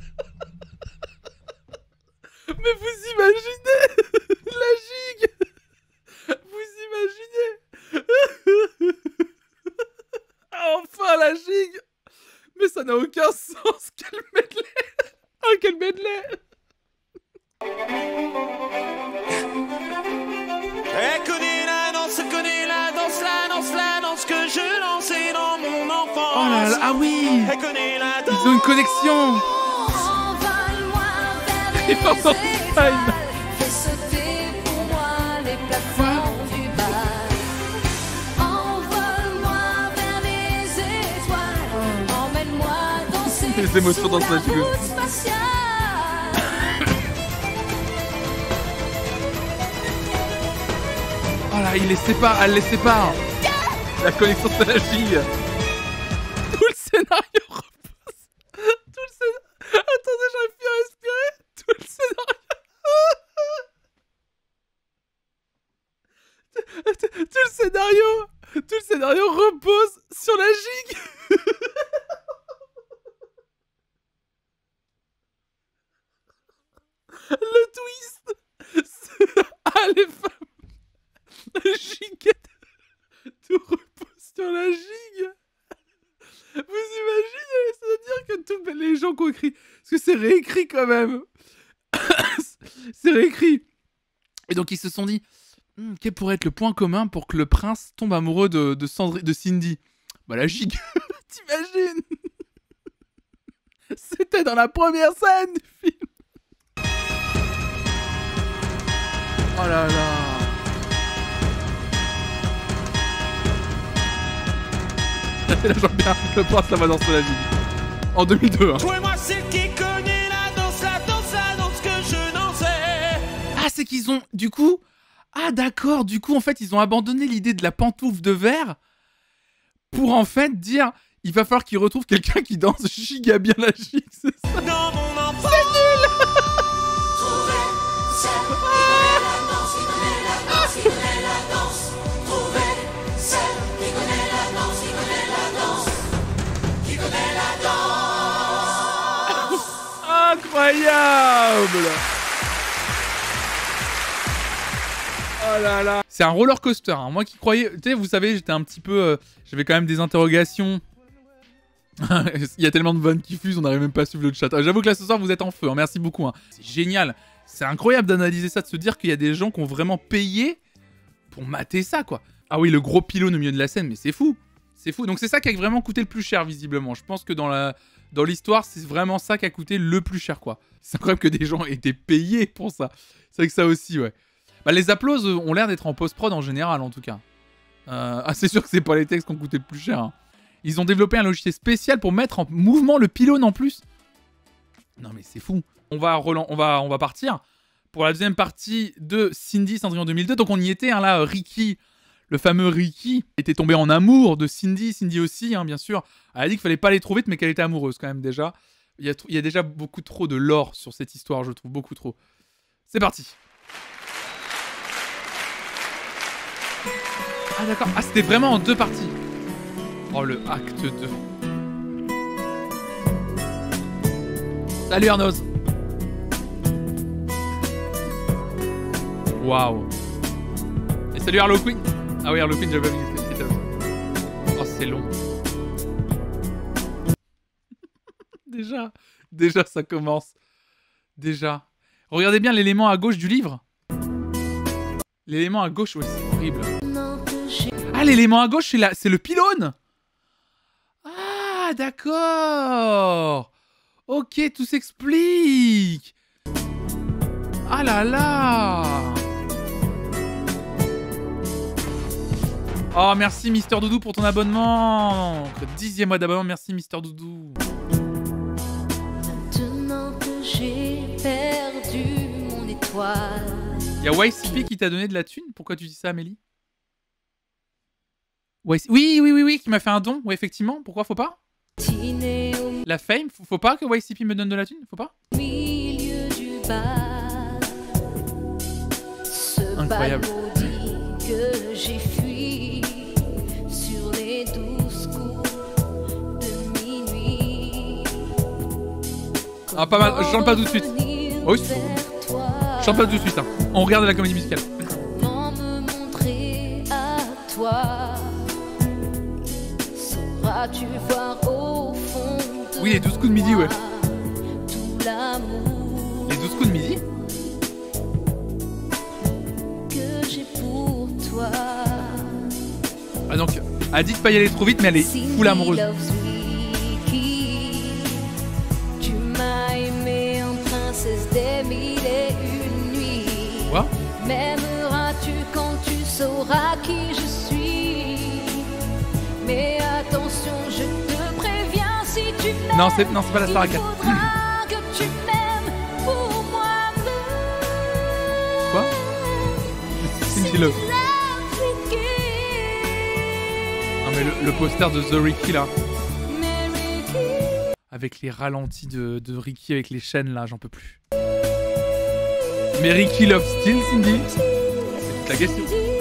Mais vous imaginez la gigue. Vous imaginez. Enfin la gigue. Mais ça n'a aucun sens. Quel medley. Oh quel medley. Elle connaît la danse, connaît la danse, la danse, la danse que je lançais dans mon enfance. Oh là là. Ah oui. Elle connaît la danse. Ils ont une connexion. Et pendant ce time. Fais sauter pour moi les plafonds du bal. Envole-moi vers les étoiles. Emmène-moi danser Les émotions dans sous sa la figure. voûte spatiale. Oh là, il les sépare, elle les sépare. La connexion de la gigue. Tout le scénario repose. Tout le scénario... Attendez, j'arrive plus à respirer. Tout le scénario... Tout le scénario... Tout le scénario repose sur la gigue. Le twist. Ah, les femmes. La giguette. Tout repose sur la gigue. gens qui ont écrit. Parce que c'est réécrit quand même. C'est réécrit. Et donc ils se sont dit, hm, quel pourrait être le point commun pour que le prince tombe amoureux de, de, Sandri- de Cindy? Bah la gigue. T'imagines? C'était dans la première scène du film. Oh là là. Et là j'en bien, le prince ça va danser la gigue. En deux mille deux. Hein. Toi et moi, celle qui connaît la danse, la danse, la danse que je n'en sais. Ah, c'est qu'ils ont, du coup... Ah, d'accord, du coup, en fait, ils ont abandonné l'idée de la pantoufle de verre pour, en fait, dire... Il va falloir qu'ils retrouvent quelqu'un qui danse giga bien la gigue, c'est ça. Dans mon enfant. C'est nul. Trouver celle qui connaît la danse, qui connaît la danse, qui connaît la danse. Trouver celle qui connaît la danse, qui connaît la danse, qui connaît la danse. Incroyable. Oh là là. C'est un roller coaster, hein. Moi qui croyais... Tu sais, vous savez, j'étais un petit peu... euh, J'avais quand même des interrogations. Il y a tellement de vannes qui fusent, on n'arrive même pas à suivre le chat. Ah, j'avoue que là ce soir vous êtes en feu, hein. Merci beaucoup. Hein. C'est génial. C'est incroyable d'analyser ça, de se dire qu'il y a des gens qui ont vraiment payé pour mater ça, quoi. Ah oui, le gros pylône au milieu de la scène, mais c'est fou. C'est fou. Donc c'est ça qui a vraiment coûté le plus cher, visiblement. Je pense que dans la dans l'histoire, c'est vraiment ça qui a coûté le plus cher, quoi. C'est incroyable que des gens aient été payés pour ça. C'est vrai que ça aussi, ouais. Bah, les applauses ont l'air d'être en post-prod en général, en tout cas. Euh... Ah, c'est sûr que c'est pas les textes qui ont coûté le plus cher, hein. Ils ont développé un logiciel spécial pour mettre en mouvement le pylône en plus. Non mais c'est fou. On va, relan- on va, on va partir pour la deuxième partie de Cindy, Cendrillon deux mille deux. Donc on y était, hein, là, Ricky, le fameux Ricky, était tombé en amour de Cindy. Cindy aussi, hein, bien sûr. Elle a dit qu'il fallait pas aller trop vite, mais qu'elle était amoureuse quand même déjà. Il y a, tr- il y a déjà beaucoup trop de lore sur cette histoire, je trouve, beaucoup trop. C'est parti. Ah d'accord. Ah c'était vraiment en deux parties. Oh, le acte deux. Salut Arnoz. Waouh. Et salut Harley Quinn. Ah oui, Harley Quinn, j'avais vu ce que c'était. Oh, c'est long. Déjà, déjà, ça commence. Déjà. Regardez bien l'élément à gauche du livre. L'élément à gauche, oui, c'est horrible. Ah, l'élément à gauche, c'est la... c'est le pylône. Ah, d'accord. Ok, tout s'explique. Ah là là. Oh, merci Mister Doudou pour ton abonnement. Dixième mois d'abonnement, merci Mister Doudou. Maintenant que j'ai perdu mon étoile. Y'a Y C P qui t'a donné de la thune? Pourquoi tu dis ça, Amélie? Oui, oui, oui, oui, oui, qui m'a fait un don. Oui, effectivement. Pourquoi faut pas? La fame, faut, faut pas que Y C P me donne de la thune? Faut pas? Milieu du bal, ce Incroyable. bal que j'ai fui sur les douze coups de minuit. Ah, pas mal. Je chante pas tout de suite. Oui, c'est bon. Je chante pas tout de suite. Hein. On regarde la comédie musicale. Comment me montrer à toi? Sauras-tu voir au fond de Oui, les douze coups de midi, ouais. tout l'amour Les douze coups de midi? que j'ai pour toi? Ah donc, elle dit de pas y aller trop vite, mais elle est full amoureuse. Tu m'as aimé en princesse des mille et une nuits. Quoi? M'aimeras-tu quand tu sauras qui je suis? Mais attention, je te préviens, si tu m'aimes, Non, c'est non, c'est pas la Star il Academy. faudra que tu m'aimes pour moi-même. Quoi? Cindy Love. Non mais le, le poster de The Ricky là. Avec les ralentis de, de Ricky avec les chaînes là, j'en peux plus. Mais Ricky Love Still, Cindy? C'est toute la question.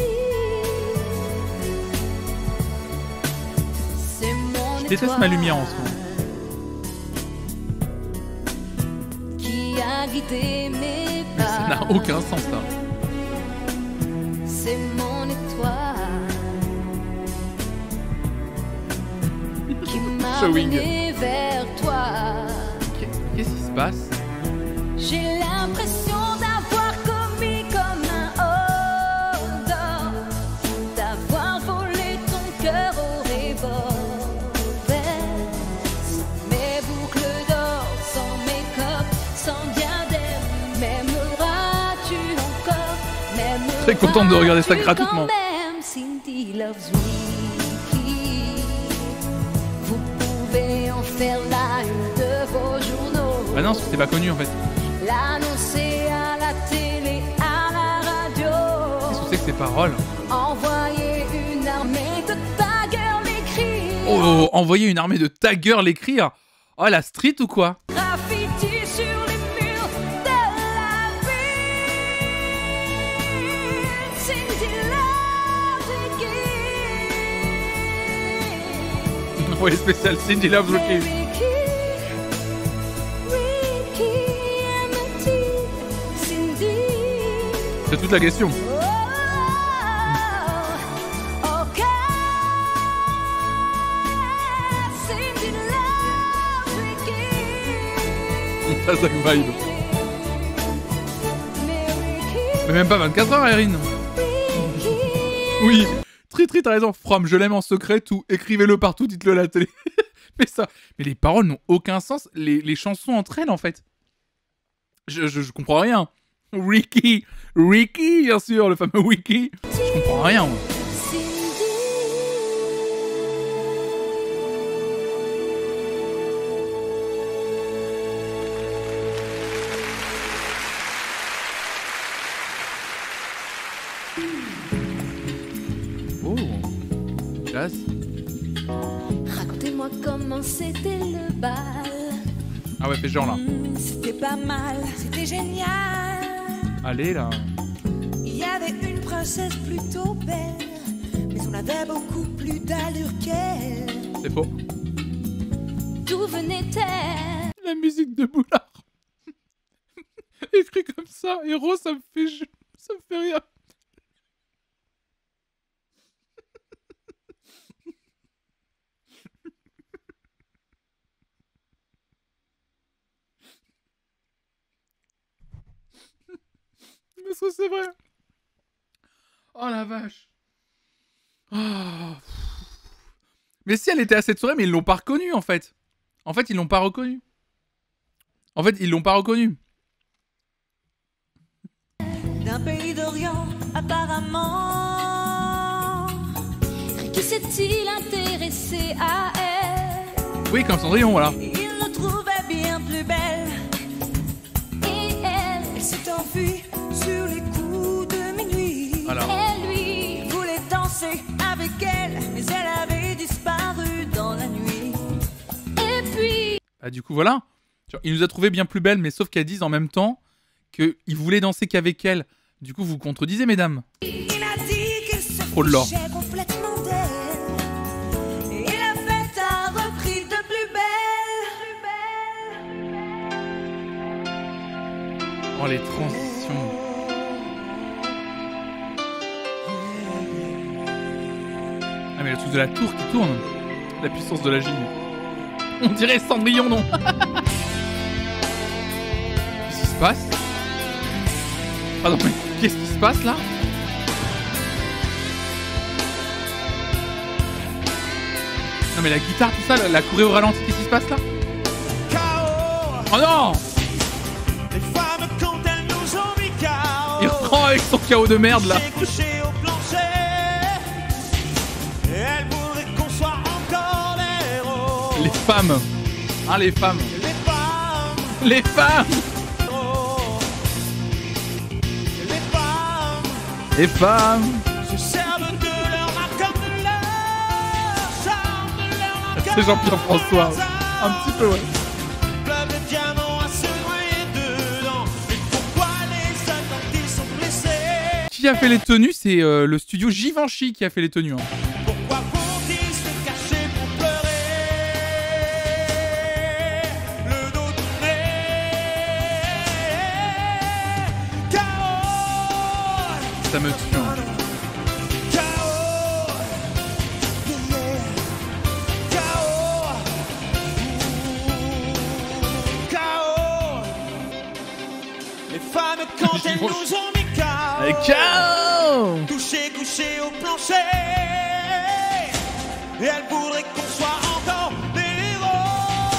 Je déteste ma lumière en ce moment. Qui a guidé mes Mais ça n'a pas. aucun sens ça. C'est mon étoile qui m'a Showing. mené vers toi. Ok. passe? J'ai l'impression d'avoir commis comme un haut d'or, d'avoir volé ton cœur au revolver. Mes boucles d'or, sans make-up, sans diadème, m'aimeras-tu encore? M'aimeras-tu Très contente de regarder ça gratuitement. quand même? Cindy loves Ricky. Vous pouvez en faire la une de vos journaux. Ah non, c'était pas connu en fait. L'annoncer à la télé, à la radio. Qu'est-ce que c'est que ces paroles? Envoyer une armée de taggers l'écrire. Oh, oh, oh, envoyer une armée de taggers l'écrire. Oh, la street ou quoi? Graffiti sur les murs de la ville. Cindy loves Ricky. Envoyé spécial Cindy Loves Ricky. Ricky, Ricky, aime-t-il Cindy? C'est toute la question. Oh, ok. Cindy loves Ricky. Ça, ça vibe. Mais Ricky, Mais même pas vingt-quatre heures, Erin. Ricky. Oui. Tri, tri, t'as raison. From, je l'aime en secret, tout. Écrivez-le partout, dites-le à la télé. Mais ça. Mais les paroles n'ont aucun sens. Les, les chansons entre elles, en fait. Je, je, je comprends rien. Ricky. Ricky, bien sûr, le fameux Ricky. Je comprends rien, moi. Oh. Classe. Racontez-moi comment c'était le bal. Ah ouais, fais genre là. Hmm, c'était pas mal, c'était génial. Allez, là. Il y avait une princesse plutôt belle, mais on avait beaucoup plus d'allure qu'elle. C'est faux. D'où venait-elle? La musique de Boulard. Écrit comme ça, héros, ça me fait... ça me fait rire. Parce que c'est vrai. Oh la vache. Oh. Mais si, elle était à cette soirée, mais ils l'ont pas reconnue en fait. En fait, ils l'ont pas reconnue. En fait, ils l'ont pas reconnue. D'un pays d'Orient, apparemment. Ricky s'est-il intéressé à elle? Oui, comme Cendrillon, voilà. Il le trouvait bien plus belle. Et elle, Elle s'est enfuie sur les coups de minuit. Alors. et lui, Il voulait danser avec elle, mais elle avait disparu dans la nuit. et puis, Ah, du coup, voilà. Genre, il nous a trouvé bien plus belle, mais sauf qu'elles disent en même temps qu'il voulait danser qu'avec elle. Du coup, vous contredisez, mesdames. Il a dit qu'il se Oh là. fichait complètement d'elle. Et la fête a repris de plus belle. Oh, les transitions. Ah, mais le truc de la tour qui tourne. La puissance de la gigue. On dirait Cendrillon, non? Qu'est-ce qui se passe? Pardon, mais qu'est-ce qui se passe là? Non, mais la guitare, tout ça, la, la choré au ralenti, qu'est-ce qui se passe là? K O. Oh non! Les femmes quand elles nous ont mis K O. Il reprend avec son chaos de merde là. J'ai couché au plancher. Et elles voudraient qu'on soit encore des héros. Les femmes. Hein, les femmes. Les femmes. Les femmes. Oh. Les femmes Les femmes. se servent de leur art comme de leur charme, de leur art C'est Jean-Pierre comme François. de leur Un petit peu, ouais. Pleuvent de diamants à se noyer dedans. Mais pourquoi les soldats qui sont blessés? Qui a fait les tenues? C'est euh, le studio Givenchy qui a fait les tenues. Hein. Pourquoi vont-ils se cacher pour pleurer? Le dos tourné. K O. Ça me tue. Hein. K O. K O. K O. Les femmes quand elles nous ont mis K O. Allez, ciao. Couché, couché au plancher. Et elles voudraient qu'on soit encore des héros.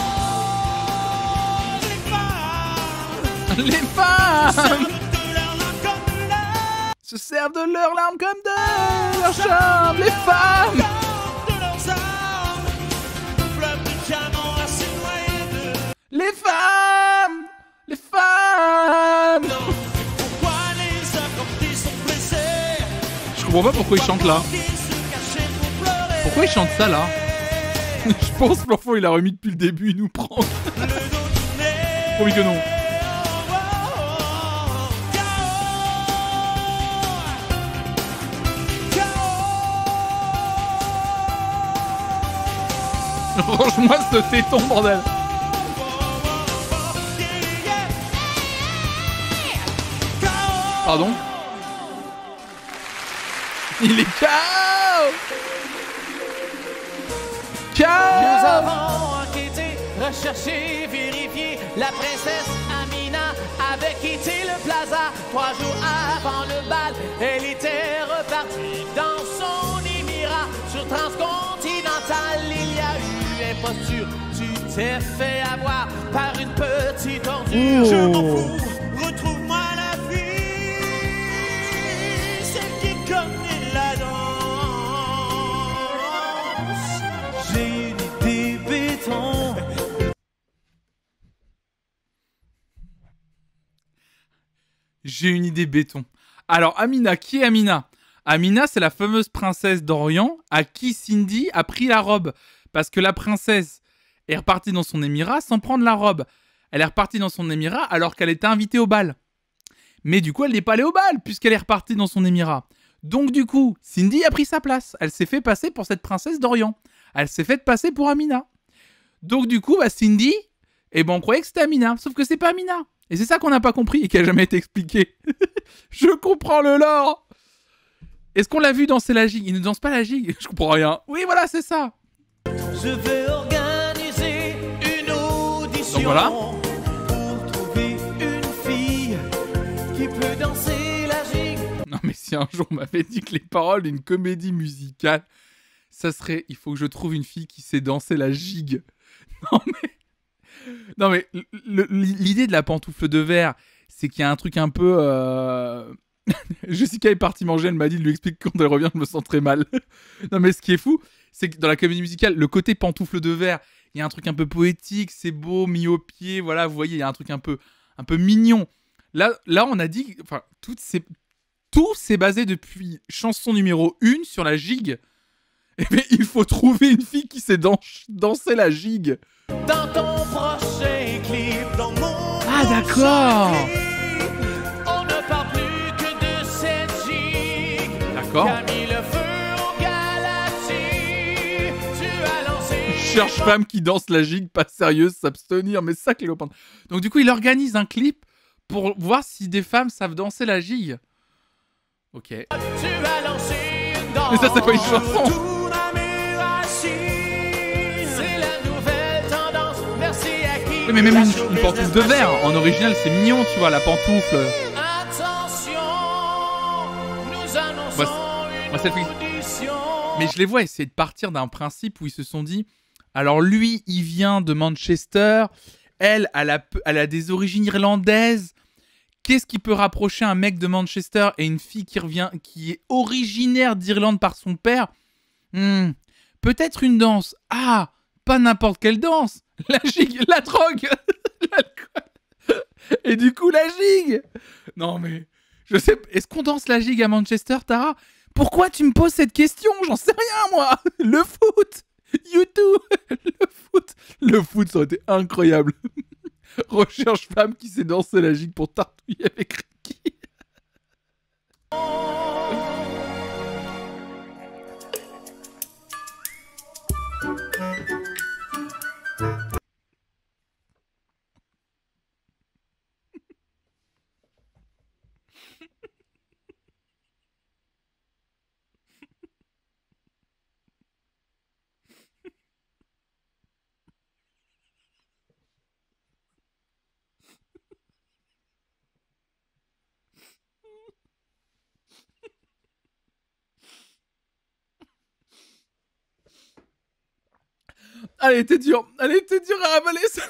Les femmes. Les femmes Servent de leur langue comme de leur. se servent de leurs larmes comme de leur charme. Les femmes De leurs armes. Fleuve de diamants à se noyer de. Les femmes Les femmes Pourquoi les accordés sont blessés? Je comprends pas pourquoi ils chantent là. Qui se cachaient pour pleurer. Pourquoi ils chantent ça là? Je pense que l'enfant il a remis depuis le début, il nous prend. Le dos tourné. Promis que non. Range-moi ce téton, bordel. Pardon? Il est K O. K Nous O. avons enquêté, recherché, vérifié. La princesse Amina avait quitté le plaza trois jours avant le bal. Elle était repartie dans son émirat. Sur Transcontinental, il y a eu imposture. Tu t'es fait avoir par une petite ordure. Je m'en fous, retrouve-moi la vie, celle qui connaît la danse. J'ai une idée béton. J'ai une idée béton. Alors, Amina, qui est Amina? Amina, c'est la fameuse princesse d'Orient à qui Cindy a pris la robe. Parce que la princesse est repartie dans son émirat sans prendre la robe. Elle est repartie dans son émirat alors qu'elle était invitée au bal. Mais du coup, elle n'est pas allée au bal puisqu'elle est repartie dans son émirat. Donc du coup, Cindy a pris sa place. Elle s'est fait passer pour cette princesse d'Orient. Elle s'est fait passer pour Amina. Donc du coup, bah, Cindy, eh ben, on croyait que c'était Amina. Sauf que c'est pas Amina. Et c'est ça qu'on n'a pas compris et qui a jamais été expliqué. Je comprends le lore. Est-ce qu'on l'a vu danser la gigue? Il ne danse pas la gigue. Je comprends rien. Oui, voilà, c'est ça. Je vais organiser une audition. Donc voilà. Pour trouver une fille qui peut danser la gigue. Non mais si un jour on m'avait dit que les paroles d'une comédie musicale, ça serait « Il faut que je trouve une fille qui sait danser la gigue ». Non mais... Non mais le- l'idée de la pantoufle de verre, c'est qu'il y a un truc un peu... Euh... Jessica est partie manger, elle m'a dit de lui expliquer quand elle revient, je me sens très mal. Non mais ce qui est fou, c'est que dans la comédie musicale, le côté pantoufle de verre, il y a un truc un peu poétique, c'est beau, mis au pied, voilà, vous voyez, il y a un truc un peu, un peu mignon. Là, là, on a dit... Enfin, toutes ces... Tout s'est basé depuis chanson numéro un sur la gigue. Eh bien, il faut trouver une fille qui sait dan- danser la gigue. Dans ton prochain clip, dans mon Ah, d'accord. prochain clip, on ne parle plus que de cette gigue. D'accord. Qui a mis le feu aux galaxies. Tu as lancé. Cherche femme qui danse la gigue, pas sérieuse, s'abstenir, mais ça, Cléopâtre. Donc, du coup, il organise un clip pour voir si des femmes savent danser la gigue. Ok. Tu as lancé une danse. Mais ça, c'est pas une chanson. Retourne à mes racines. C'est la nouvelle tendance. Merci à qui. Oui, mais même La une, chose une pantoufle est de verre, facile. en original, c'est mignon, tu vois, la pantoufle. Attention, nous annonçons Moi, une moi, cette fille- audition. Mais je les vois essayer de partir d'un principe où ils se sont dit, alors lui, il vient de Manchester, elle, elle a, peu- elle a des origines irlandaises. Qu'est-ce qui peut rapprocher un mec de Manchester et une fille qui revient, qui est originaire d'Irlande par son père? Hmm, peut-être une danse. Ah, pas n'importe quelle danse. La gigue, la drogue, l'alcool. Et du coup, la gigue. Non mais, je sais, est-ce qu'on danse la gigue à Manchester, Tara? Pourquoi tu me poses cette question? J'en sais rien, moi. Le foot, YouTube, le foot. Le foot, ça aurait été incroyable. Recherche femme qui sait danser la gigue pour tartouiller avec Ricky. Elle était dure. Elle était dure à avaler, ça.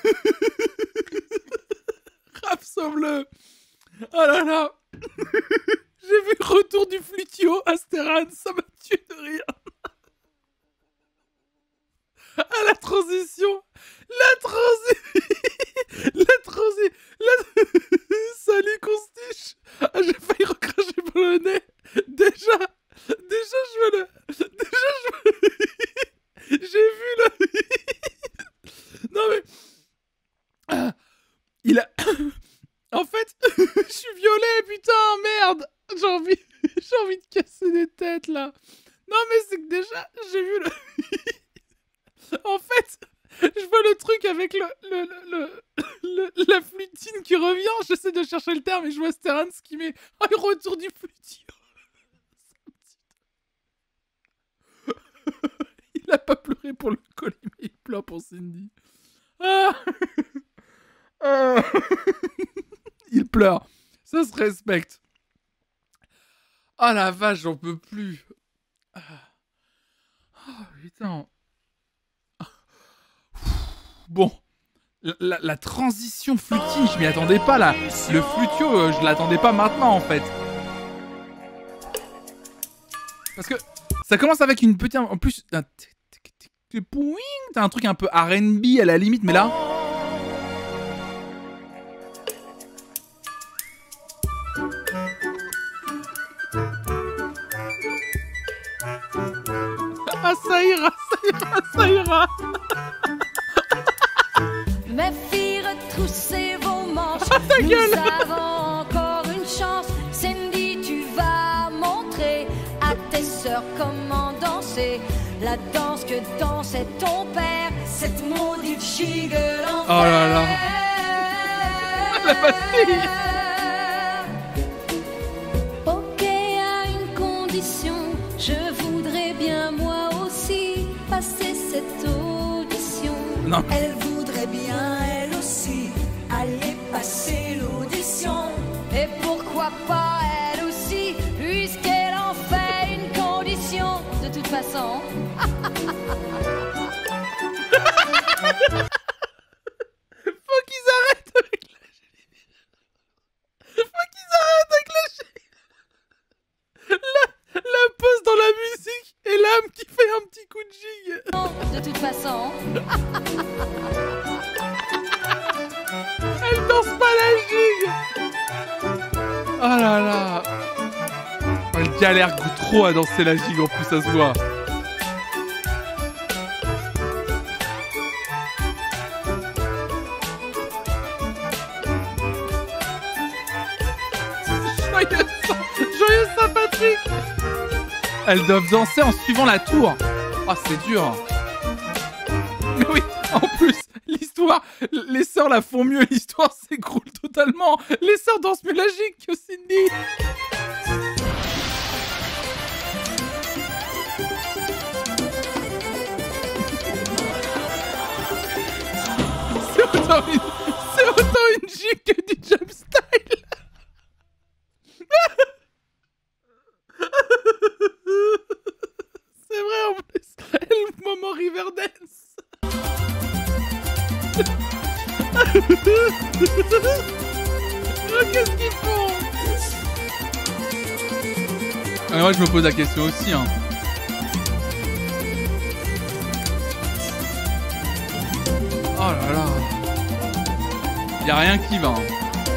Raph, sauve-le. Oh là là. J'ai vu le retour du flutio à Stéran, ça m'a tué de rire. Ah, la transition. La transition. La transition. La... Salut, Constiche. Ah, j'ai failli recracher pour le nez. Déjà. Déjà, je veux le... Déjà, je veux... J'ai vu le... Non, mais... Ah, il a... En fait, je suis violet, putain, merde. J'ai envie... J'ai envie de casser des têtes, là. Non, mais c'est que déjà, j'ai vu le... En fait, je vois le truc avec le, le, le, le, le la flutine qui revient. J'essaie de chercher le terme et je vois Sterans qui met oh, le retour du flutio. Il a pas pleuré pour le colis, mais il pleure pour Cindy. Ah ah il pleure. Ça se respecte. Oh la vache, j'en peux plus. Oh putain. Bon, la, la, la transition flutine, je m'y attendais pas là. Le flutio, euh, je l'attendais pas maintenant en fait. Parce que ça commence avec une petite... En plus, t'as un truc un peu R and B à la limite, mais là... Ah ça ira, ça ira, ça ira. Mes filles, retroussez vos manches. Ah, ta Nous gueule. avons encore une chance. Cindy, tu vas montrer à tes sœurs comment danser. La danse que dansait ton père. Cette maudite gigue l'enfer. Oh là là. La pastille. Ok, à une condition. Je voudrais bien moi aussi passer cette audition. Non. Elle voudrait bien elle aussi aller passer l'audition. Et pourquoi pas elle aussi, puisqu'elle en fait une condition. De toute façon. Faut qu'ils arrêtent avec la... Faut qu'ils arrêtent avec la... La, la pause dans la musique et l'âme qui fait un petit coup de gigue. De toute façon. Elle danse pas la gigue. Oh là là. Elle galère trop à danser la gigue, en plus ça se voit. Joyeux Saint- Joyeux Saint-Patrick. Elles doivent danser en suivant la tour. Oh, c'est dur. Mais oui, en plus, l'histoire, les sœurs la font mieux, l'histoire s'écroule totalement. Les sœurs dansent mieux la gigue que Cindy. C'est autant une, c'est autant une gigue que du jump style. C'est vrai en plus. Et le moment Riverdance. Oh, qu'est-ce qu'ils font? Ah, moi je me pose la question aussi hein. Oh là là. Y'a rien qui va hein.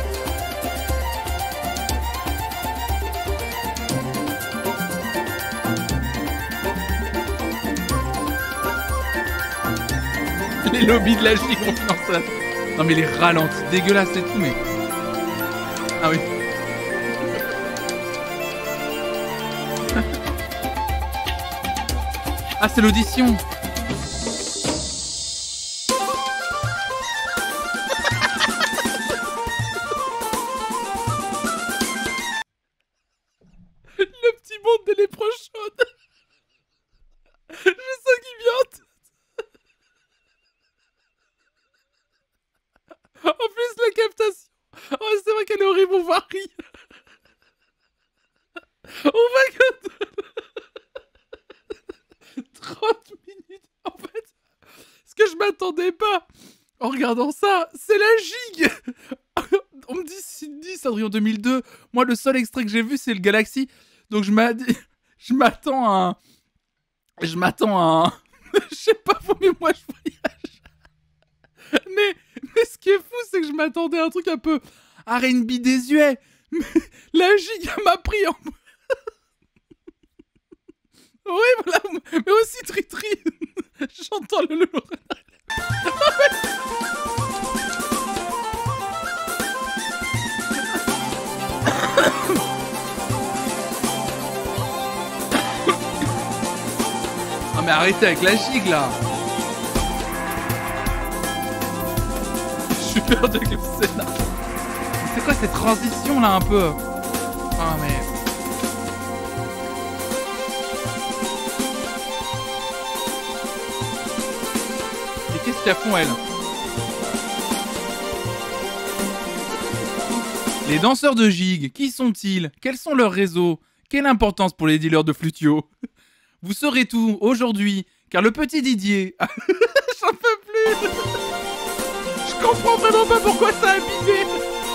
Les lobbies de la gigue ont financé. Non mais les ralentis dégueulasses et tout mais... Ah oui. Ah c'est l'audition. Le petit monde des lépreux chaudes. Je sens qu'il vient en tête. En plus la captation. Oh c'est vrai qu'elle est horrible, on va rire. On va que... trente minutes. En fait, Ce que je m'attendais pas en regardant ça, c'est la gigue. On me dit Sydney, Cendrillon deux mille deux. Moi, le seul extrait que j'ai vu, c'est le Galaxy. Donc, je m'a dit... Je m'attends à un... Je m'attends à un... Je sais pas, faut mais moi, je voyage. Mais, mais ce qui est fou, c'est que je m'attendais à un truc un peu R and B désuet. Mais la gigue m'a pris en... Oui, voilà. Mais aussi Tri-Tri. J'entends le le Ah mais arrêtez avec la gigue là. Je suis perdu avec le scénar. C'est quoi cette transition là un peu? Ah mais... Et qu'est-ce qu'elles font elles? Les danseurs de gigue, qui sont-ils? Quels sont leurs réseaux? Quelle importance pour les dealers de flutio? Vous saurez tout aujourd'hui, car le petit Didier... J'en peux plus. Je comprends vraiment pas pourquoi ça a bidé.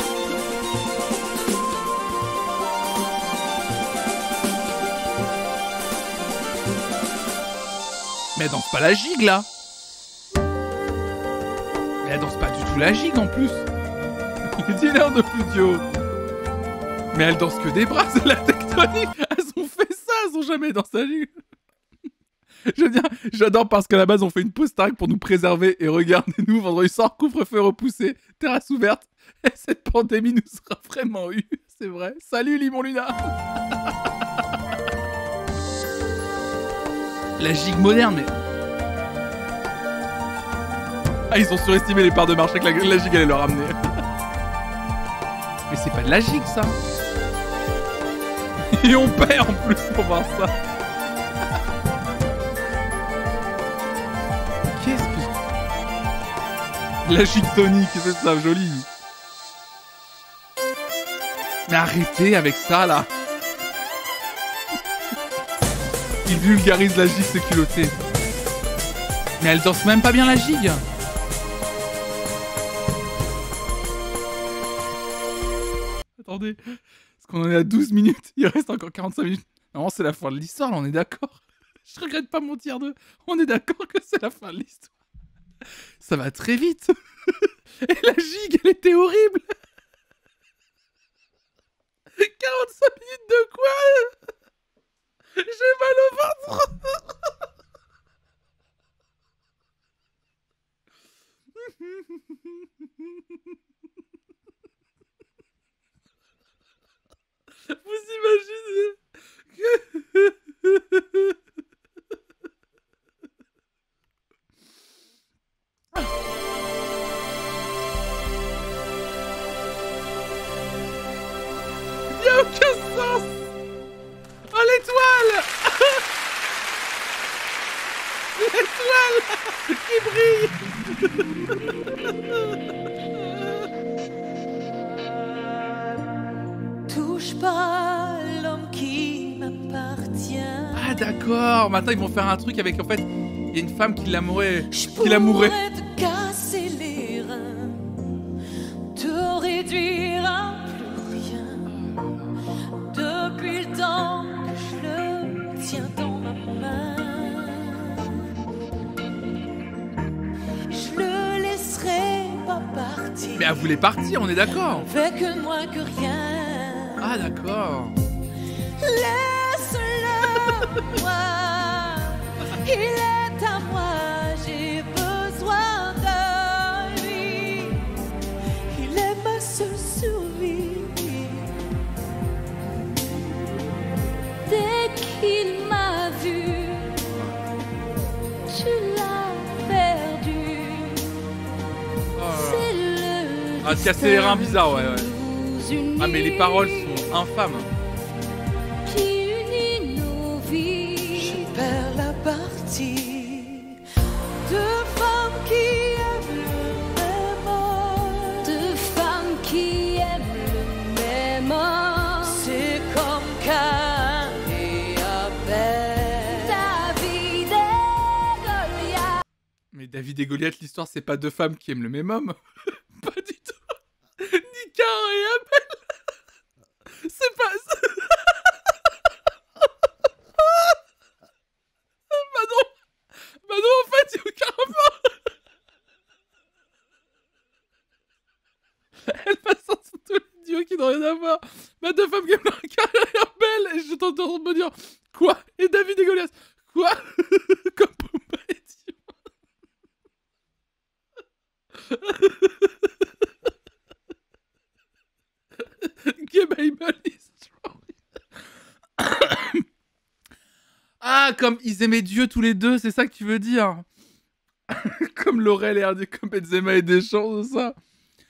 Mais elle danse pas la gigue là. Mais elle danse pas du tout la gigue en plus. Les dealers de flutio. Mais elle danse que des bras, c'est la tectonique. Elles ont fait ça, elles ont jamais dansé la gigue. Je veux dire, j'adore parce qu'à la base on fait une pause tag pour nous préserver et regardez-nous, vendredi soir, couvre-feu repoussé, terrasse ouverte, et cette pandémie nous sera vraiment eu, c'est vrai. Salut Limon Luna. La gigue moderne, mais... Ah, ils ont surestimé les parts de marché que la, la gigue allait leur amener. Mais c'est pas de la gigue ça. Et on paie en plus pour voir ça. Qu'est-ce que... La gigue tonique, c'est ça, joli. Mais arrêtez avec ça, là. Il vulgarise la gigue, c'est culotté. Mais elle danse même pas bien la gigue. Attendez, parce qu'on en est à douze minutes, il reste encore quarante-cinq minutes. Non, c'est la fin de l'histoire, là, on est d'accord. Je regrette pas mon tiers deux. On est d'accord que c'est la fin de l'histoire. Ça va très vite. Et la gigue, elle était horrible. quarante-cinq minutes de quoi? J'ai mal au ventre. Vous imaginez que... Il n'y a aucun sens. Oh, l'étoile. L'étoile qui brille. Touche pas l'homme qui m'appartient. Ah d'accord, maintenant ils vont faire un truc avec, en fait, il y a une femme qui l'amourait, Je qui l'amourait. pourrais te casser les reins, te réduire à plus rien. Depuis le temps que je le tiens dans ma main, je le laisserai pas partir. Mais elle voulait partir, on est d'accord. Avec moins que rien. Ah d'accord. Laisse-le moi, il est à moi, j'ai besoin de lui. Il est ma seule survie. Dès qu'il m'a vu, tu l'as perdu. Oh là là. C'est le Ah, te casser les reins bizarre, ouais, ouais. unis Ah mais les paroles sont infâmes. qui unit nos vies. Je perds la partie de femmes qui aiment le même homme. De femmes qui aiment le même homme. C'est comme Cain et Abel. David et Goliath. Mais David et Goliath, l'histoire, c'est pas deux femmes qui aiment le même homme. Pas du tout. Ni Cain et Abel. C'est pas... Bah non. Bah non, en fait, il n'y a aucun rapport. Elle passe en dessous de tous les dieux qui n'ont rien à voir. Bah deux femmes qui aiment leur carrière belle. Et je t'entends me dire, quoi? Et David et Goliath, quoi? Comme Pumba et Dio. Gay Bible is strong. Ah, comme ils aimaient Dieu tous les deux, c'est ça que tu veux dire? Comme Laurel et Hardy, comme Benzema et Deschamps, c'est ça?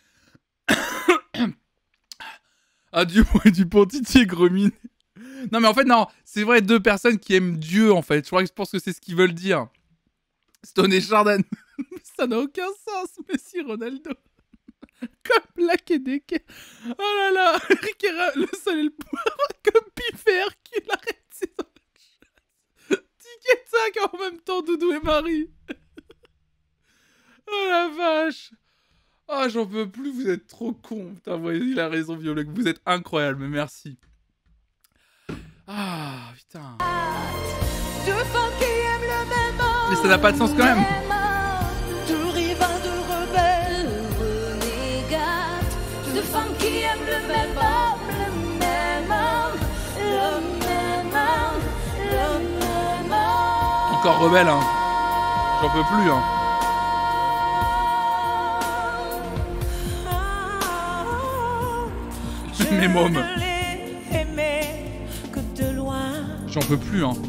Ah, Dupont et Dupont-Titi et Gremine. Non, mais en fait, non, c'est vrai, deux personnes qui aiment Dieu, en fait. Je crois que je pense que c'est ce qu'ils veulent dire. Stone et Chardin. Ça n'a aucun sens, Messi, Ronaldo. Comme Black et Decker. Oh là là, Riquera, le sol et le pouvoir. Comme Pif et Hercule, arrête, c'est dans le chat. Tic et tac, en même temps, Doudou et Marie. Oh la vache. Ah, oh, j'en peux plus, vous êtes trop cons. Putain, vous voyez, il a raison, Violet. Vous êtes incroyable, mais merci. Ah, putain. Mais ça n'a pas de sens quand même. Deux rivales, deux rebelles, renégates. Deux femmes qui aiment le même homme, le même homme, le même homme, le même homme. Encore rebelle, hein. J'en peux plus, hein. Mes mômes. J'en peux plus, hein.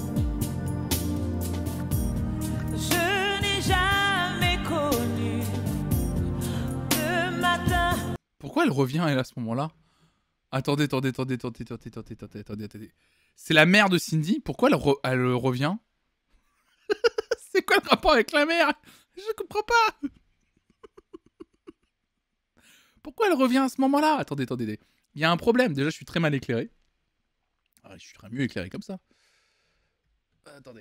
Je n'ai jamais connu de matin. Pourquoi elle revient, elle, à ce moment-là? Attendez, attendez, attendez, attendez, attendez, attendez, attendez, attendez, attendez. C'est la mère de Cindy? Pourquoi elle, re elle revient? C'est quoi le rapport avec la mère? Je comprends pas. Pourquoi elle revient à ce moment-là? Attendez, attendez, il y a un problème. Déjà, je suis très mal éclairé. Ah, je suis très mieux éclairé comme ça. Attendez.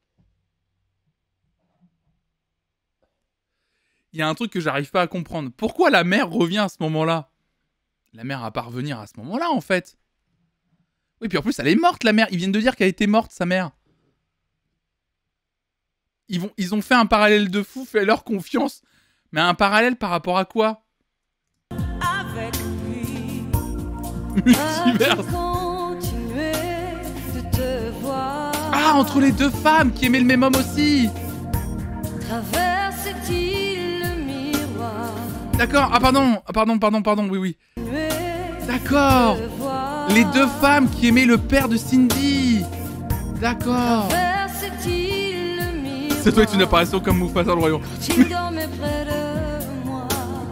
Il y a un truc que j'arrive pas à comprendre. Pourquoi la mère revient à ce moment-là? La mère a pas revenir à ce moment-là, en fait. Oui, puis en plus, elle est morte, la mère. Ils viennent de dire qu'elle était morte, sa mère. Ils, vont, ils ont fait un parallèle de fou, fait leur confiance. Mais un parallèle par rapport à quoi? Avec lui. Multiverse. Ah, entre les deux femmes qui aimaient le même homme aussi. Traverse-t-il le miroir? D'accord, ah pardon, ah pardon, pardon, pardon, oui, oui. D'accord. Les deux femmes qui aimaient le père de Cindy. D'accord. C'est toi avec une apparition comme Mufasa dans le royaume. Tu dormais près de moi.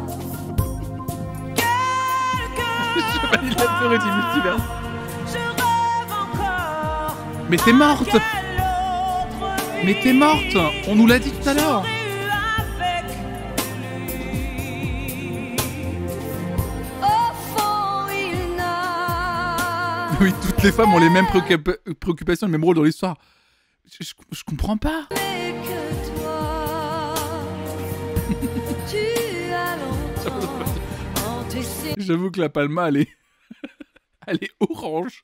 Chevalier de la Fleur et du multiverse. Mais t'es morte. Mais t'es morte. On nous l'a dit tout à l'heure. Oui, toutes les femmes ont les mêmes préoccupa préoccupations, le même rôle dans l'histoire. Je, je, je comprends pas. J'avoue que la Palma, elle est... elle est orange.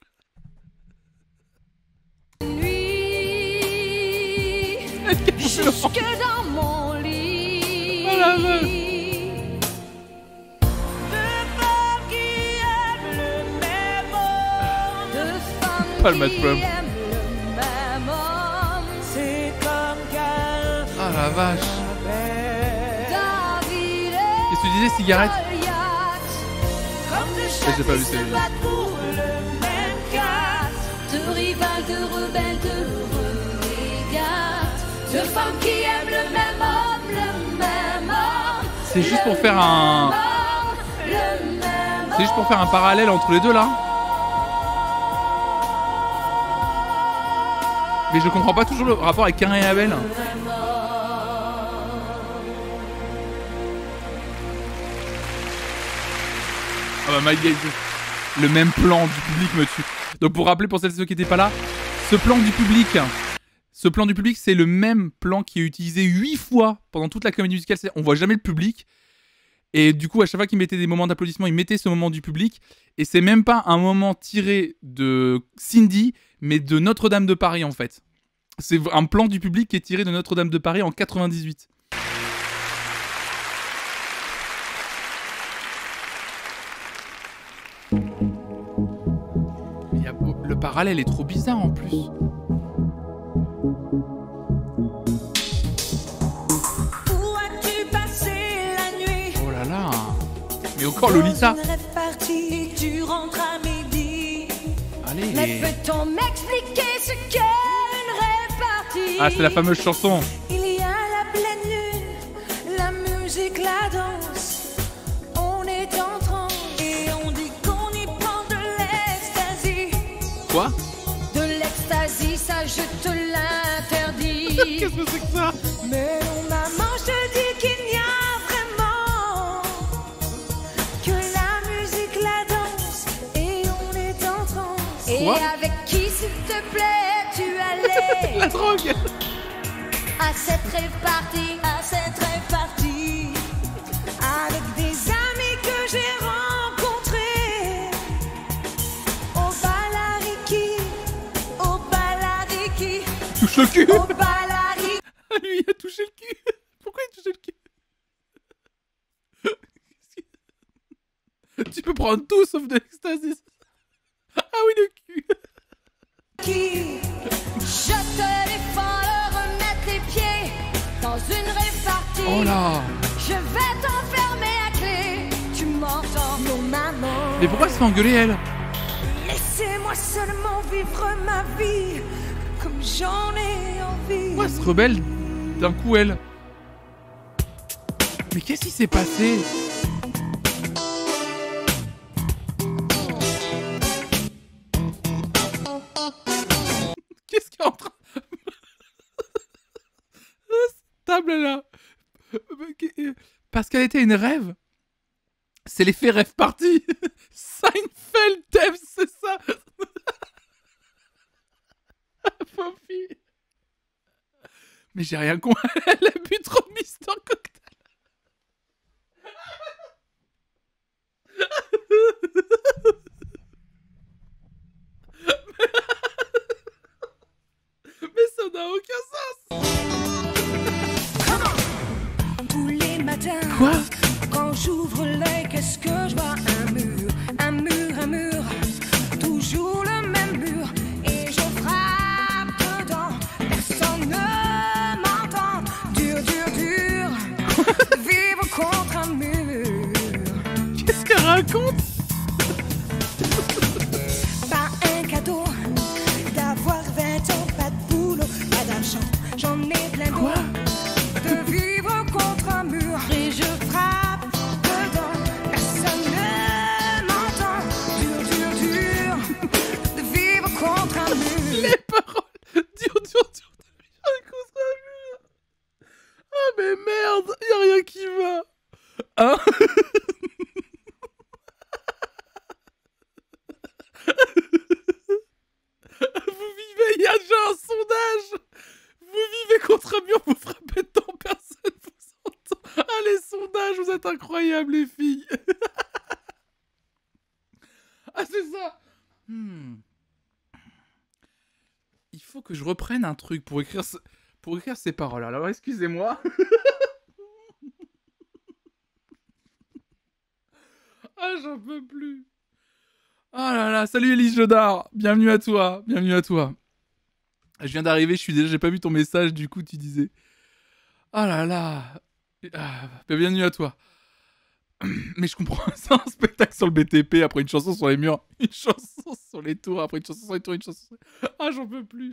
Jusque dans mon lit. Oh la vache. Deux femmes qui aiment le même homme. Deux femmes Palma qui Trump. aiment le même homme. C'est comme qu'un Ah la vache. David et Qu'est-ce que tu disais, cigarette? Goliath. Comme deux J'ai chats pas vu qui ça. se battent pour le même quête. Deux rivales, deux rebelles, deux renégates. Deux femmes qui aiment le même homme, le même homme. C'est juste pour faire un... C'est juste pour faire un parallèle entre les deux là. Mais je comprends pas toujours le rapport avec Cain et Abel. Ah bah my God, le même plan du public me tue. Donc pour rappeler pour celles et ceux qui n'étaient pas là, ce plan du public, Ce plan du public, c'est le même plan qui est utilisé huit fois pendant toute la comédie musicale. C'est- On voit jamais le public. Et du coup, à chaque fois qu'il mettait des moments d'applaudissement, il mettait ce moment du public. Et c'est même pas un moment tiré de Cindy, mais de Notre-Dame de Paris, en fait. C'est un plan du public qui est tiré de Notre-Dame de Paris en quatre-vingt-dix-huit. Il y a- Le parallèle est trop bizarre en plus. Où as-tu passé la nuit? Oh là là. Mais encore Lolita. Dans une rêve partie, tu rentres à midi. Allez. Mais peut-on m'expliquer ce qu'est une répartie? Ah, c'est la fameuse chanson. Il y a la pleine lune, la musique, la danse. On est en transe et on dit qu'on y prend de l'ecstasy. Quoi? De l'ecstasy, ça je te l'interdis. Qu'est-ce que c'est que ça? Mais non, maman, je te dis qu'il n'y a vraiment que la musique, la danse et on est en transe. Et Quoi? avec qui, s'il te plaît, tu allais La drogue. à cette répartie? À cette répartie, avec des amis que j'ai rencontrés au Balariki, au Balariki, Touche le cul. au Balariki. Lui, il a touché le cul. Pourquoi il a touché le cul? Tu peux prendre tout sauf de l'ecstasy. Ah oui, le cul. Je te défends de remettre les pieds dans une répartie. Oh là. Je vais t'enfermer à clé. Tu m'entends? Non, maman, Mais pourquoi elle se fait engueuler, elle? laissez-moi seulement vivre ma vie comme j'en ai envie. Pourquoi elle se rebelle d'un coup, elle? Mais qu'est-ce qui s'est passé? Qu'est-ce qu'il est en train... Cette table-là. Parce qu'elle était une rêve. C'est l'effet rêve party. Seinfeld Debs, c'est ça. Pauvre fille. Mais j'ai rien compris. Elle a bu trop de Mister Cocktail. Mais ça n'a aucun sens. Tous les matins, Quoi? quand j'ouvre l'œil, qu'est-ce que je vois? Un mur, un mur, un mur, toujours le même mur. Et je frappe dedans, personne ne m'entend. Dur, dur, dur, vivre contre un mur. Qu'est-ce qu'elle raconte? Pas un cadeau, d'avoir vingt ans, pas de boulot, pas d'argent, j'en ai plein Quoi? d'eau. De vivre contre un mur et je frappe dedans, personne ne m'entend. Dur, dur, dur, de vivre contre un mur. Les paroles. Dur, dur, dur. de vivre contre un mur. Ah mais merde, y a rien qui va. Hein? Vous vivez, il y a déjà un sondage. Vous vivez contre un mur, vous frappez dedans, personne vous entend. Ah les sondages, vous êtes incroyables les filles. Ah c'est ça. Hmm. Il faut que je reprenne un truc pour écrire, ce... pour écrire ces paroles. Alors excusez-moi. Ah j'en peux plus. Ah là là, salut Élise Jodard, bienvenue à toi, bienvenue à toi. Je viens d'arriver, je suis déjà, j'ai pas vu ton message, du coup tu disais. Ah là là, ah, bienvenue à toi. Mais je comprends, c'est un spectacle sur le B T P, après une chanson sur les murs, une chanson sur les tours, après une chanson sur les tours, une chanson sur les... Ah j'en peux plus.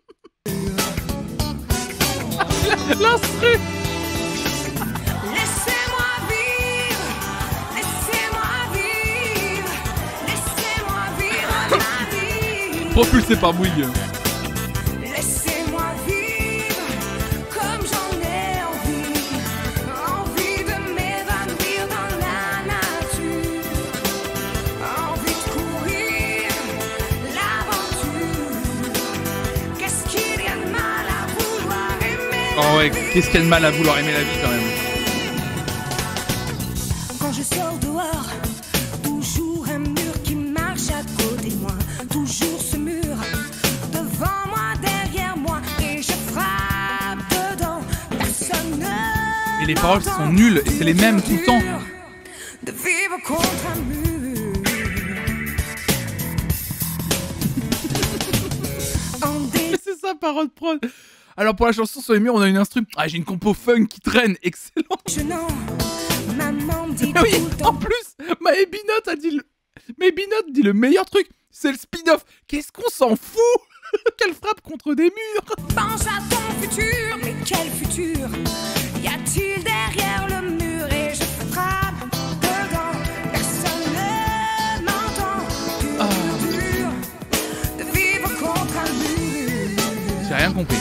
L'instru. Laissez-moi vivre, laissez-moi vivre, laissez-moi vivre ma vie. Propulsé par Bouygues. Laissez-moi vivre comme j'en ai envie, envie de m'évanouir dans la nature, envie de courir l'aventure. Qu'est-ce qu'il y a de mal à Oh ouais, qu'est-ce qu'il y a de mal à vouloir aimer la vie quand même. Quand je sors dehors, toujours un mur qui marche à côté de moi. Toujours ce mur, devant moi, derrière moi. Et je frappe dedans, personne ne Et les paroles sont nulles, et c'est les mêmes tout le temps. De vivre contre un mur. C'est ça, parole prod. Alors pour la chanson sur les murs, on a une instru. Ah, j'ai une compo funk qui traîne, excellent. Je n'en, maman me dit Oui, tout le temps. en plus, Maybe Not a dit le... Maybe Not dit le meilleur truc, c'est le spin-off. Qu'est-ce qu'on s'en fout qu'elle frappe contre des murs. Pense à ton futur, mais quel futur y a-t-il derrière le mur? Et je frappe dedans, personne ne m'entend. Dur, Ah. dur de vivre contre un mur. J'ai rien compris.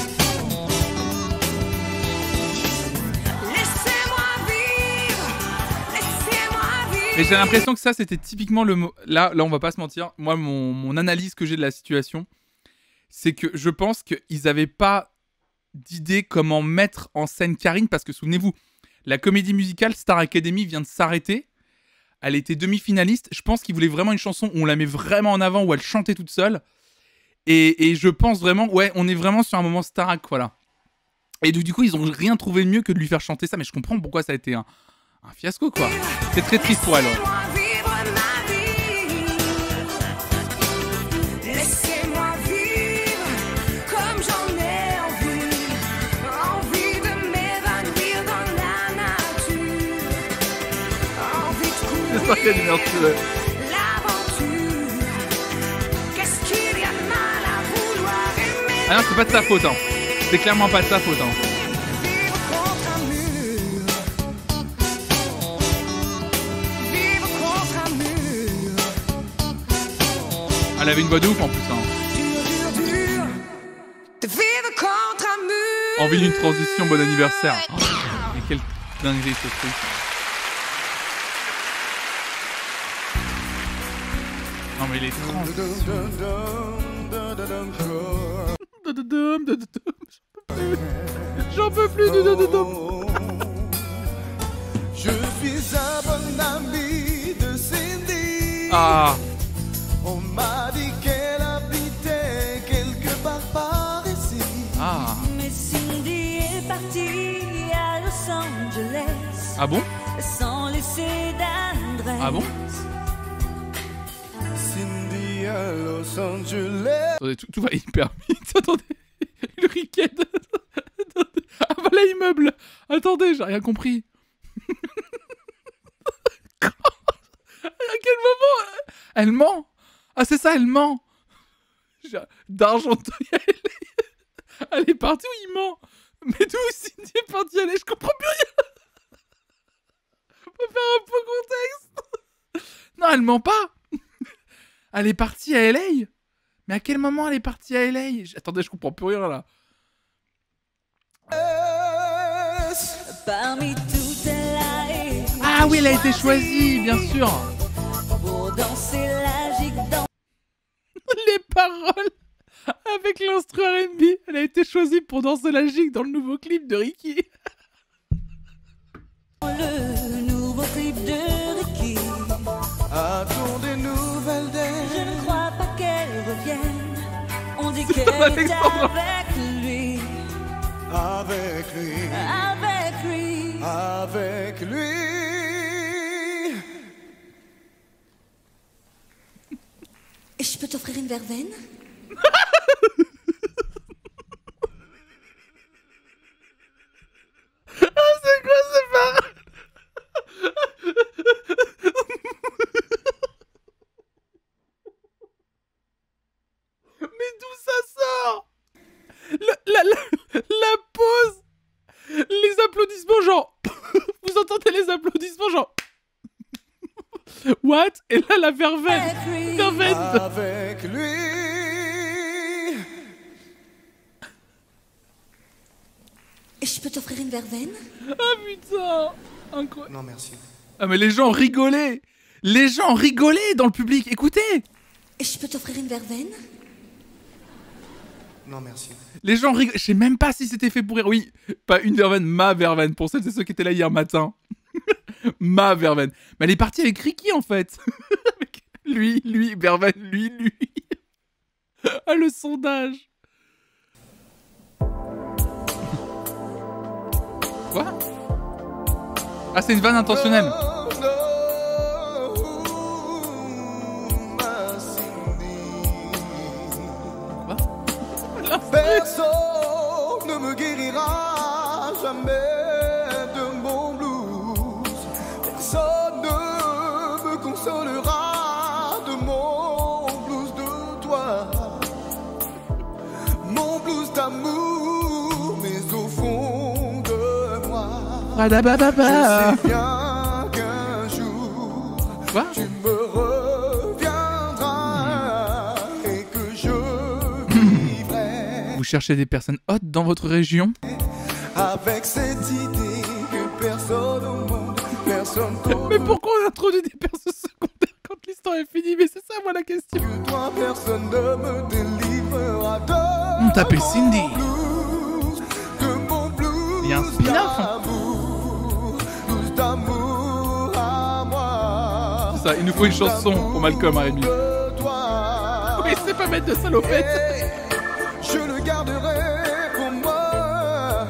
Laissez-moi vivre, laissez-moi vivre. Et j'ai l'impression que ça, c'était typiquement le mot. Là, là, on va pas se mentir. Moi, mon, mon analyse que j'ai de la situation, c'est que je pense qu'ils avaient pas d'idée comment mettre en scène Karine, parce que souvenez-vous, la comédie musicale Star Academy vient de s'arrêter. Elle était demi-finaliste. Je pense qu'ils voulaient vraiment une chanson où on la met vraiment en avant, où elle chantait toute seule. Et, et je pense vraiment, ouais, on est vraiment sur un moment Starac, voilà. Et du, du coup, ils ont rien trouvé de mieux que de lui faire chanter ça, mais je comprends pourquoi ça a été un, un fiasco, quoi. C'est très triste pour elle, ouais. Laissez-moi vivre ma vie. Laissez-moi vivre comme j'en ai envie. Envie de m'évanouir dans la nature. Envie de courir. C'est ça qu'elle est merveilleuse. L'aventure. Qu'est-ce qu'il y a de mal à vouloir aimer? Ah non, c'est pas de sa faute, hein. C'est clairement pas de sa faute, hein. Vivre contre un mur. Vivre contre un mur. Elle avait une voix de ouf en plus, hein. Dur, dur, dur. De vivre contre un mur. Envie d'une transition, bon anniversaire. Oh, mais quelle dinguerie ce truc. Non mais les trans. J'en peux plus du dododom. Je suis un bon ami de Cindy. Ah, On m'a dit qu'elle habitait quelque part par ici. ah. Mais Cindy est partie à Los Angeles Ah bon? sans laisser d'adresse. Ah bon? Cindy à Los Angeles. Attendez, tout, tout va hyper vite. Attendez. Le riquet. Attendez. Ah bah l'immeuble. Attendez, j'ai rien compris. À quel moment elle ment? Ah c'est ça, elle ment. J'ai- D'Argenteuil à L A. Elle est partie où il ment? Mais d'où Cindy est partie aller? Je comprends plus rien. Faut faire un peu contexte. Non, elle ment pas. Elle est partie à L A. Mais à quel moment elle est partie à L A? J- Attendez, je comprends plus rien là. Parmi toutes, elle a été Ah oui, elle a été choisie, bien sûr. pour danser la gigue dans Les paroles avec l'instru R and B. Elle a été choisie pour danser la gigue dans le nouveau clip de Ricky. le nouveau clip de Ricky. A-t-on des nouvelles Je d'elle? ne crois pas qu'elle revienne. On dit C'est qu'elle pas est Alexandre. avec lui, Avec lui, avec lui. avec lui. Et je peux t'offrir une verveine? C'est quoi ces paroles? Mais d'où ça sort? Le- la, la, la pause. Les applaudissements genre... Vous entendez les applaudissements genre... What? Et là la verveine. Avec lui. Verveine. Avec lui. Et je peux t'offrir une verveine? Ah putain. Incroyable. Non, merci. Ah mais les gens rigolaient. Les gens rigolaient dans le public. Écoutez. Et je peux t'offrir une verveine? Non, merci. Les gens rigolent. Je sais même pas si c'était fait pour rire. Oui, pas une verveine, ma verveine. Pour celles et ceux qui étaient là hier matin. Ma verveine. Mais elle est partie avec Ricky en fait. Avec lui, lui, verveine, lui, lui. Ah, le sondage. Quoi? Ah, c'est une vanne intentionnelle. Personne ne me guérira jamais de mon blues. Personne ne me consolera de mon blues de toi. Mon blues d'amour, mais au fond de moi, je sais bien qu'un jour Quoi? tu me reviendras et que je vivrai Vous cherchez des personnes hautes dans votre région? avec cette idée que personne au monde, personne Mais pourquoi on introduit des personnes secondaires quand l'histoire est finie? Mais c'est ça, moi, la question. que toi, personne ne me délivrera de On tapait Cindy. blues, de mon blues Il y a un spin-off. d'amour, blues d'amour à moi. C'est ça, il nous faut une chanson pour Malcolm à Rémi. De toi. Mais c'est pas mettre de salopette. Je le garderai pour moi.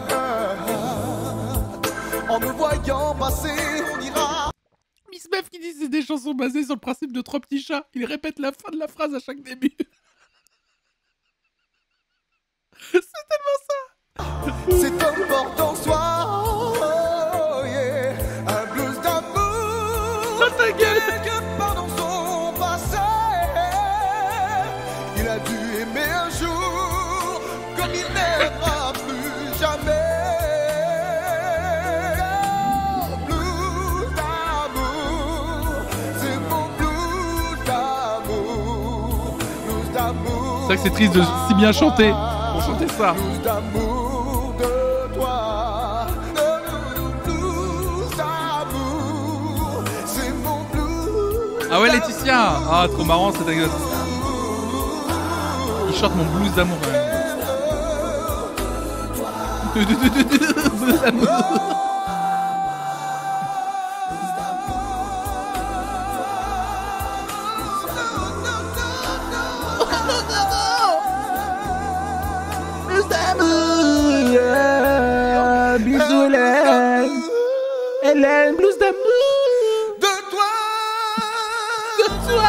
En me voyant passer, on ira. Miss Meuf qui dit c'est des chansons basées sur le principe de trois petits chats. Il répète la fin de la phrase à chaque début. C'est tellement ça. Cet homme porte en soi oh, yeah, un blues d'amour. Dans ta gueule. Quelque part dans son passé, il a dû aimer un jour comme il n'aimera plus jamais. Blues d'amour, c'est mon blues d'amour, blues d'amour. C'est vrai que c'est triste de si bien chanter pour chanter ça. Blues d'amour de toi, blues d'amour, c'est mon blues. Ah ouais, Laetitia. Ah, trop marrant cette anecdote. Il chante mon blues d'amour. Blues d'amour. Bisous Hélène. Hélène, blues d'amour. De toi, De toi.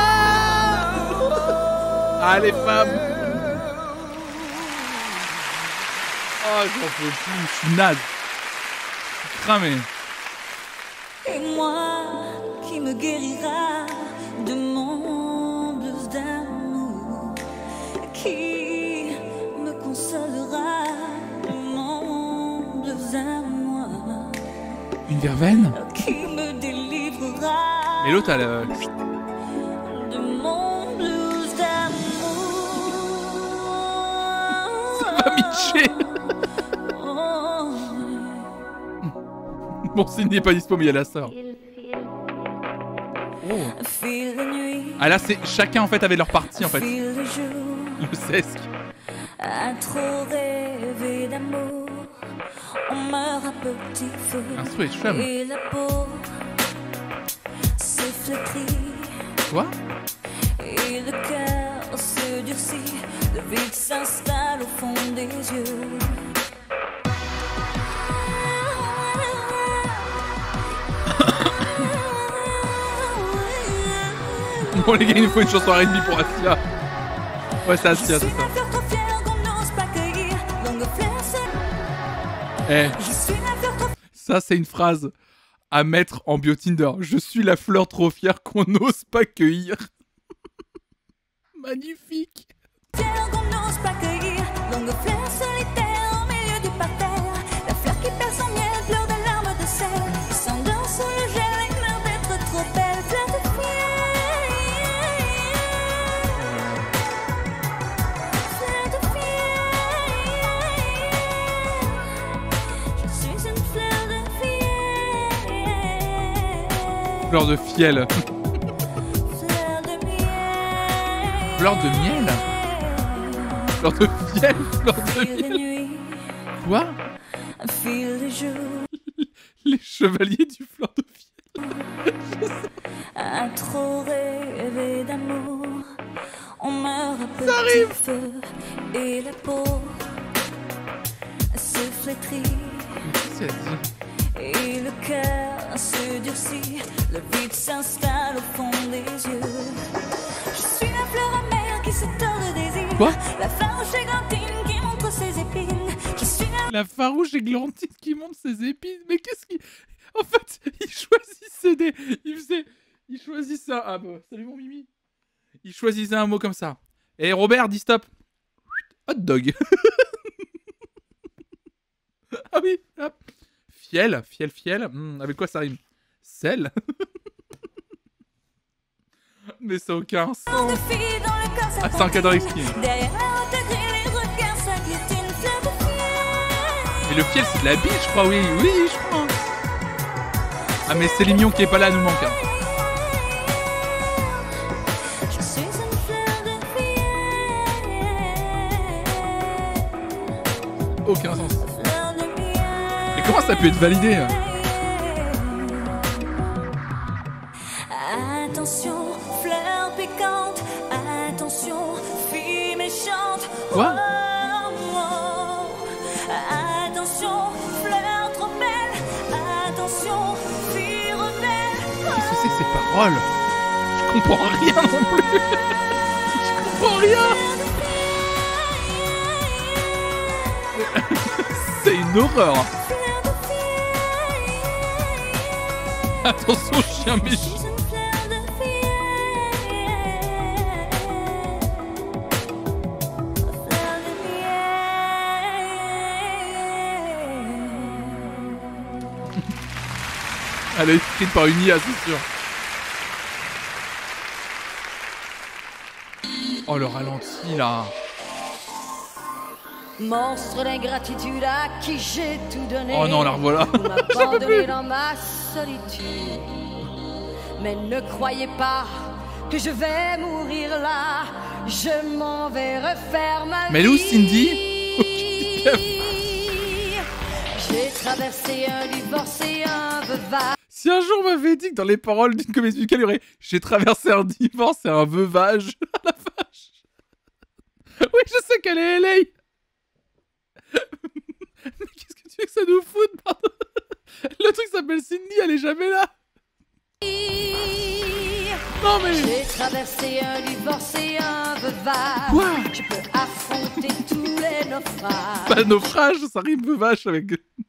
Ah les femmes. Oh j'en peux plus, je suis naze. Je suis cramé. Et moi qui me guérira de mon blues d'amour, qui me consolera de mon blues à moi, Une verveine. qui me délivrera Et l'autre elle... euh, de mon blues d'amour. Ça va Miché. Oh. Bon signe n'est pas dispo mais il y a la sœur. Oh. File la nuit, Ah là c'est... Chacun en fait avait leur partie en fait. file le jour, Le sesque. à trop rêver d'amour, on meurt à petit feu. Instru et chum. Et la peau se flétrit, Quoi? et le cœur se durcit, le vide s'installe au fond des yeux. Bon les gars il nous faut une chanson R and B pour Asia. Ouais c'est Asia c'est ça. fleur trop fière qu'on n'ose pas cueillir, longue fleur seule. Eh, Je suis la fleur trop ça c'est une phrase à mettre en bio Tinder. Je suis la fleur trop fière qu'on n'ose pas cueillir. Magnifique. fière qu'on n'ose pas cueillir, longue fleur solitaire au milieu du parterre. La fleur qui perd son miel pleure des larmes de sel, qui s'endort sous le gel et meurt d'être trop belle. Fleur de fière, fleur de fière, je suis une fleur de fière. Fleur de fiel. Fleur de miel. Fleur de miel. Fleur de fiel, fleur de Fil des miel. nuits, Quoi? fil des jours, Les chevaliers du fleur de fiel. à trop rêver d'amour, on meurt à Ça arrive. petit feu et la peau se flétrit Qu'est-ce qu'elle dit? et le cœur se durcit, le vide s'installe au fond des yeux. Je suis la fleur amère qui se tord de désir, Quoi? la farouche églantine qui montre ses épines. Je suis la La farouche églantine qui monte ses épines. Mais qu'est-ce qu'il... En fait, il choisissait des... Il faisait... Il choisissait un... Ah bah, salut mon Mimi. Il choisissait un mot comme ça. Et Robert, dis stop. Hot dog. Ah oui, hop. Fiel, fiel, fiel. Hmm, avec quoi ça rime? Sel. Mais ça n'a aucun sens. fleur de fille dans le corps, ça Ah, c'est un cadre continue. exquis. Derrière la haute grille, les regards s'agglutinent, fleur de fiel. Et le fiel, c'est de la bille, je crois, oui. Oui, je crois. Ah, mais c'est Mignon qui est pas là, nous manque. Hein. Je suis une fleur de fiel. Aucun sens. Fleur de miel. Mais comment ça peut être validé hein? Attention, fleur piquante. Attention, fille méchante. Quoi? Oh, oh. Attention, fleur trop belle. Attention, fille rebelle. Qu'est-ce que c'est que ces paroles? Je comprends rien non plus. Je comprends rien. C'est une horreur. Fleur de fiel. Attention, chien Je méchant. suis une fleur de fiel. Fleur de miel. Elle est écrite par une I A, c'est sûr. Oh, le ralenti, là. Monstre d'ingratitude à qui j'ai tout donné. Oh non, la revoilà. Vous m'abandonnez dans ma solitude. Mais ne croyez pas que je vais mourir là. Je m'en vais refaire ma Mais elle est où, Cindy? J'ai traversé un divorce et un veuvage. Si un jour on m'avait dit que dans les paroles d'une comédie musicale, il y aurait « J'ai traversé un divorce et un veuvage », la vache. Oui, je sais qu'elle est L A. Mais qu'est-ce que tu veux que ça nous foute, pardon? Le truc s'appelle Cindy, elle est jamais là. Non mais... J'ai traversé un divorce et un veuvage. Quoi? Je peux affronter tous les naufrages. Bah, naufrage, ça rime veuvage avec...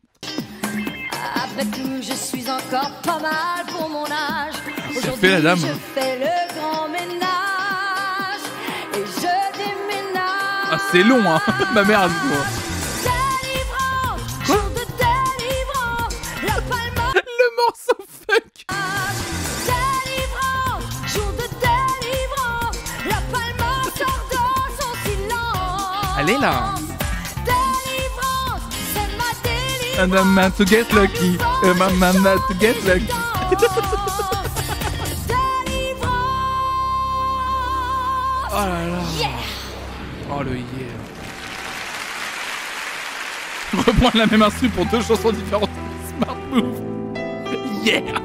Après tout, je suis encore pas mal pour mon âge. Qu'est-ce qu'elle fait, la dame? Je fais le grand ménage et je déménage. Ah, c'est long, hein. Ma mère a dit quoi? Délivrance, Quoi? jour de délivrance, la palme. Le morceau funk. Délivrance, jour de délivrance, la palme sort de son silence. Elle est là. Délivrance, c'est ma délivrance. And I'm meant to get lucky. And I'm meant to get lucky. Oh là là. Oh le yeah. Reprendre la même instru pour deux chansons différentes. Smart move. Yeah.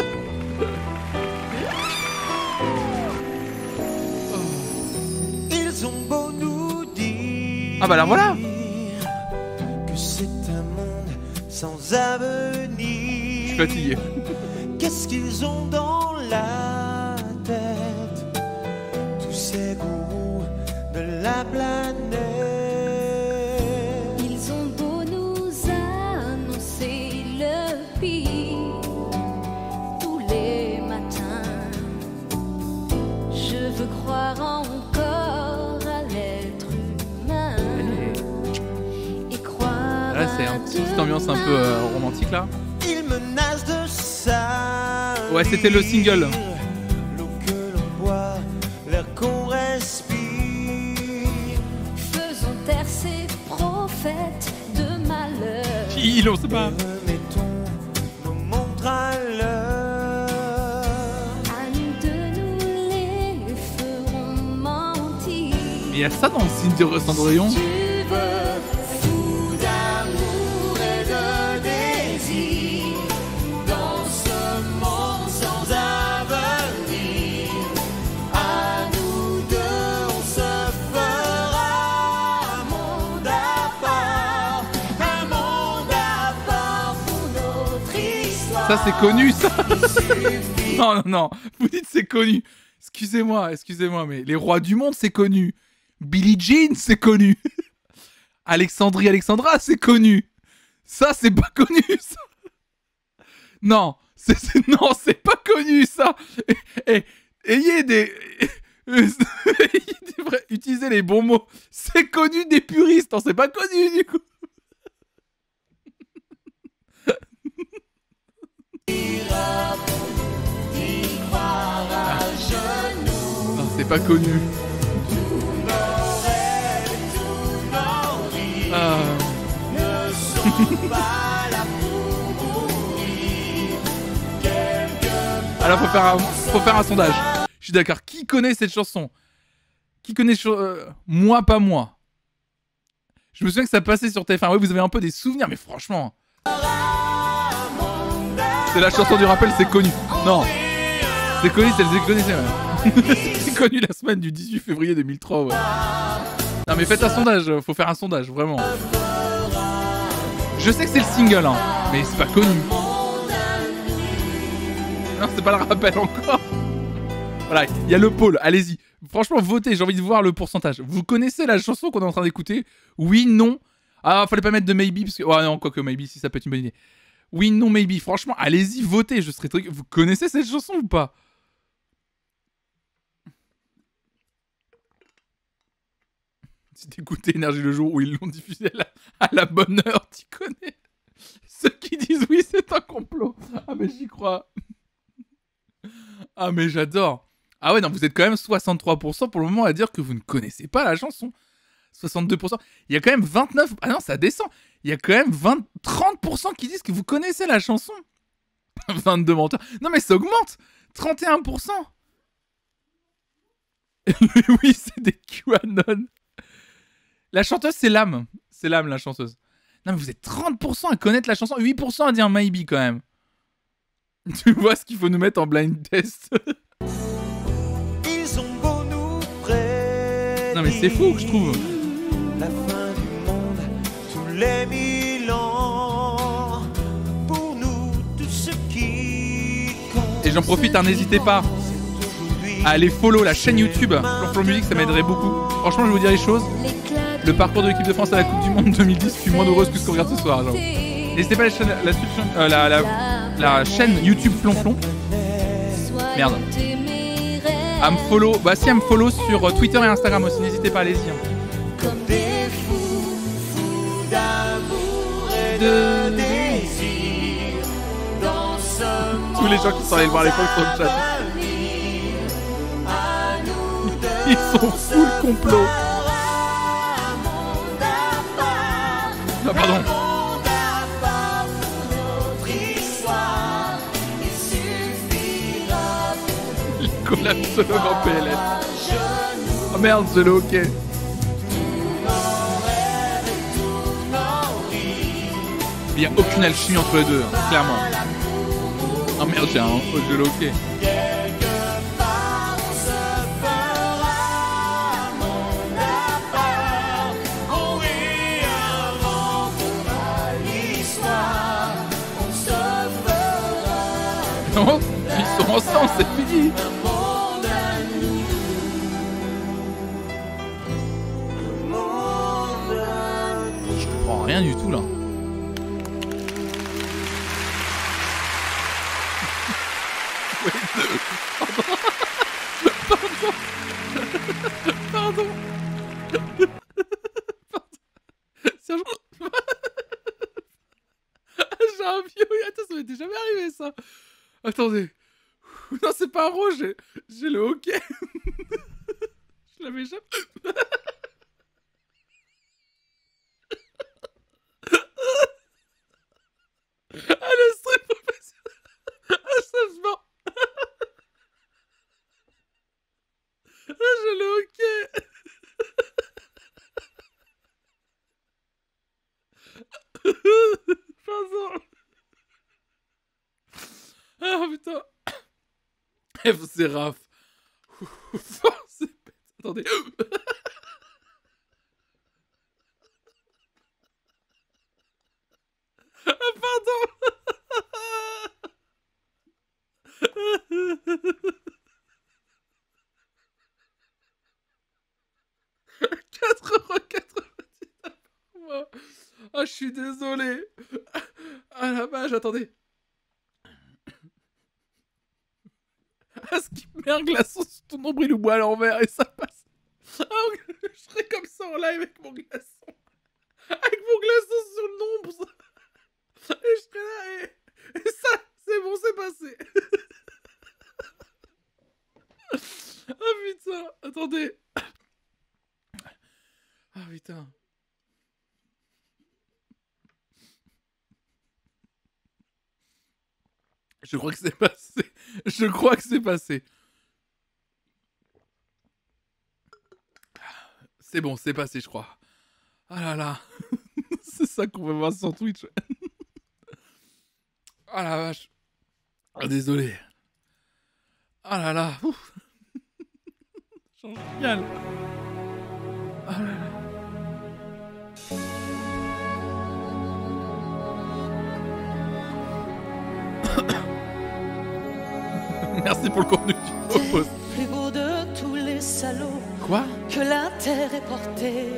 Ils ont beau nous dire Ah bah là voilà. que c'est un monde sans avenir. Je suis fatigué. Qu'est-ce qu'ils ont dans la tête, tous ces gourous de la planète? Ils ont beau nous annoncer le pire tous les matins. Je veux croire encore à l'être humain et croire Là c'est à une petite ambiance un peu euh, romantique là. Ils menacent de ça. Ouais, c'était le single. L'eau que l'on boit, l'air qu'on respire. Faisons taire ces prophètes de malheur. Qui on sait pas. Remettons nos montres à l'heure. À nous deux, nous les ferons mentir. Mais il y a ça dans le signe de Cendrillon. Tu veux, fou d'amour et de désir, dans ce monde sans avenir, à nous deux on se fera un monde à part, un monde à part pour notre histoire. Ça, c'est connu, ça. Non, non, non. Vous dites c'est connu. Excusez-moi, excusez-moi, mais les rois du monde, c'est connu. Billie Jean, c'est connu. Alexandrie Alexandra, c'est connu. Ça, c'est pas connu, ça. Non, c'est, c'est- non, c'est pas connu, ça. Et, et- ayez des... ayez des vrais- utilisez les bons mots. C'est connu des puristes, non, c'est pas connu, du coup. Non, c'est pas connu. Ah. Alors faut faire un, faut faire un sondage. Je suis d'accord. Qui connaît cette chanson? Qui connaît cho- euh, Moi pas moi. Je me souviens que ça passait sur T F un. Oui, vous avez un peu des souvenirs, mais franchement. C'est la chanson du rappel, c'est connu. Non. C'est connu, c'est le connaissez, ouais. C'est connu la semaine du dix-huit février deux mille trois, ouais. Non mais faites un sondage, faut faire un sondage, vraiment. Je sais que c'est le single, hein, mais c'est pas connu. Non, c'est pas le rappel encore. Voilà, il y a le pôle, allez-y. Franchement, votez, j'ai envie de voir le pourcentage. Vous connaissez la chanson qu'on est en train d'écouter? Oui, non. Ah, fallait pas mettre de maybe, parce que... Ouais, non, quoique maybe, si ça peut être une bonne idée. Oui, non, maybe. Franchement, allez-y, votez, je serais très... Vous connaissez cette chanson ou pas? Si t'écoutais Énergie le jour où ils l'ont diffusé à la, à la bonne heure, t'y connais. Ceux qui disent oui, c'est un complot. Ah, mais j'y crois. Ah, mais j'adore. Ah ouais, non, vous êtes quand même soixante-trois pour cent pour le moment à dire que vous ne connaissez pas la chanson. soixante-deux pour cent. Il y a quand même vingt-neuf... Ah non, ça descend. Il y a quand même vingt... trente pour cent qui disent que vous connaissez la chanson. vingt-deux menteurs. Non, mais ça augmente. trente et un pour cent. Oui, c'est des QAnon. La chanteuse, c'est l'âme. C'est l'âme, la chanteuse. Non, mais vous êtes trente pour cent à connaître la chanson. huit pour cent à dire maybe, quand même. Tu vois ce qu'il faut nous mettre en blind test. Ils ont beau nous prédire Non, mais c'est fou, je trouve. la fin du monde tous les mille ans. Pour nous, tout ce qui compte. Et j'en profite, hein, n'hésitez pas à aller follow la chaîne YouTube Flonflon Musique, ça m'aiderait beaucoup. Franchement, je vais vous dire les choses. Le parcours de l'équipe de France à la Coupe du Monde deux mille dix, je suis moins heureuse que ce qu'on regarde ce soir. Genre. N'hésitez pas à la chaîne, la, la, la, la, la chaîne YouTube Flonflon. Merde. À me follow, bah si à me follow sur euh, Twitter et Instagram aussi, n'hésitez pas, allez-y. Hein. Comme des fous, fous d'amour et de désir, dans ce monde Tous les gens qui sont allés le voir à l'époque sur le chat. avenir, à nous deux Ils sont full complot. un monde à part, Ah, pardon. un monde à part pour notre histoire. Il suffira Les collapsologues en P L S. à genoux. Oh merde, c'est le hockey. Il n'y a aucune alchimie entre les deux, hein, clairement. Oh merde, j'ai un jeu de hockey. Non, ils sont ensemble, c'est fini. Je comprends rien du tout là. Pardon. Pardon. Pardon. C'est un jour- J'ai un vieux. Attends, ça m'était jamais arrivé ça. Attendez. Non, c'est pas un rose, j'ai, j'ai le hockey. Je l'avais jamais. Ah, le stress professionnel. Ah, ça se vend. Ah, j'ai le hockey. F, c'est Raph. C'est bête. Attendez. Ah, pardon. quatre euros quatre-vingt-dix par mois. Ah, je suis désolé. Ah la vache, attendez. Ah, ce qui me met un glaçon sur ton nombril ou bois à l'envers et ça passe. Ah, je serais comme ça en live avec mon glaçon. Avec mon glaçon sur le nombre. Ça. Et je serais là et, et ça, c'est bon, c'est passé. Ah putain, attendez. Ah putain. Je crois que c'est passé. Je crois que c'est passé. C'est bon, c'est passé, je crois. Ah là là. C'est ça qu'on va voir sur Twitch. Ah la vache. Ah, désolé. Ah là là. Ouf. Génial. Ah là là. Merci pour le contenu que tu proposes. Plus beau de tous les salauds. Quoi? Que la terre est portée.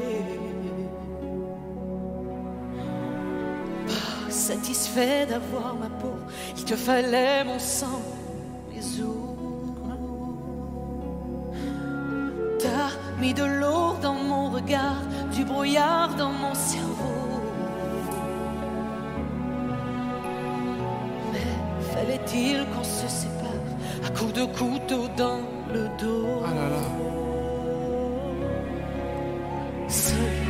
Pas satisfait d'avoir ma peau, il te fallait mon sang, mes os. T'as mis de l'eau dans mon regard, du brouillard dans mon cerveau. Mais fallait-il qu'on se sépare à coups de couteau dans le dos? Ah là là. Salut,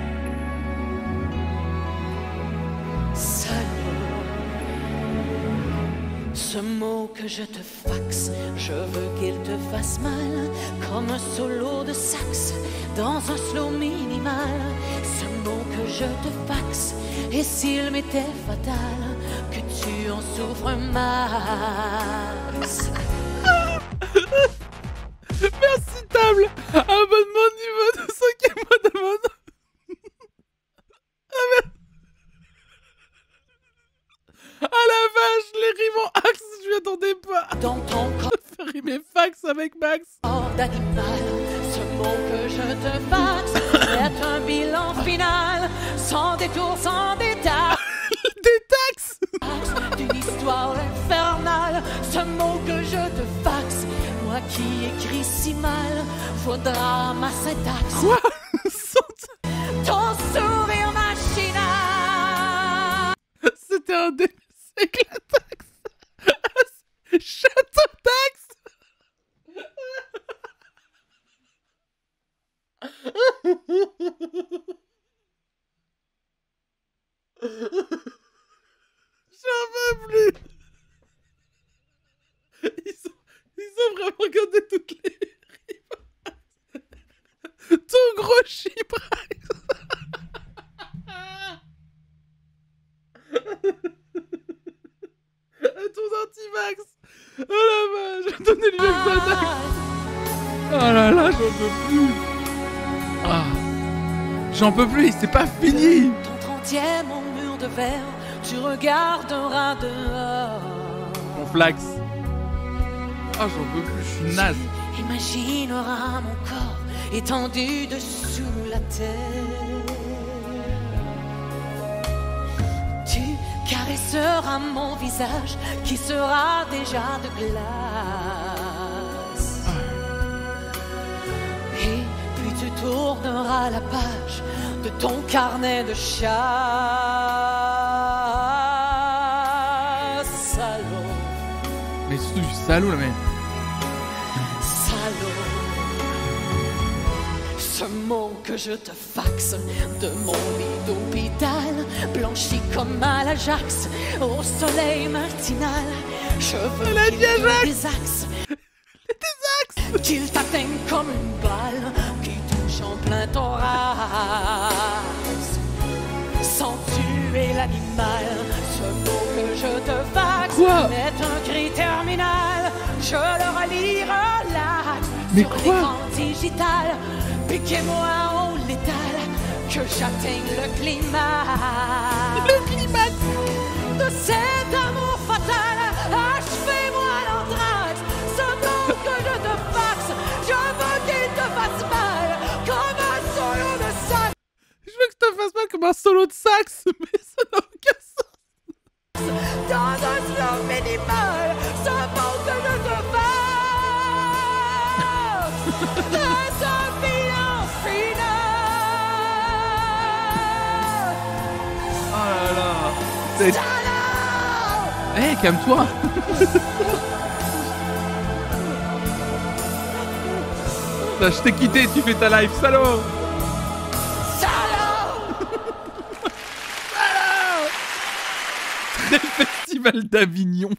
salaud. Ce mot que je te faxe, je veux qu'il te fasse mal, comme un solo de sax dans un slow minimal. Ce mot que je te faxe, et s'il m'était fatal, que tu en souffres un max. Merci table. Abonnement niveau de cinquième mois d'abonnement. Ah merde. Ah la vache, les rimes en axe, je m'y attendais pas. Dans ton corps Faire rimer fax avec Max. d'animal, ce mot que je te faxe est un bilan final, sans détour, sans détail. Des taxes. D'une histoire infernale, ce mot que je te faxe, moi qui écris si mal, faudra ma syntaxe. Quoi? Ton sourire machinal. C'était un dé... C'est que la taxe. Château taxe. J'en peux plus. Ils ont, ils ont vraiment gardé toutes les rimes. Ton gros chibrax. Ton anti-vax. Oh la vache. Donnez-lui le Xanax. Oh là là, j'en peux plus. Ah. J'en peux plus, c'est pas fini. Ton trentième en mur de verre, tu regarderas dehors. Mon flax. Ah, j'en peux plus, je suis naze. Tu imagineras mon corps étendu dessous la terre. Tu caresseras mon visage qui sera déjà de glace. Et puis tu tourneras la page de ton carnet de chasse. Salaud. Mais surtout du salaud, là, mais. Salaud. Ce mot que je te faxe de mon lit d'hôpital, blanchi comme à l'Ajax, au soleil matinal. Je veux Elle a qu'il dit te Ajax. désaxe, Des axes. qu'il t'atteigne comme une balle qui touche en plein thorax. Sans tuer l'animal, ce mot que je te faxe Quoi? est un cri terminal. Je le relis Mais sur quoi? l'écran digital. Piquez-moi au létal, que j'atteigne le climat. Le climat de cet amour fatal. Achevez-moi l'anthrax, ce monde que je te faxe. Je veux qu'il te fasse mal, comme un solo de sax. Je veux que ça fasse mal comme un solo de sax, mais ça n'a aucun sens. Dans un slow minimal, ce monde que je te fasse. C'est un bilan final. Oh là là. C'est... Eh, hey, calme-toi. Là, je t'ai quitté, tu fais ta live, salaud. Festival d'Avignon.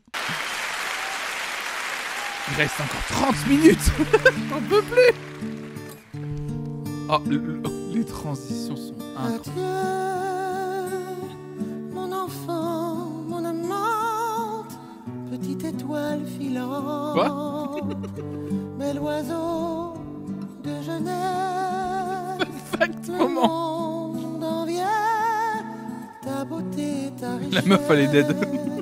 Il reste encore trente minutes. J'en peux plus. Oh, le, le, les transitions sont incroyables. Adieu, mon enfant, mon amante, petite étoile filante. Quoi? Bel oiseau de jeunesse. Fact Le moment. monde enviait ta beauté, ta richesse. La meuf, elle est dead.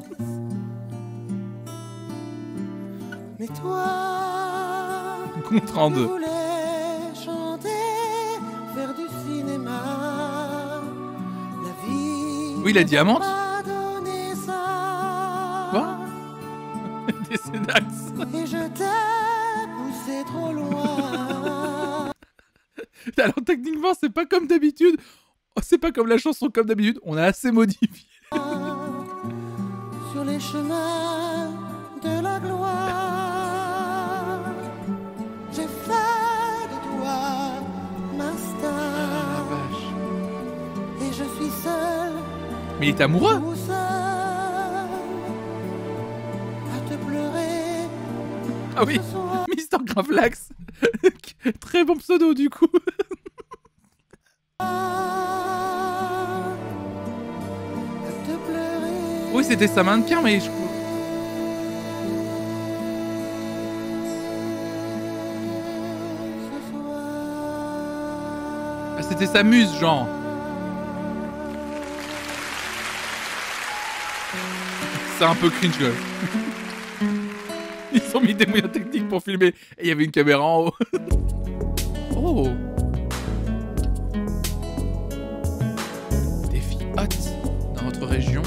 Mais toi, Compte en tu deux. voulais chanter, faire du cinéma. La vie. Oui, la diamante. m'a donné ça. Quoi? Des Sédax. Et je t'ai poussé trop loin. Alors techniquement, c'est pas comme d'habitude. Oh, c'est pas comme la chanson comme d'habitude. On a assez modifié. Sur les chemins de la gloire, j'ai fait de toi ma star. Vache. Et je suis seul, Mais il est amoureux. tout seul, à te pleurer. Ah oui. Ce soir. Mister Gravelax. Très bon pseudo du coup. À te pleurer. Oui, c'était sa mannequin, mais je... Ce soir. Ah, c'était sa muse, genre. C'est un peu cringe, quoi. Ils ont mis des moyens techniques pour filmer. Et il y avait une caméra en haut. Oh. Des filles hot dans votre région.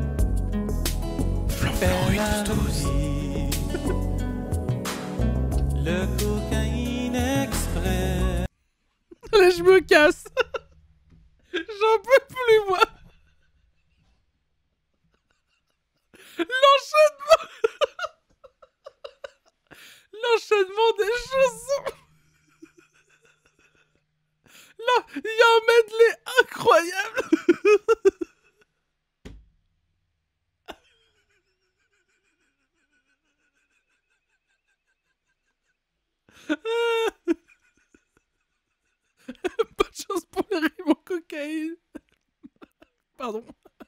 Belle douce. Le cocaïne express. Là, je me casse. J'en peux plus, moi. L'enchaînement. L'enchaînement des chansons. Là, il y a un medley incroyable. Pas de chance pour les rimes en cocaïne. Pardon.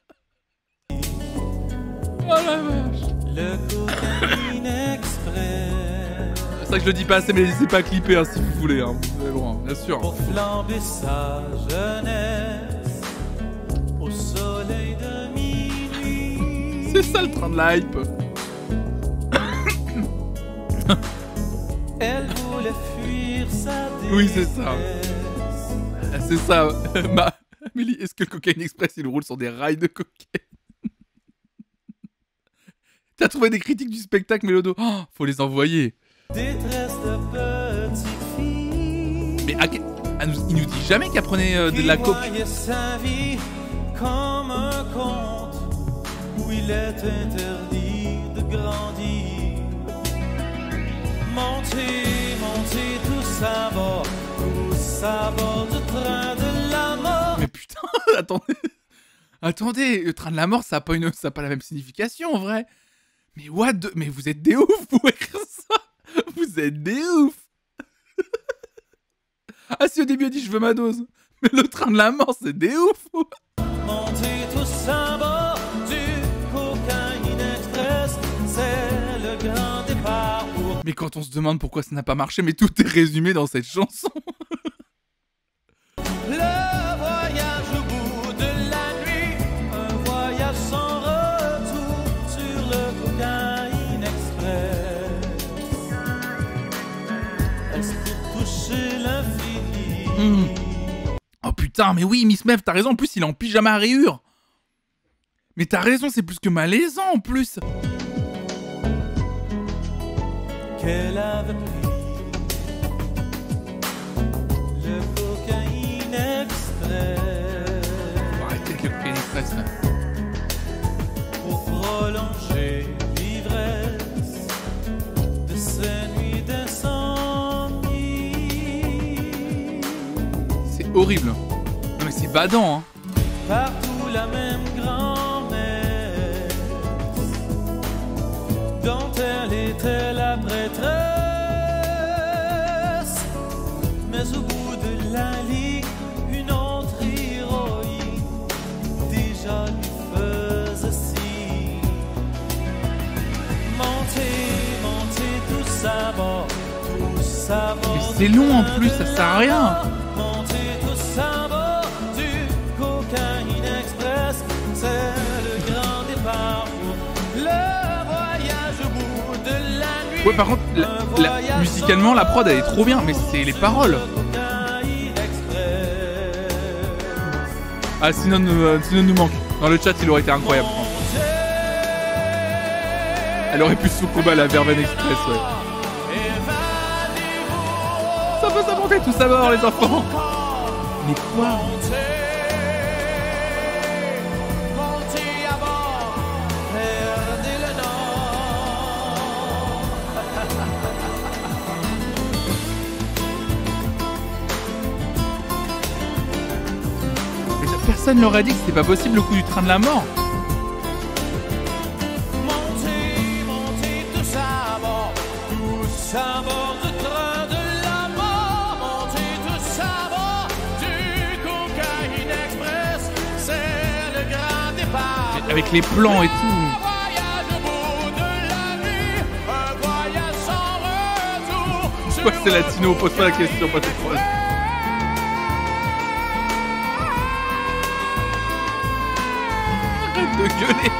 Oh la vache. Le cocaïne express. C'est vrai que je le dis pas assez, mais n'hésitez pas à clipper hein, si vous voulez. Hein. Vous allez loin, bien sûr. Pour flamber sa jeunesse au soleil de minuit. C'est ça le train de la hype. Elle voulait fuir sa détresse. Oui, c'est ça. C'est ça. Ma... Amélie, est-ce que le Cocaine Express il roule sur des rails de cocaïne? T'as trouvé des critiques du spectacle, Mélodo? Oh, faut les envoyer. Détresse de petite fille. Mais à... à nous... il nous dit jamais qu'elle prenait euh, de la coke. Il voyait sa vie comme un conte où il est interdit de grandir. Monter, monter, tout ça va, tout ça va du train de la mort. Mais putain, attendez. Attendez, le train de la mort, ça a pas, une... ça a pas la même signification en vrai. Mais what the... Mais vous êtes des oufs pour écrire ça. Vous êtes des oufs. Ah si au début elle dit je veux ma dose. Mais le train de la mort c'est des oufs. Monter tout ça va du cocaïne express, c'est le grand départ pour Mais quand on se demande pourquoi ça n'a pas marché, mais tout est résumé dans cette chanson. Le voyage au bout de la nuit, un voyage sans retour sur le Cocaine Express. Est-ce pour toucher l'infini? Mmh. Oh putain, mais oui, Miss Mev, t'as raison, en plus il est en pyjama à rayures. Mais t'as raison, c'est plus que malaisant en plus. Qu'elle avait pris le Cocaine Express. Faut arrêter avec le Cocaine Express là. Pour prolonger l'ivresse de ces nuits d'insomnie. C'est horrible. Non mais c'est badant hein. Partout la même grand-messe dont elle était la prêtresse. Mais au bout de la ligne, une autre héroïne déjà lui faisait signe. Montez, montez tous à bord, tous à bord. Mais c'est long en plus, ça sert à rien. Montez tous à bord du Cocaine Express, c'est le grand départ pour le voyage au bout de la nuit. Ouais, par contre, la, la, musicalement, la prod elle est trop bien, mais c'est les paroles. Ah, Sinon, euh, Sinon nous manque. Dans le chat, il aurait été incroyable. Elle aurait pu se combat la Verveine Express, ouais. Ça peut s'amonter tous à bord, les enfants. Mais quoi? Personne leur a dit que c'était pas possible le coup du train de la mort. Montez, montez tous à bord, tous à bord du train de la mort. Montez tous à bord du Cocaine Express, c'est le grand départ. Mais avec les plans et tout. Un voyage au bout de la nuit, un voyage sans retour. Je crois que c'est latino, pose pas la question, pas de problème. De gueuler.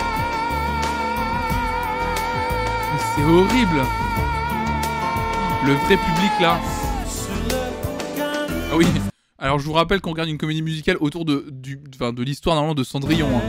Mais c'est horrible. Le vrai public là. Ah oui. Alors je vous rappelle qu'on regarde une comédie musicale autour de, du, enfin, de l'histoire normalement de Cendrillon. Hein.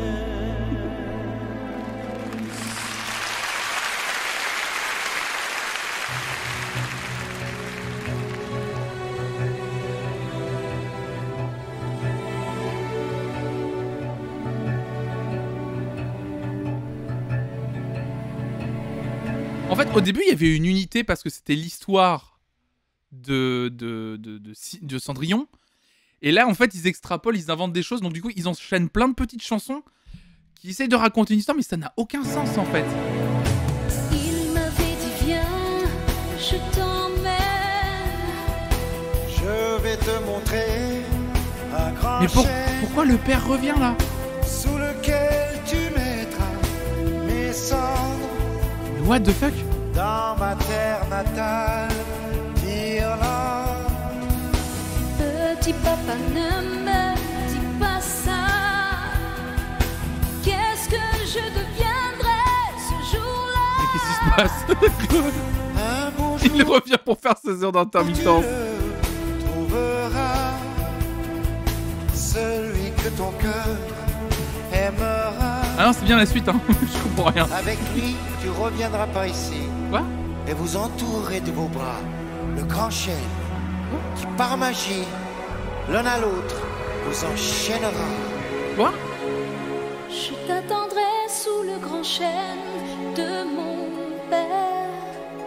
En fait, au début, il y avait une unité parce que c'était l'histoire de, de, de, de, de Cendrillon. Et là, en fait, ils extrapolent, ils inventent des choses. Donc, du coup, ils enchaînent plein de petites chansons qui essayent de raconter une histoire, mais ça n'a aucun sens, en fait. Il m'avait dit viens, je t'emmène. Je vais te montrer un grand Mais pour, chêne pourquoi le père revient, là? sous lequel tu mettras mes cendres. What the fuck? Dans ma terre natale d'Irlande. Petit papa, ne me dis pas ça. Qu'est-ce que je deviendrai ce jour-là? Mais qu'est-ce qui se passe? Un beau jour, Il revient pour faire ses heures d'intermittence. tu trouveras celui que ton cœur aimera. Ah non, c'est bien la suite, hein. Je comprends rien. Avec lui, tu reviendras par ici. Quoi? Et vous entourez de vos bras le grand chêne qui, par magie, l'un à l'autre, vous enchaînera. Quoi? Je t'attendrai sous le grand chêne de mon père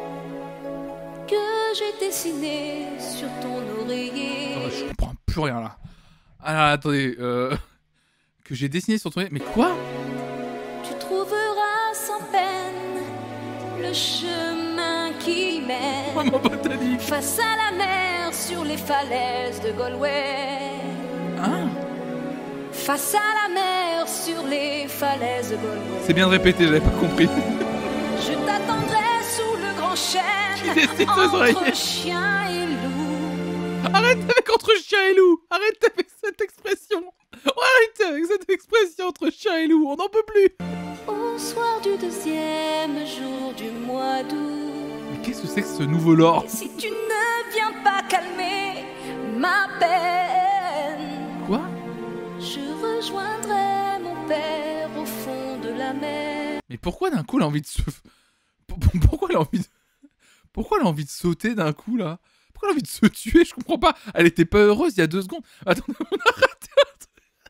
que j'ai dessiné sur ton oreiller. Oh, je comprends plus rien, là. Ah là, attendez, euh... que j'ai dessiné sur ton... Mais quoi? Tu trouveras sans peine le chemin qui mène Maman botanique. face à la mer sur les falaises de Galway. Hein? Face à la mer sur les falaises de Galway. C'est bien de répéter, j'avais pas compris. Je t'attendrai sous le grand chaîne décide de se réveiller. entre chien et loup. Arrête avec entre chien et loup. Arrête avec cette expression. Arrête avec cette expression entre chien et loup. On n'en peut plus. Au soir du deuxième jour du mois d'août. Mais qu'est-ce que c'est que ce nouveau lore? Et si tu ne viens pas calmer ma peine, Quoi? je rejoindrai mon père au fond de la mer. Mais pourquoi d'un coup elle a envie de se... Pourquoi elle a envie de... Pourquoi elle a envie de sauter d'un coup là? Pourquoi elle a envie de se tuer? Je comprends pas. Elle était pas heureuse il y a deux secondes. Attends, on a raté un truc.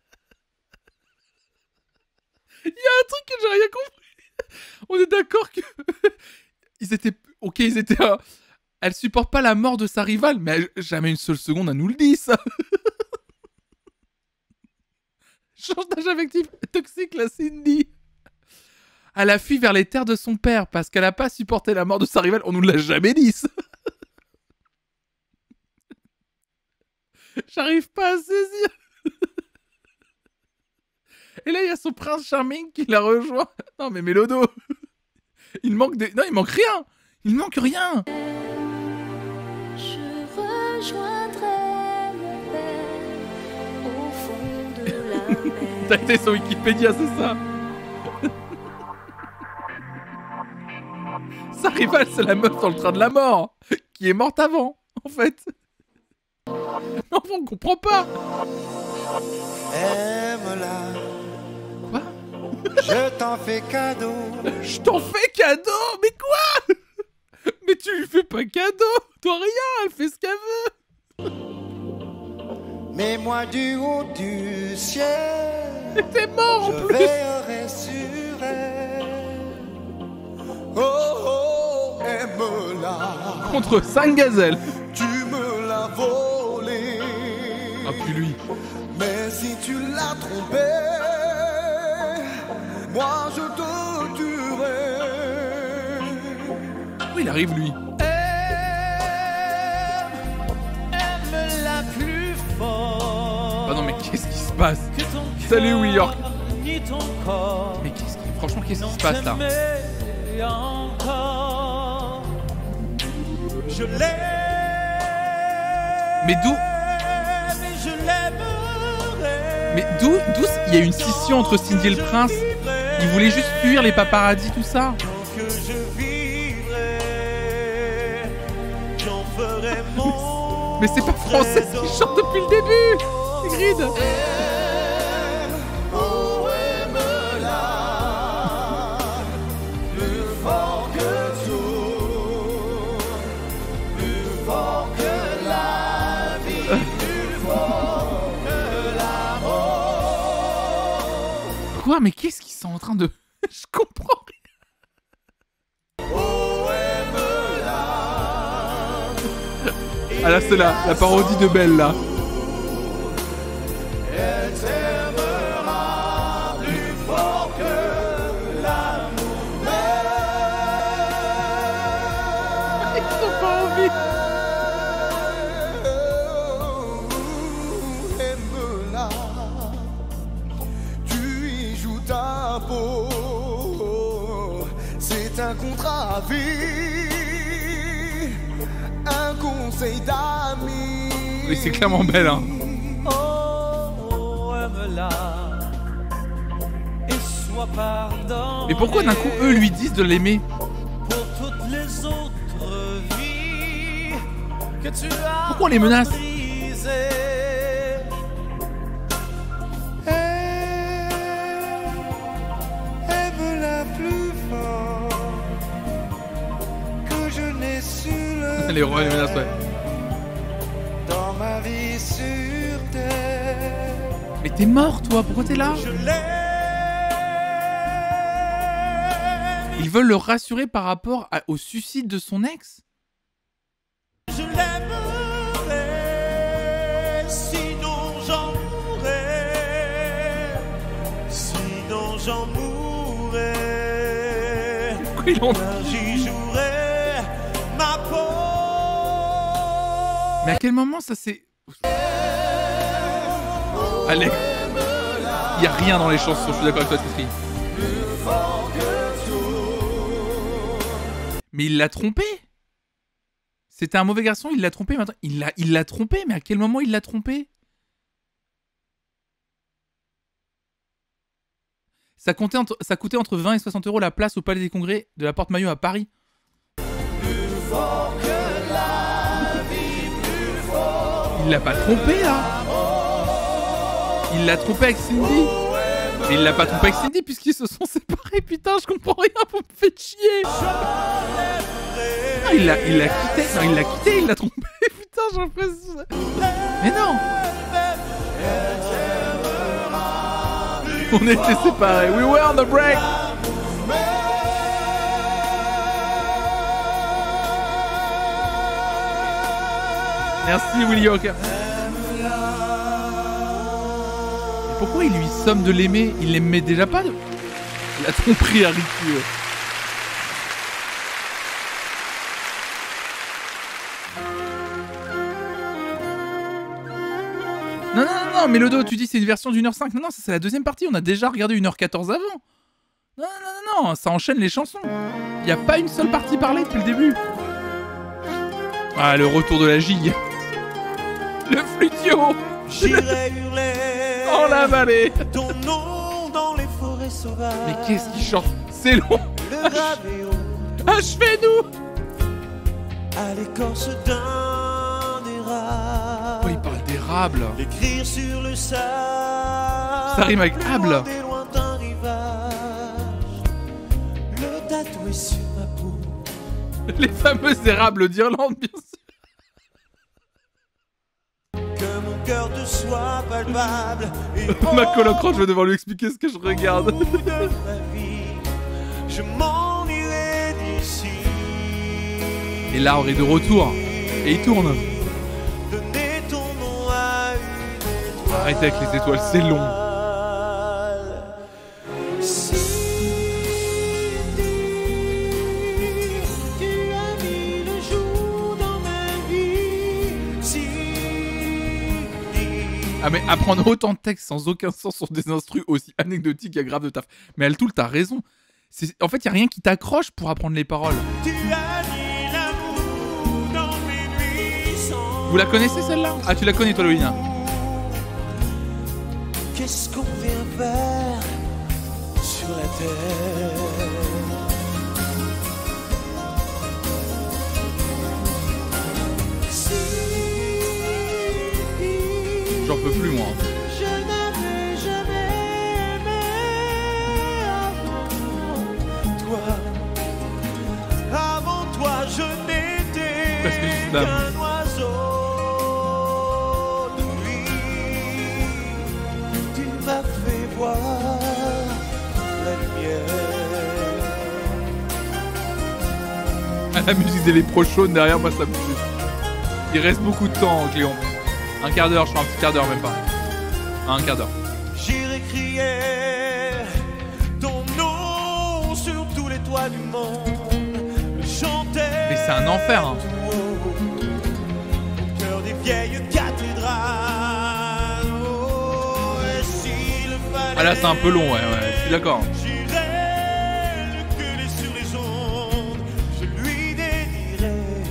Il y a un truc que j'ai rien compris. On est d'accord que... Ils étaient... Ok, ils étaient... Euh... Elle supporte pas la mort de sa rivale, mais elle... jamais une seule seconde elle nous le dit, ça. Change d'âge affectif toxique, la Cindy. Elle a fui vers les terres de son père parce qu'elle a pas supporté la mort de sa rivale. On nous l'a jamais dit, ça. J'arrive pas à saisir. Et là, il y a son prince charming qui la rejoint. Non, mais Mélodo. Il manque des... Non, il manque rien. Il manque rien. Je rejoindrai mon père au fond de la mer. T'as été sur Wikipédia, c'est ça? Sa rivale, c'est la meuf dans le train de la mort, qui est morte avant, en fait. Mais enfin, on comprend pas. Aime-la. Quoi? Je t'en fais cadeau. Je t'en fais cadeau? Mais quoi? Mais tu lui fais pas cadeau. Toi, rien, elle fait ce qu'elle veut. Mais moi du haut du ciel, t'es mort en je plus. veillerai sur elle. Oh oh, aime-la. Contre cinq gazelles. Tu me l'as volée. Ah, plus lui. Mais si tu l'as trompé, moi je te tuerai. Où il arrive, lui? Aime-la plus fort. Ah non, mais qu'est-ce qui se passe? Que ton Salut, New York. ni ton corps. Mais qu'est-ce qui... Franchement, qu'est-ce qui se passe, là? Encore. Je l'aime. Mais d'où... Mais je l'aimerai. Mais d'où... D'où il y a une scission entre Cindy et le prince? Il voulait juste fuir les paparazzis, tout ça. Que je vivrai, j'en ferai mon. Mais c'est pas français qui chante depuis le début. Sigrid. Oh, aime-la. Plus fort que tout. Plus fort que la vie. Plus fort que l'amour. Quoi? Mais qu'est-ce qu'ils sont en train de... Je comprends rien. Oh, aime-la. Ah là, c'est là, la parodie de Belle, là. Elle t'aimera plus fort que l'amour. Ils ont pas envie. Aime-la. Tu y joues ta peau. C'est un contrat à vie. Un conseil d'amis. Oui, c'est clairement Belle, hein. Oh, aime-la. Et sois pardonné. Mais pourquoi d'un coup, eux lui disent de l'aimer? Pour toutes les autres vies que tu as. Pourquoi on les menace? brisées. Aime-la plus fort que je n'ai su le Les rois, les menaces, ouais. dans ma vie sur terre. Mais t'es mort, toi. Pourquoi t'es là? Je l'aime. Ils veulent le rassurer par rapport à- au suicide de son ex? Je l'aimerai, sinon j'en mourrai, sinon j'en mourrai, Pourquoi ils l'ont... car j'y jouerai ma peau. Mais à quel moment ça s'est... Allez. Il y a rien dans les chansons, je suis d'accord avec toi, Titri. Mais il l'a trompé? C'était un mauvais garçon, il l'a trompé. Maintenant, il l'a, il l'a trompé, mais à quel moment il l'a trompé? Ça, comptait entre, ça coûtait entre vingt et soixante euros la place au Palais des Congrès de la Porte Maillot à Paris. Il l'a pas trompé là. Il l'a trompé avec Cindy. Mais il l'a pas trompé avec Cindy puisqu'ils se sont séparés. Putain, je comprends rien, vous me faites chier. Non, il l'a, il l'a quitté. Non, il l'a quitté, il l'a trompé. Putain, j'ai l'impression. Mais non. On était séparés. We were on the break. Merci Willy Hawker. Pourquoi il lui somme de l'aimer? Il l'aimait déjà pas. La tromperie à Ricky. Non, non, non, non, mais le dos, tu dis c'est une version d'une heure cinq. Non, non, ça c'est la deuxième partie. On a déjà regardé une heure quatorze avant. Non, non, non, non, ça enchaîne les chansons. Il n'y a pas une seule partie parlée depuis le début. Ah, le retour de la gigue. Le flutio. J'irai hurler dans la vallée. Ton nom dans les forêts sauvages. Mais qu'est-ce qu'il chante? C'est long. Le ravéo. Achevez-nous. À l'écorce d'un érable. Oh, il parle d'érable. L'écrire sur le sable. Ça rime avec able. Des lointains rivages. Le tatoué sur ma peau. Les fameux érables d'Irlande, bien sûr. Que mon cœur te soit palpable. Et Ma coloc Roche, je vais devoir lui expliquer ce que je regarde. au bout de ma vie, je m'en irai d'ici. Et l'arbre est de retour. Et il tourne. Donner ton nom à une étoile. Arrêtez avec les étoiles, c'est long. Si tu as mis le jour dans ma vie, si Ah mais apprendre autant de textes sans aucun sens sur des instrus aussi anecdotiques, il y a grave de taf. Mais elle tout, t'as raison. C'est... En fait, il y a rien qui t'accroche pour apprendre les paroles. tu as mis l'amour dans mes nuits sans. Vous la connaissez celle-là? Ah, tu la connais toi, Loïna? Qu'est-ce qu'on vient faire sur la terre? Si J'en peux plus, moi. je n'avais jamais aimé avant toi, avant toi je n'étais Parce que juste là. qu'un oiseau de nuit. Tu m'as fait voir la lumière. Ah, la musique des lépreux chaudes derrière, moi, ça me tue. Il reste beaucoup de temps, Cléon. Un quart d'heure, je crois, un petit quart d'heure, même pas. Un quart d'heure. J'irai crier ton nom sur tous les toits du monde. Le chanter. Mais c'est un enfer, hein. Au cœur des vieilles cathédrales. Oh, et s'il fallait. Ah là, c'est un peu long, ouais, ouais, je suis d'accord. J'irai le gueuler sur les ondes. Je lui dédierai.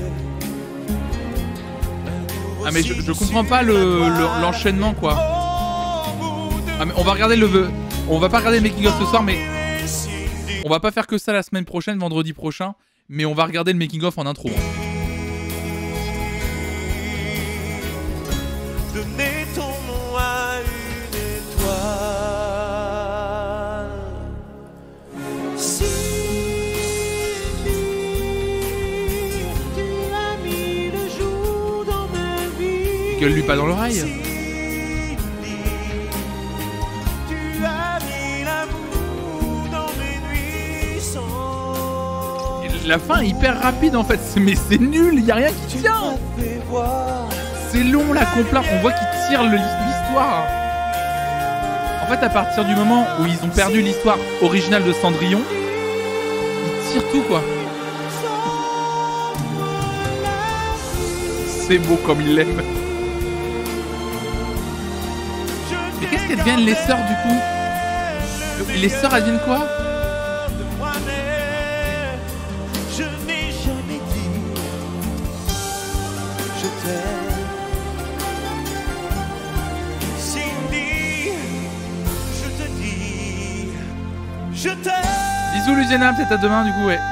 Ah mais je, je comprends pas le, le- l'enchaînement, quoi. Ah mais on va regarder le... On va pas regarder le making of ce soir, mais... On va pas faire que ça la semaine prochaine, vendredi prochain. Mais on va regarder le making of en intro. Donner ton nom à une étoile. Si tu as mis le jour dans ma vie. Gueule-lui pas dans l'oreille. Si tu as mis l'amour dans mes nuits sans. La fin est hyper rapide en fait. C'est- Mais c'est nul, y a rien qui Tu tient. m'as fait voir. C'est long la compla. On voit qu'ils tirent le- l'histoire. En fait, à partir du moment où ils ont perdu l'histoire originale de Cendrillon, ils tirent tout, quoi. C'est beau comme il l'aime. Mais qu'est-ce qu'elles deviennent les sœurs du coup? Les sœurs, elles deviennent quoi? Je n'ai jamais dit je t'aime. Bisous Luciana, peut-être à demain du coup, ouais.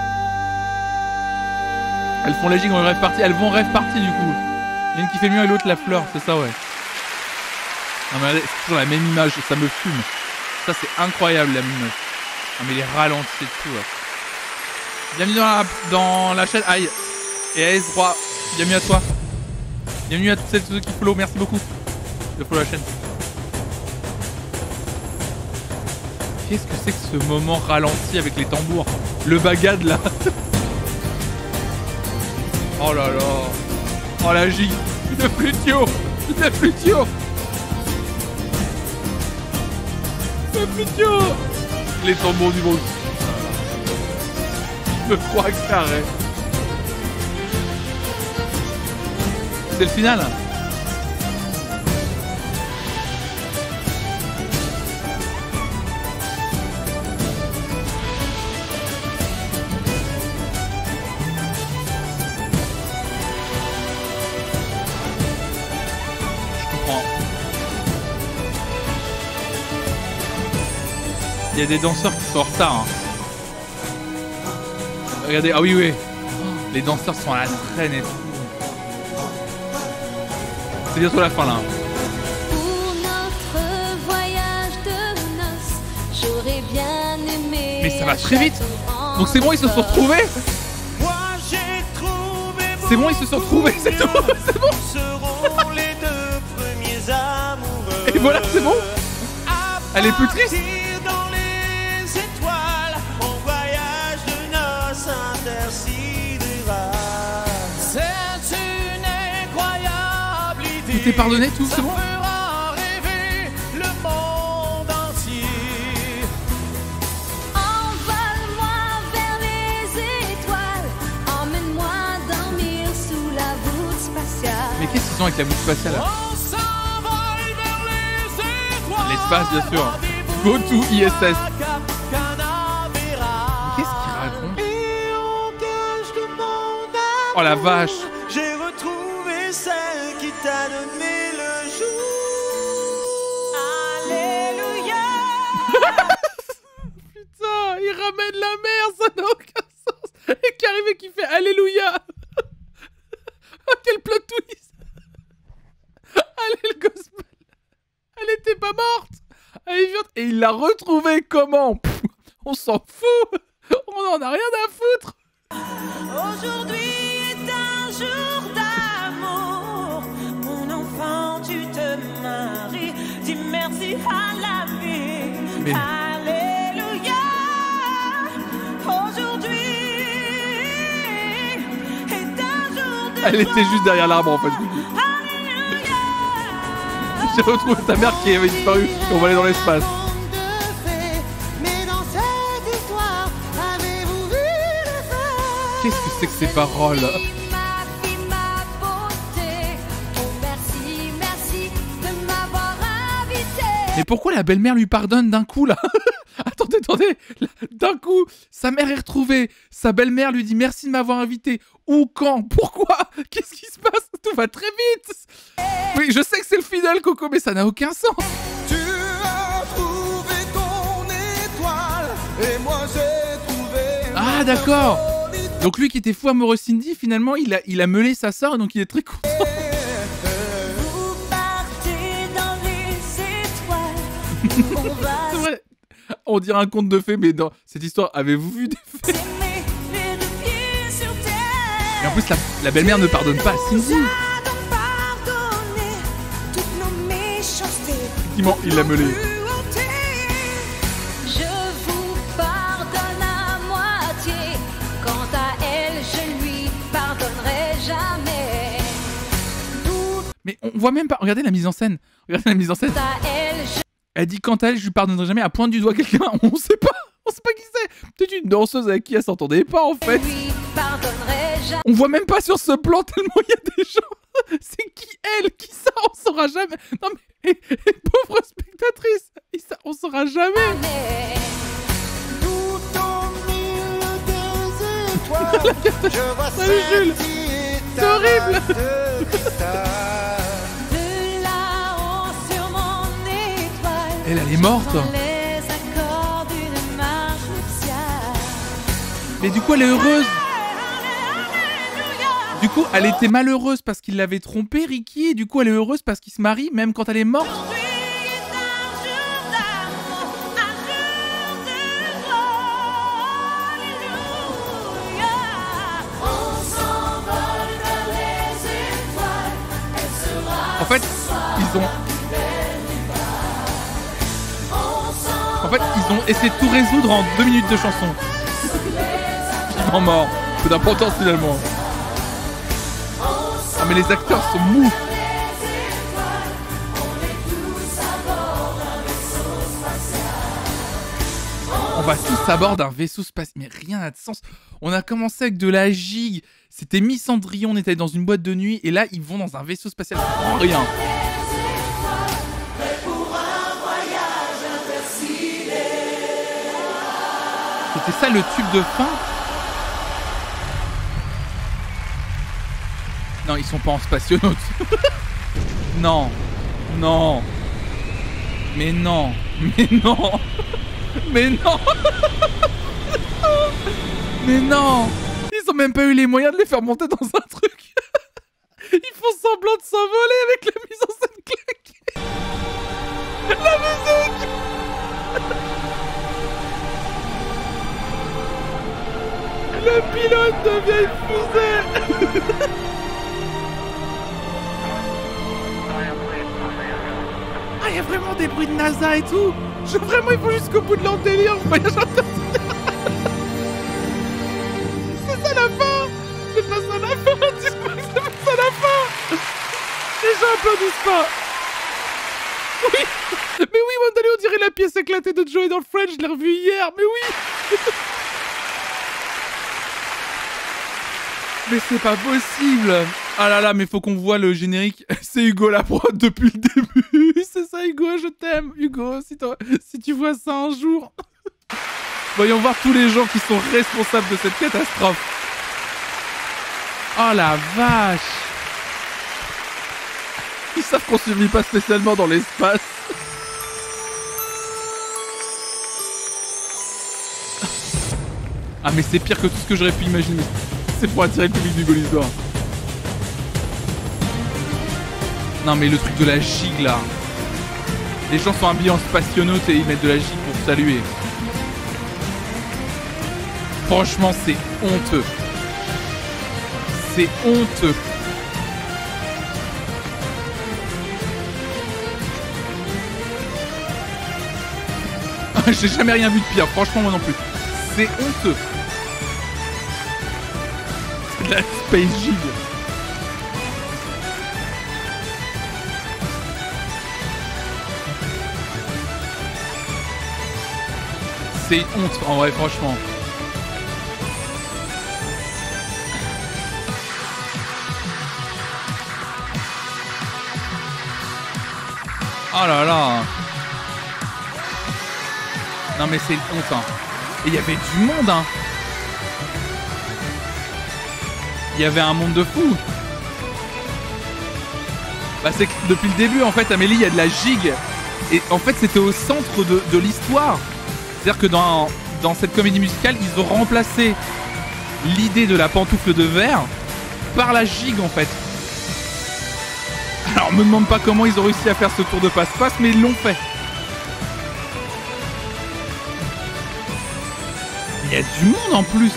Elles font la gigue en rêve party, elles vont rêve party du coup. Il y en a une qui fait le mur et l'autre la fleur, c'est ça ouais. Non mais regardez, c'est toujours la même image, ça me fume. Ça c'est incroyable la même image. Non mais les ralentis et tout ouais. Bienvenue dans la, dans la chaîne, aïe. Et A S trois, bienvenue à toi. Bienvenue à toutes celles et tous ceux qui follow, merci beaucoup de follow la chaîne. Qu'est-ce que c'est que ce moment ralenti avec les tambours? Le bagad là. Oh là là. Oh la gigue. Le flutio. Le flutio. Le flutio. Les tambours du monde. Le trois carré. C'est le final. Il y a des danseurs qui sont en retard. Hein. Regardez, ah oui, oui. Les danseurs sont à la traîne et tout. C'est bientôt la fin là. Pour notre voyage de noces, j'aurais bien aimé. Mais ça va très vite. Donc c'est bon, ils se sont retrouvés. Moi j'ai trouvé. C'est bon, ils se sont retrouvés, c'est tout. C'est bon. Nous serons les deux premiers amoureux. Et voilà, c'est bon. Elle est plus triste. Dans les étoiles, mon voyage de noces intersidéral. C'est une incroyable idée. Tout est pardonné, tout, c'est bon. Ça fera rêver le monde entier. Envole-moi vers les étoiles, emmène-moi dormir sous la voûte spatiale. Mais qu'est-ce qu'ils ont avec la voûte spatiale là? On s'envole vers les étoiles. L'espace, bien sûr. Go to I S S. Qu'est-ce qu'il raconte? Oh la vache. J'ai retrouvé celle qui t'a donné le jour. Alléluia. Putain, il ramène la mer, ça n'a aucun sens. Et qui arrive et qui fait Alléluia. Oh quel plot twist. Allez le gospel. Elle était pas morte. Elle est vivante. Et il l'a retrouvée comment? Pff, on s'en fout. On en a rien à foutre. Aujourd'hui est un jour d'amour. Mon enfant, tu te maries. Dis merci à la vie. Mais- Alléluia. Aujourd'hui est un jour de Elle était juste derrière l'arbre en fait. Alléluia. J'ai retrouvé ta mère qui avait disparu. On va aller dans l'espace. Mais dans cette histoire, avez-vous vu le feu? Qu'est-ce que c'est que ces paroles? Ma vie, ma beauté, oh merci, merci de m'avoir invité. Mais pourquoi la belle-mère lui pardonne d'un coup là? Attendez, attendez. Là, d'un coup, sa mère est retrouvée. Sa belle-mère lui dit merci de m'avoir invité. Où, quand, pourquoi? Qu'est-ce qui se passe? Tout va très vite. Oui, je sais que c'est le final, Coco, mais ça n'a aucun sens. Tu as trouvé ton étoile, et moi j'ai trouvé. Ah, d'accord. Donc lui qui était fou amoureux de Cindy, finalement, il a, il a meulé sa sœur, donc il est très content. Vous partez dans les étoiles. On va C'est vrai. On dirait un conte de fées, mais dans cette histoire, avez-vous vu des fées? s'aimer les deux pieds sur terre. Et en plus, la, la belle-mère ne pardonne pas à Cindy. À donc pardonner toutes nos méchancetés. Effectivement, il l'a meulé. Cruauté. Je vous pardonne à moitié. Quant à elle, je lui pardonnerai jamais. Tout Mais on voit même pas. Regardez la mise en scène. Regardez la mise en scène. à elle, je Elle dit quant à elle, je lui pardonnerai jamais. Elle pointe du doigt quelqu'un. On sait pas. On sait pas qui c'est. Peut-être une danseuse avec qui elle s'entendait pas en fait. lui pardonnerai jamais. On voit même pas sur ce plan tellement il y a des gens. C'est qui elle? Qui ça? On saura jamais. Non mais et, et pauvre spectatrice. Et ça, on saura jamais. Tout au milieu des étoiles, je vois Salut, Jules. cette C'est horrible. de cristal. De là-haut sur mon étoile. Elle, elle est morte. J'entends les accords d'une Mais du coup, elle est heureuse. Du coup, elle était malheureuse parce qu'il l'avait trompée, Ricky, et du coup, elle est heureuse parce qu'il se marie, même quand elle est morte. En fait, ils ont... En fait, ils ont essayé de tout résoudre en deux minutes de chanson. Vivement mort. Peu d'importance finalement. Ah mais les acteurs sont mous. On va tous à bord d'un vaisseau spatial. Mais rien n'a de sens. On a commencé avec de la gigue. C'était mi-Cendrillon, on était dans une boîte de nuit. Et là, ils vont dans un vaisseau spatial. Oh, rien. C'était ça le tube de fin? Non, ils sont pas en spationaute. Non. Non. Mais non. Mais non. Mais non. Mais non. Ils ont même pas eu les moyens de les faire monter dans un truc. Ils font semblant de s'envoler avec la mise en scène claquée. La musique. Le pilote devient une fusée. Ah, il y a vraiment des bruits de NASA et tout. Je, vraiment, il faut jusqu'au bout de leur délire. Voyage interstellaire. C'est ça la fin. C'est pas ça la fin. Dis-moi que c'est pas ça la fin. Les gens applaudissent pas. Oui. Mais oui, Wandale, on dirait la pièce éclatée de Joey dans le French. Je l'ai revue hier. Mais oui. Mais c'est pas possible. Ah là là, mais faut qu'on voit le générique. C'est Hugo la prod depuis le début. C'est ça, Hugo, je t'aime. Hugo, si, si tu vois ça un jour. Voyons voir tous les gens qui sont responsables de cette catastrophe. Oh la vache. Ils savent qu'on survit pas spécialement dans l'espace. Ah mais c'est pire que tout ce que j'aurais pu imaginer. C'est pour attirer le public du Gaulisor. Non mais le truc de la gigue là. Les gens sont habillés en spationaute et ils mettent de la gigue pour saluer. Franchement c'est honteux. C'est honteux. J'ai jamais rien vu de pire, franchement moi non plus. C'est honteux. C'est de la space gigue. C'est honte en vrai, franchement. Oh là là. Non mais c'est une honte hein. Et il y avait du monde hein. Il y avait un monde de fou. Bah c'est que depuis le début en fait Amélie il y a de la gigue. Et en fait c'était au centre de, de l'histoire. C'est-à-dire que dans, dans cette comédie musicale ils ont remplacé l'idée de la pantoufle de verre par la gigue en fait. Alors me demande pas comment ils ont réussi à faire ce tour de passe-passe mais ils l'ont fait. Il y a du monde en plus.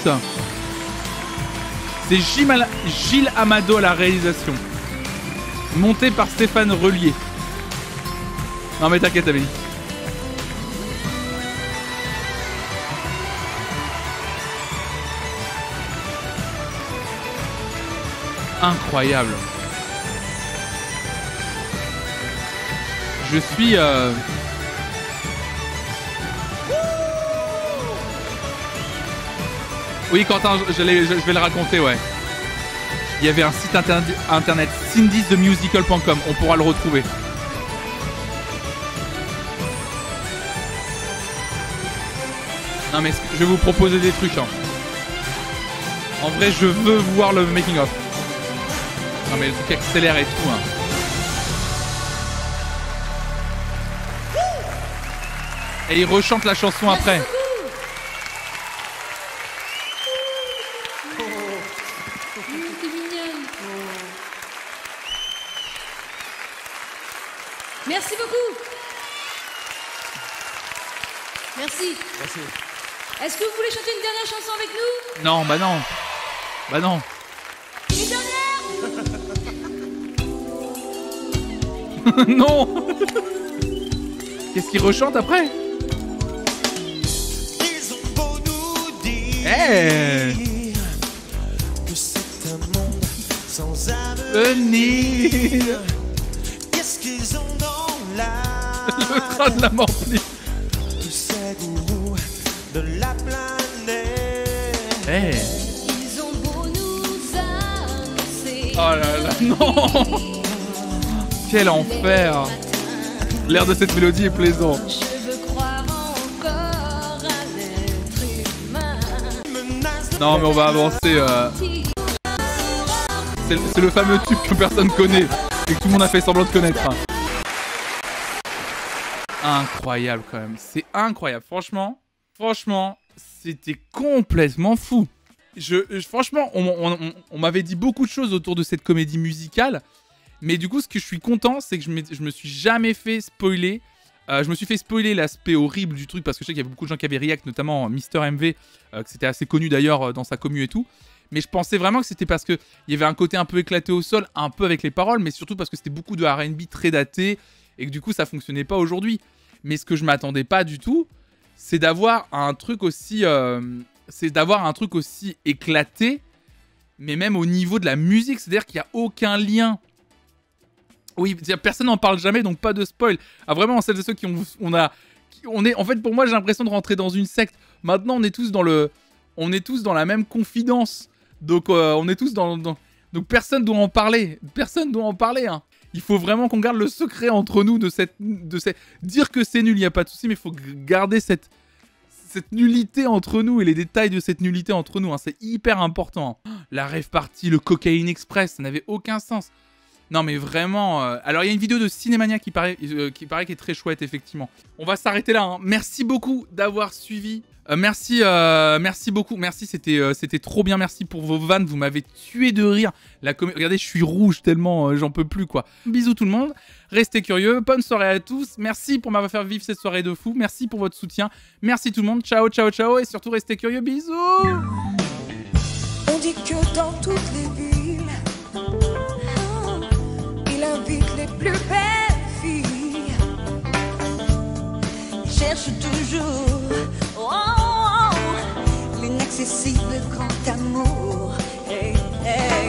C'est Gilles, Gilles Amado à la réalisation. Monté par Stéphane Relier. Non mais t'inquiète Amélie. Incroyable. Je suis... Euh... Oui Quentin, je, je, je vais le raconter, ouais. Il y avait un site inter internet, cindy's the musical point com, on pourra le retrouver. Non mais je vais vous proposer des trucs. Hein. En vrai, je veux voir le making of. Non mais le truc accélère et tout. Hein. Et il rechante la chanson après. Merci beaucoup. Merci. Merci. Est-ce que vous voulez chanter une dernière chanson avec nous? Non, bah non. Bah non. Une dernière? Non. Qu'est-ce qu'il rechante après? Ils ont beau nous dire Eh que c'est un monde sans avenir. Venir. Qu'est-ce qu'ils ont dans l'âme? Le train de la mort. Tous ces gourous de la planète. Eh. Ils ont beau nous annoncer. Oh là là, non. Quel enfer. L'air de cette mélodie est plaisant. Je veux croire encore à l'être humain. Non mais on va avancer. Euh... C'est c'est le fameux tube que personne connaît et que tout le monde a fait semblant de connaître. Incroyable quand même. C'est incroyable. Franchement, franchement, c'était complètement fou. Je, je franchement, on, on, on, on m'avait dit beaucoup de choses autour de cette comédie musicale. Mais du coup, ce que je suis content, c'est que je, je me suis jamais fait spoiler. Euh, je me suis fait spoiler l'aspect horrible du truc parce que je sais qu'il y avait beaucoup de gens qui avaient react, notamment Mister M V, euh, que c'était assez connu d'ailleurs dans sa commu et tout. Mais je pensais vraiment que c'était parce qu'il y avait un côté un peu éclaté au sol, un peu avec les paroles, mais surtout parce que c'était beaucoup de R and B très daté et que du coup, ça fonctionnait pas aujourd'hui. Mais ce que je m'attendais pas du tout, c'est d'avoir un truc aussi, euh, c'est d'avoir un truc aussi éclaté, mais même au niveau de la musique, c'est-à-dire qu'il n'y a aucun lien. Oui, personne n'en parle jamais, donc pas de spoil. Ah, vraiment, celles et ceux qui ont, on a, qui, on est, en fait, pour moi, j'ai l'impression de rentrer dans une secte. Maintenant, on est tous dans le, on est tous dans la même confidence. Donc, euh, on est tous dans, dans, donc personne doit en parler. Personne doit en parler. Hein. Il faut vraiment qu'on garde le secret entre nous de cette, de cette, dire que c'est nul, il y a pas de souci, mais il faut garder cette, cette nullité entre nous et les détails de cette nullité entre nous. Hein. C'est hyper important. Hein. La rave party, le Cocaine Express, ça n'avait aucun sens. Non mais vraiment, euh... alors il y a une vidéo de Cinémania qui paraît, euh, qui paraît qui est très chouette effectivement. On va s'arrêter là, hein. Merci beaucoup d'avoir suivi, euh, merci, euh, merci beaucoup, merci, c'était euh, c'était trop bien, merci pour vos vannes, vous m'avez tué de rire. La com... Regardez, je suis rouge tellement euh, j'en peux plus quoi. Bisous tout le monde, restez curieux, bonne soirée à tous, merci pour m'avoir fait vivre cette soirée de fou, merci pour votre soutien, merci tout le monde, ciao ciao ciao et surtout restez curieux, bisous. On dit que dans toutes les villes, il invite les plus belles filles. Il cherche toujours oh, oh, oh, l'inaccessible grand amour. Hey, hey.